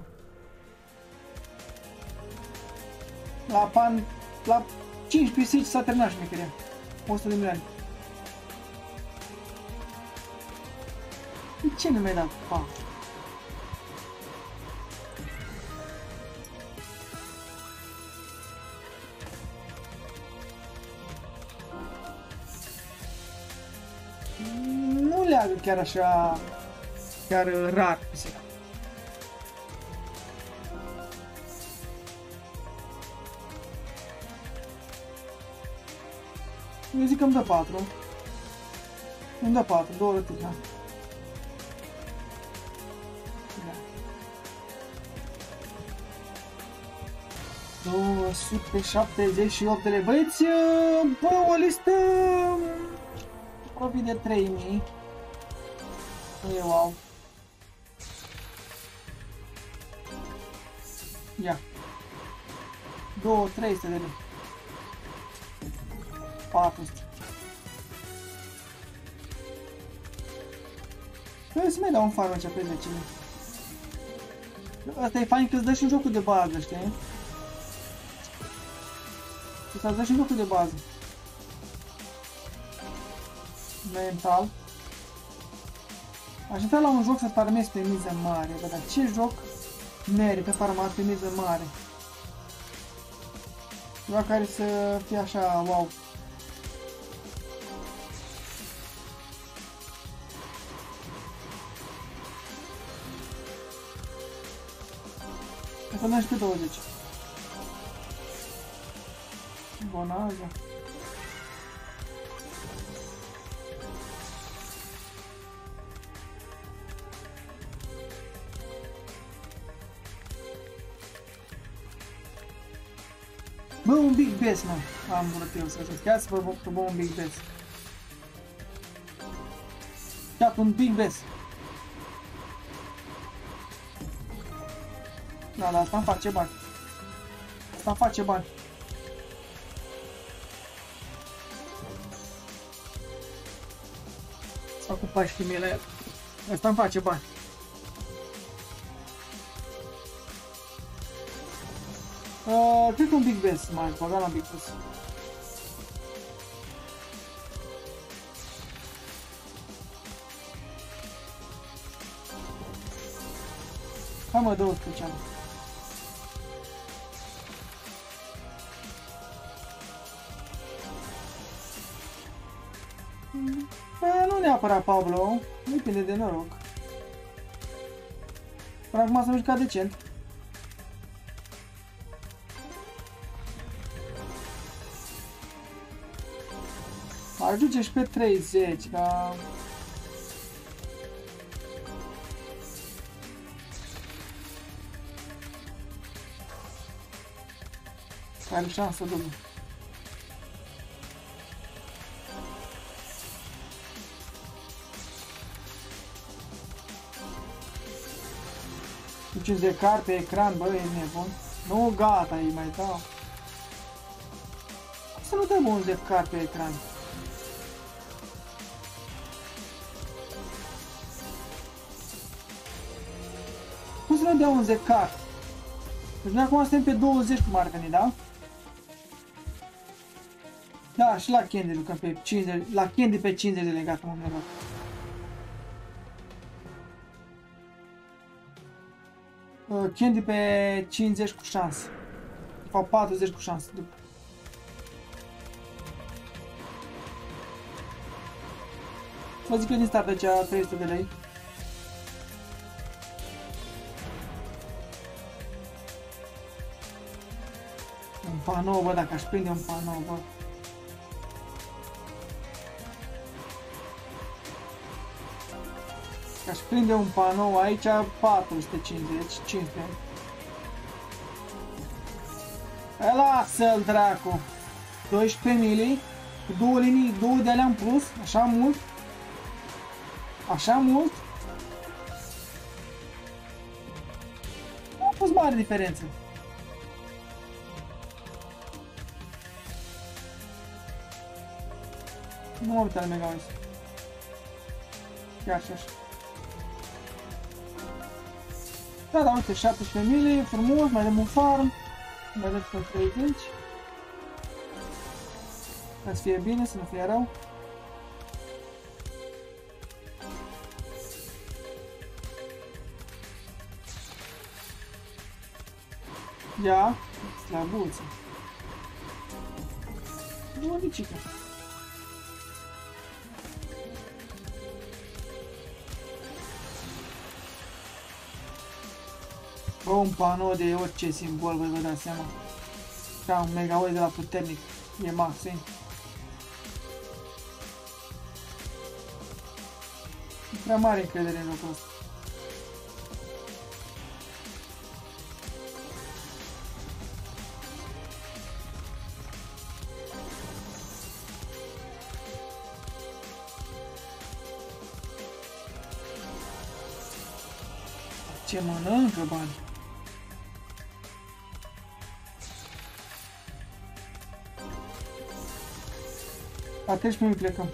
La pan, la cinci pisici s-a terminat șmecheria. o sută de milioane. De ce nu mi-ai dat patru? Nu leagă chiar așa, chiar rar pisica. Eu zic că îmi dă patru. Îmi dă patru, două rături, da. două sute șaptezeci și opt de lei. Băieți, bă, o listă apropie de trei mii. E wow. Ia. două trei sute de lei. patru sute. Trebuie să mai dau un farmacia pe zece mii. Asta e fain că îți dă și jocul de bază, știi? Îți dă și jocul de bază. Mental. Aș intra la un joc să farmezi pe miză mare, bă, dar ce joc merită farmat pe miză mare? Ceva care să fie așa, wow. Să dăm și pe douăzeci. Bonaza. Bă, un Big Bass, mă. Am vrut eu să zic. Ia să vă bă un Big Bass. Ia un Big Bass. Da, da, asta îmi face bani. Asta îmi face bani. S-a cu paștii mei la el. Asta îmi face bani. Uh, cred că un Big Bass m-aș băga la Big Bass. Hai mă, două speciale. Bă, nu neapărat Pablo, depinde de noroc. Până acum s-a jucat decent. Ajunge și pe treizeci, dar... Are șansă dublă. cincizeci de card pe ecran, bă, e nebun. Nu, gata, îi mai dau. Să nu dăm un de card pe ecran. Cum să nu dea un de card? Deci noi acum suntem pe douăzeci cum ar veni, da? Da, și la Candy jucăm pe cincizeci, la Candy pe cincizeci de legat, mă, mereu. Uh, Candy pe cincizeci cu șanse. Sau patruzeci cu șanse. Vă zic eu din start de cea trei sute de lei. Un panou, bă, dacă aș prinde un panou, bă. Aș prinde un panou aici, patru sute cincizeci, cinci sute. E, lasă-l, dracu! doisprezece mili, cu două linii, două de alea în plus, așa mult. Așa mult. Nu a fost mare diferență. Nu mă uitat la Mega Wise. Chiar și așa. Da, da, uite, șaptesprezece mili, frumos, mai dăm un farm. Mai dăm pe treizeci. Ca să fie bine, să nu fie rău. Ia, slabuță. Bunicică. Bă, un panou de orice simbol, voi vă dați seama. Ca un Mega Wise de la puternic. E maxim. E prea mare încredere în jocul ăsta. Ce mănâncă bani? La treisprezece minute plecăm.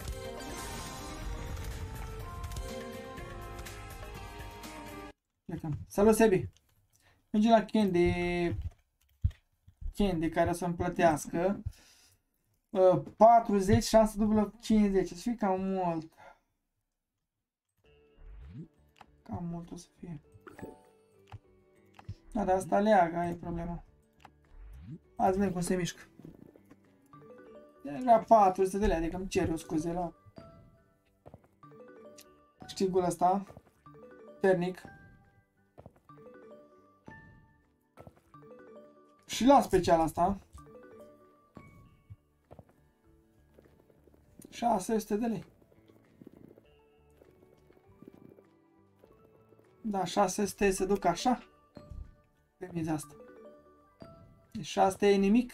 Plecăm. Salut, Sebi! Mergem la Candy. Candy care o să-mi plătească. Uh, patruzeci, șanse dublă cincizeci. O să fie cam mult. Cam mult o să fie. Da, dar asta leagă, aia e problema. Azi vedem cum se mișcă. Era patru sute de lei, adică îmi cer o scuze la câștigul ăsta. Ternic. Și la special asta. șase sute de lei. Da, șase sute se duc așa. Pe miza asta. Deci șase sute e nimic.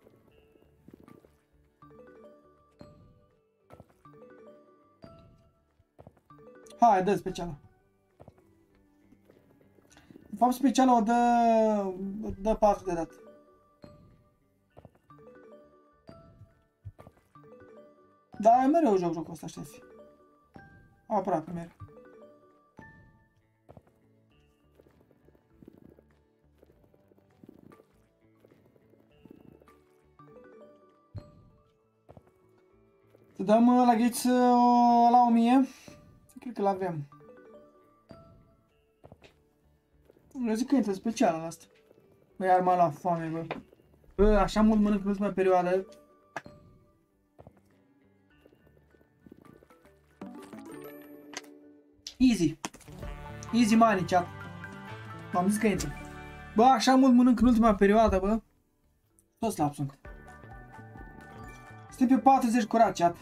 Hai, dă specială. De fapt, specială o dă... dă patru de dat. Da, mereu joc jocul ăsta, știți. Aproape mereu. Să dăm la gheți la o mie. Cred că l-avem. Eu zic că intră special la asta. Bă, iar m-a luat foame, bă. Bă, așa mult mănânc în ultima perioadă. Easy. Easy money, chat. M-am zis că intră. Bă, așa mult mănânc în ultima perioadă, bă. Tot slab sunt. Suntem pe patruzeci curat, chat.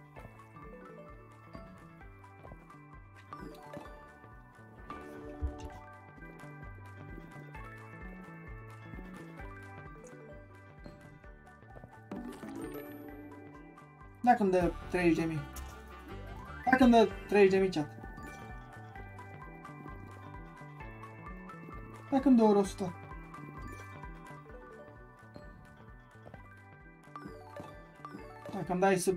Dacă îmi dă treizeci de mii. Dacă îmi dă treizeci de mii, chat. Dacă îmi dă o sută. Dacă îmi dai să...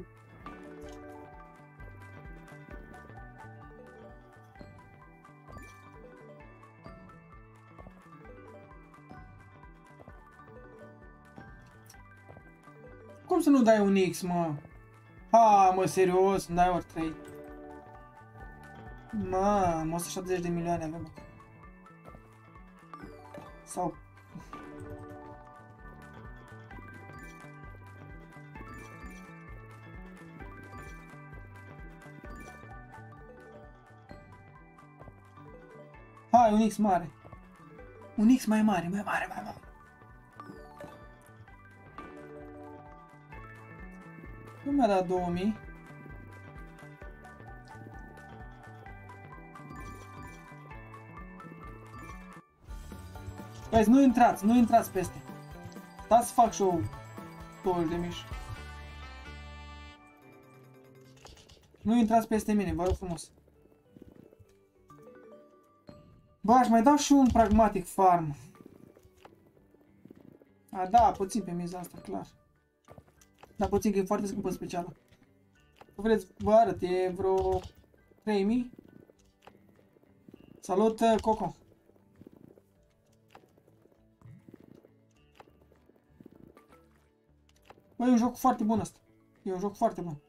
Cum să nu dai un X, mă? Ha, mă, serios, îmi dai ori trei. Mamă, o sută șaptezeci de milioane avem. Sau... Hai, un X mare. Un X mai mare, mai mare, mai mare. Nu mi-a dat două mii. Guys, nu intrați, nu intrați peste. Stați să fac show douăzeci de mici. Nu intrați peste mine, vă rog frumos. Bă, aș mai dau și un pragmatic farm. A, da, puțin pe miza asta, clar. Dar puțin, că e foarte scumpă specială. Vă vreți, vă arăt, e vreo trei mii. Salut, Coco. Bă, e un joc foarte bun ăsta. E un joc foarte bun.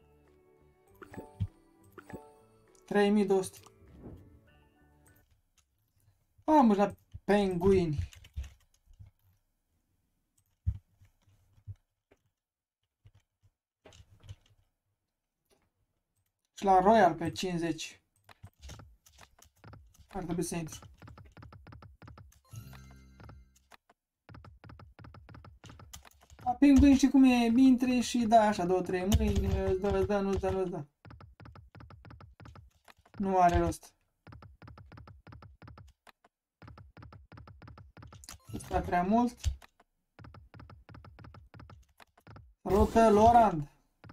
trei mii două sute. Am la penguini. Și la Royal pe cincizeci. Ar trebui să intru. La penguini știi cum e, intri și da așa două trei mâini, îți dă, îți dă, nu-ți dă, nu-ți dă. Nu are rost. Asta prea mult. Salută, Lorand.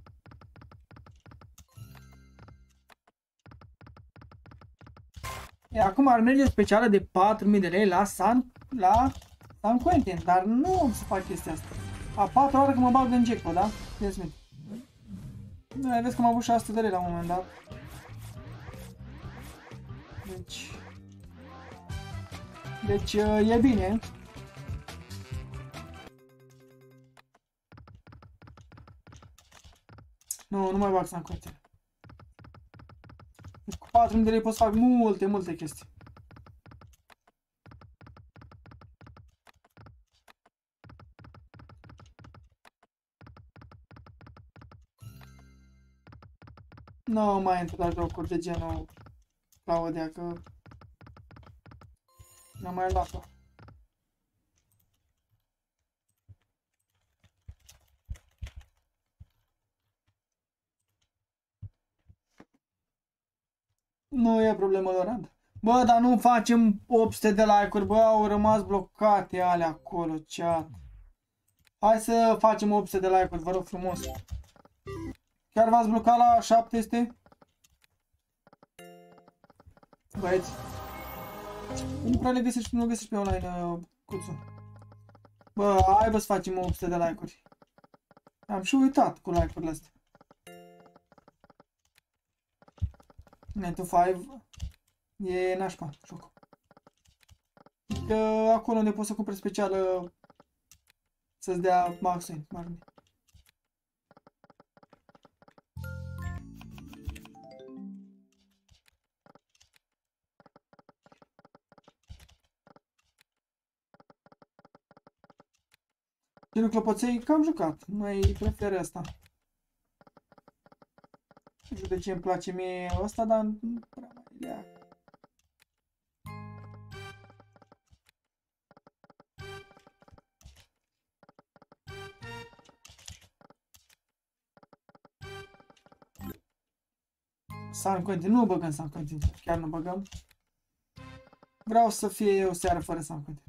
E, acum ar merge specială de patru mii de lei la San, la San Quentin, dar nu om să fac chestia asta. A patru ore că mă bag în jackpot, da? Vezi, minte. Da, vezi că am avut șase sute de lei la un moment dat. Deci... Deci e bine. Nu, nu mai bag San Quentin. Deci cu patru mii de lei pot să fac multe, multe chestii. Nu mai intru la jocuri de genul Claudia, că n-am mai luat-o. Nu e problemă, Lorand. Bă, dar nu facem opt sute de like-uri, bă, au rămas blocate alea acolo, chat. Hai să facem opt sute de like-uri, vă rog frumos. Chiar v-ați blocat la șapte sute? Băieți. Nu prea le găsești, nu găsești pe online, uh, Cuțu. Bă, hai bă să facem opt sute de like-uri. Am și uitat cu like-urile astea. nine to five e nașpa jocul. Adică acolo unde poți să cumperi specială să-ți dea maxim, marmi. Genul clopoței, că am jucat, mai prefer asta. Nu știu de ce îmi place mie ăsta, dar nu prea mai idea. San Quentin, nu băgăm San Quentin, chiar nu băgăm. Vreau să fie o seară fără San Quentin.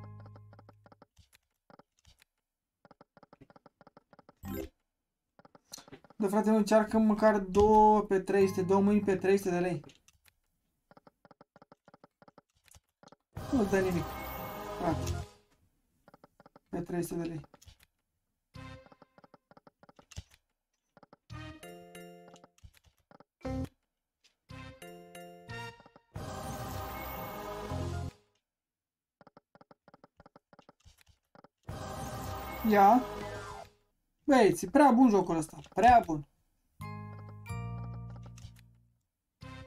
De frate, nu încearcă măcar două pe trei sute, două mâini pe trei sute de lei. Nu dă nimic, frate. Pe trei sute de lei. Ia. Băieți, prea bun jocul ăsta, prea bun.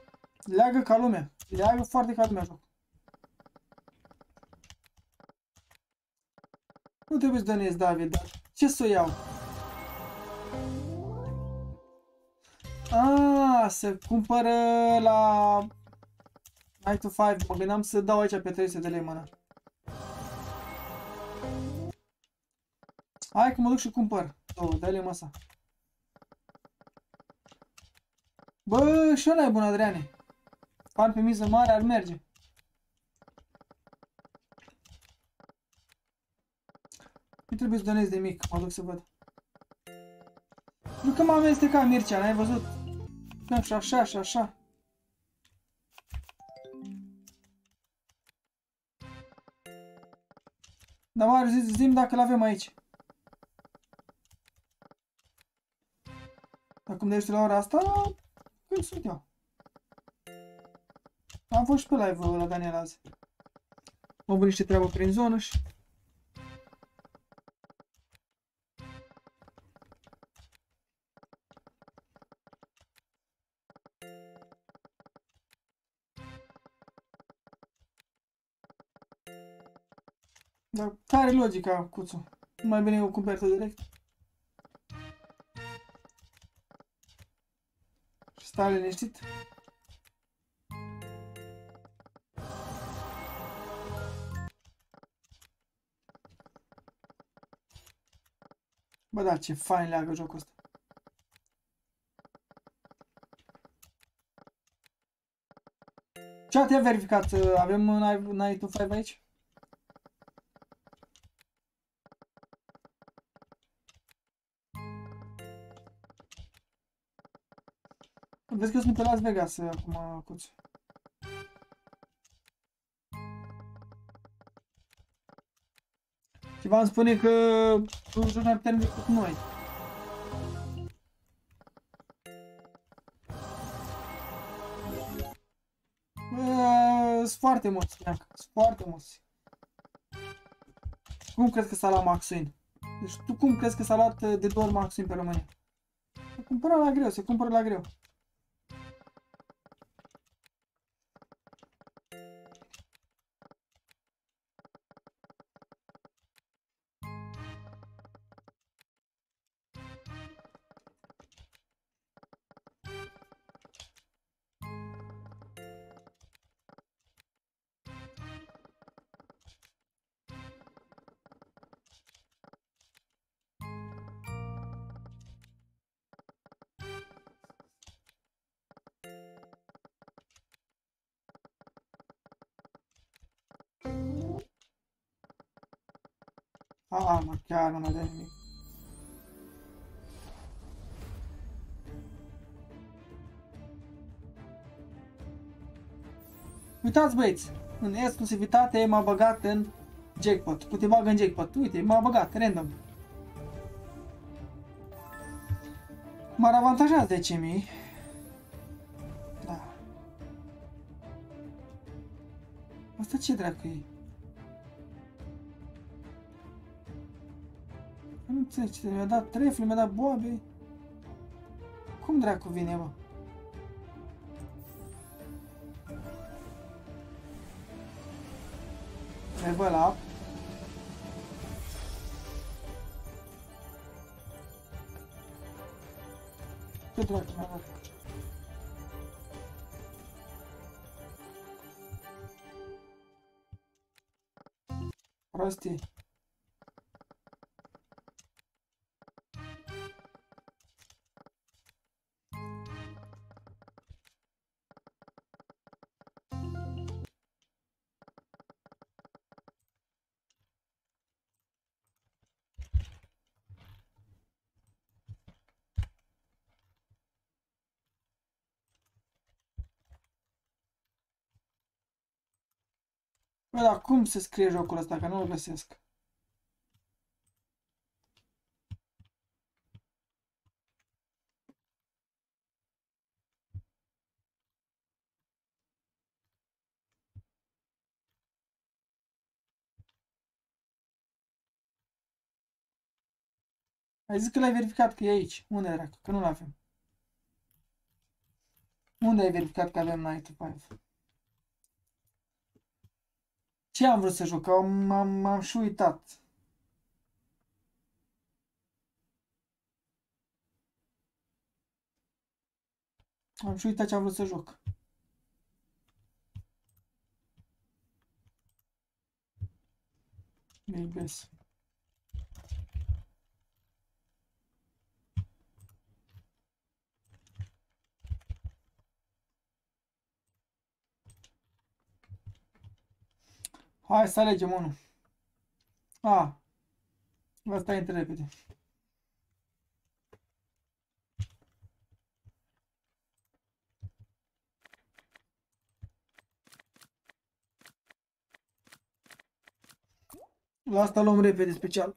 Leagă ca lumea, leagă foarte ca lumea joc. Nu trebuie să donezi, David, dar ce să o iau? Ah, să cumpără la nine to five. Mă gândeam să dau aici pe trei sute de lei, mână. Hai că mă duc și cumpăr. Două, dă-le măsa. Bă, și ăla e bun, Adriane. Fan pe miză mare ar merge. Nu trebuie să donezi de mic, mă duc să văd. Nu că m-am amestecat, Mircea, n-ai văzut? Da, și așa, și așa. Dar Marius, zi, zi-mi dacă l-avem aici. Acum de ești la ora asta, când sunt eu? Am fost și pe live la Daniel azi. Am avut niște treabă prin zonă și... Dar care logica, Cuțu? Mai bine eu cumpăr tot direct. Și stai liniștit. Bă, da, ce fain leagă jocul ăsta. Ce te-a verificat? Avem nine to five aici? Vezi că sunt pe Las Vegas acum, Cuțu. Ceva îmi spune că tu joci mai puternic decât noi. Sunt foarte mulți, neacă. Sunt foarte mulți. Cum crezi că s-a luat Maxwin? Deci tu cum crezi că s-a luat de două ori Maxwin pe România? Se cumpără la greu, se cumpără la greu. Ah, mă, chiar nu mai dă nimic. Uitați, băieți, în exclusivitate m-a băgat în jackpot. Tu te bagă în jackpot. Uite, m-a băgat, random. M-ar avantaja zece mii. Da. Asta ce dracu e? Nu înțeleg ce mi-a dat trefle, mi-a dat boabe. Cum dracu vine, bă? Level up. Ce dracu mi-a dat? Prostii. Bă, dar cum se scrie jocul ăsta, că nu-l găsesc? Ai zis că l-ai verificat că e aici. Unde era? Că nu l-avem. Unde ai verificat că avem nine to five? Ce am vrut să joc? M-am și uitat. Am și uitat ce am vrut să joc. Base. Hai să alegem unul. A. Asta intră repede. La asta luăm repede special.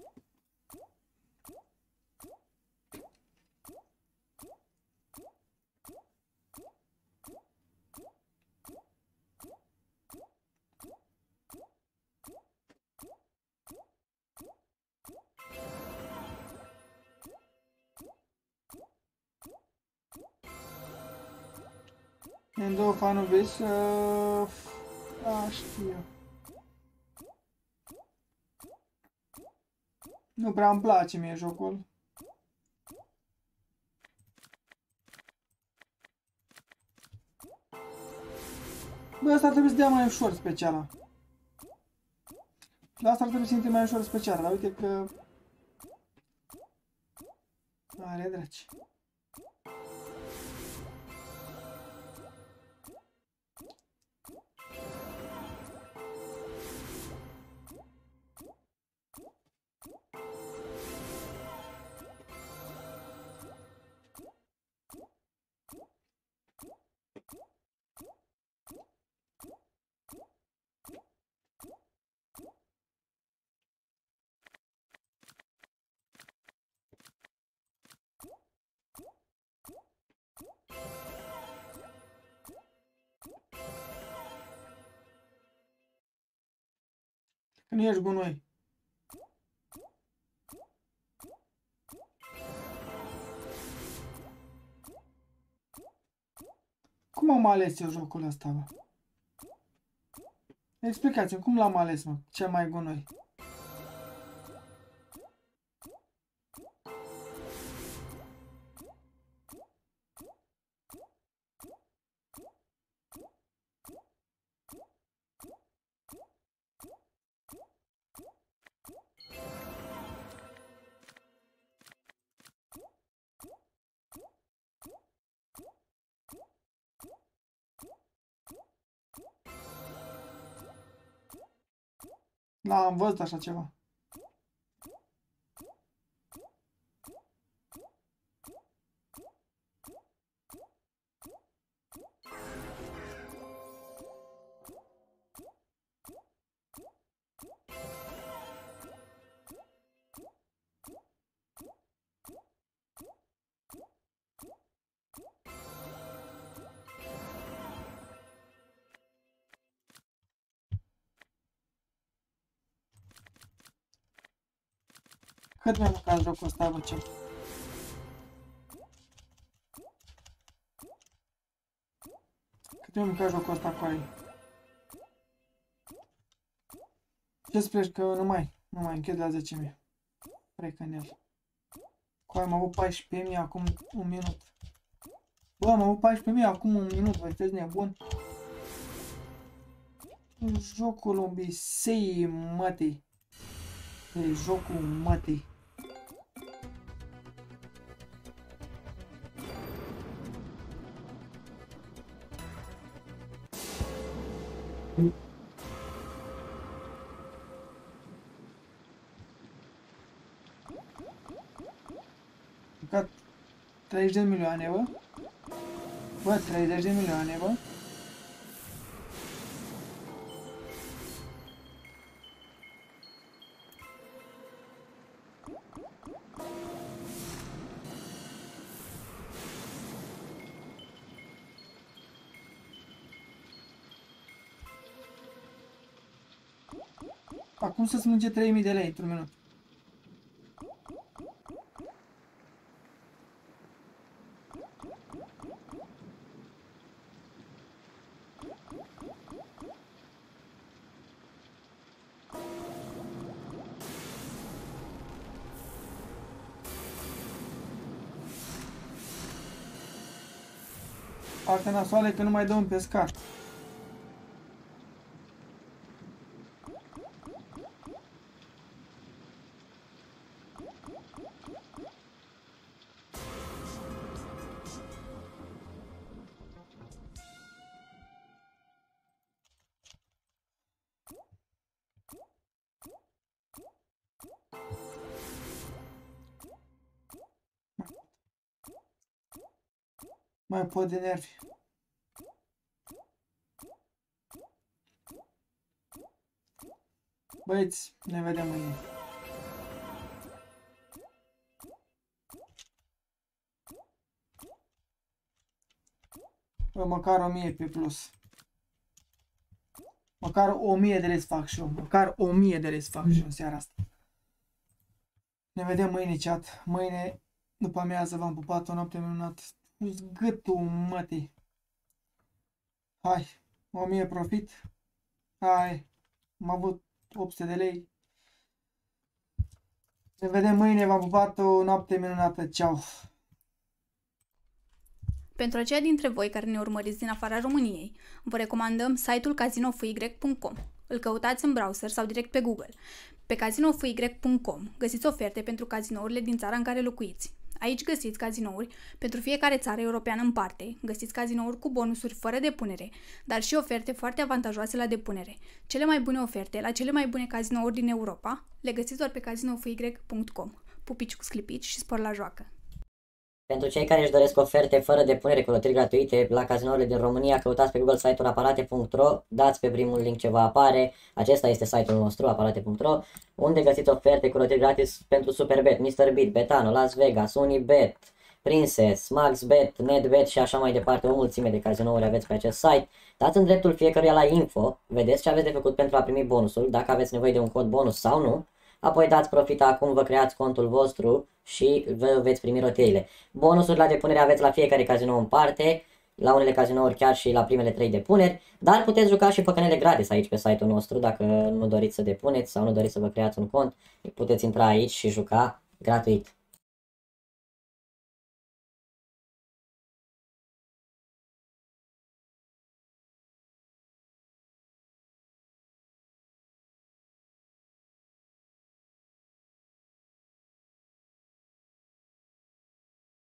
Endofanul vezi? Uh, a, știu. Nu prea îmi place mie jocul. Bă, asta ar trebui să dea mai ușor speciala. La asta ar trebui să intre mai ușor speciala, dar uite că... Are draci. Că nu ești gunoi. Cum am ales eu jocul ăsta, bă? Explicați-mi, cum l-am ales, mă, cel mai gunoi? Da, am văzut așa ceva. Cât mi-a mâncat jocul ăsta, bă, ce? Cât mi-a mâncat jocul ăsta cu ai? Ce spui că nu mai, nu mai închid la zece mii. Vrei că în el. Cu ai am avut paisprezece mii acum un minut. Bă, am avut paisprezece mii acum un minut, vă sunteți nebun? Jocul umbisei mătii. E jocul mătii. Că treizeci de milioane, bă. Bă, treizeci de milioane, bă. Acum să smânge trei mii de lei într-un minut. Partea nasoală e că nu mai dă un pescar. Mai pot de nervi. Băieți, ne vedem mâine. Bă, măcar o mie pe plus. Măcar o mie de lei fac și eu. Măcar o mie de lei fac și eu în seara asta. Ne vedem mâine, chat. Mâine, după amiază, v-am pupat o noapte minunată. Pus gâtul, mătii. Hai, o mie profit. Hai, am avut opt sute de lei. Ne vedem mâine, v-am pupat o noapte minunată. Ceau! Pentru aceia dintre voi care ne urmăriți din afara României, vă recomandăm site-ul casino f y punct com. Îl căutați în browser sau direct pe Google. Pe casino f y punct com găsiți oferte pentru cazinourile din țara în care locuiți. Aici găsiți cazinouri pentru fiecare țară europeană în parte, găsiți cazinouri cu bonusuri fără depunere, dar și oferte foarte avantajoase la depunere. Cele mai bune oferte la cele mai bune cazinouri din Europa le găsiți doar pe casino f y punct com. Pupici cu sclipici și spor la joacă! Pentru cei care își doresc oferte fără depunere cu lotări gratuite la cazinourile din România, căutați pe Google site-ul aparate punct ro, dați pe primul link ce va apare, acesta este site-ul nostru, aparate punct ro, unde găsiți oferte cu lotări gratis pentru Superbet, mister Beat, Betano, Las Vegas, Unibet, Princess, MaxBet, NetBet și așa mai departe, o mulțime de cazinouri aveți pe acest site. Dați în dreptul fiecăruia la info, vedeți ce aveți de făcut pentru a primi bonusul, dacă aveți nevoie de un cod bonus sau nu. Apoi dați profit acum, vă creați contul vostru și vă veți primi rotiile. Bonusuri la depunere aveți la fiecare cazinou în parte, la unele cazinouri chiar și la primele trei depuneri, dar puteți juca și păcănele gratis aici pe site-ul nostru, dacă nu doriți să depuneți sau nu doriți să vă creați un cont, puteți intra aici și juca gratuit.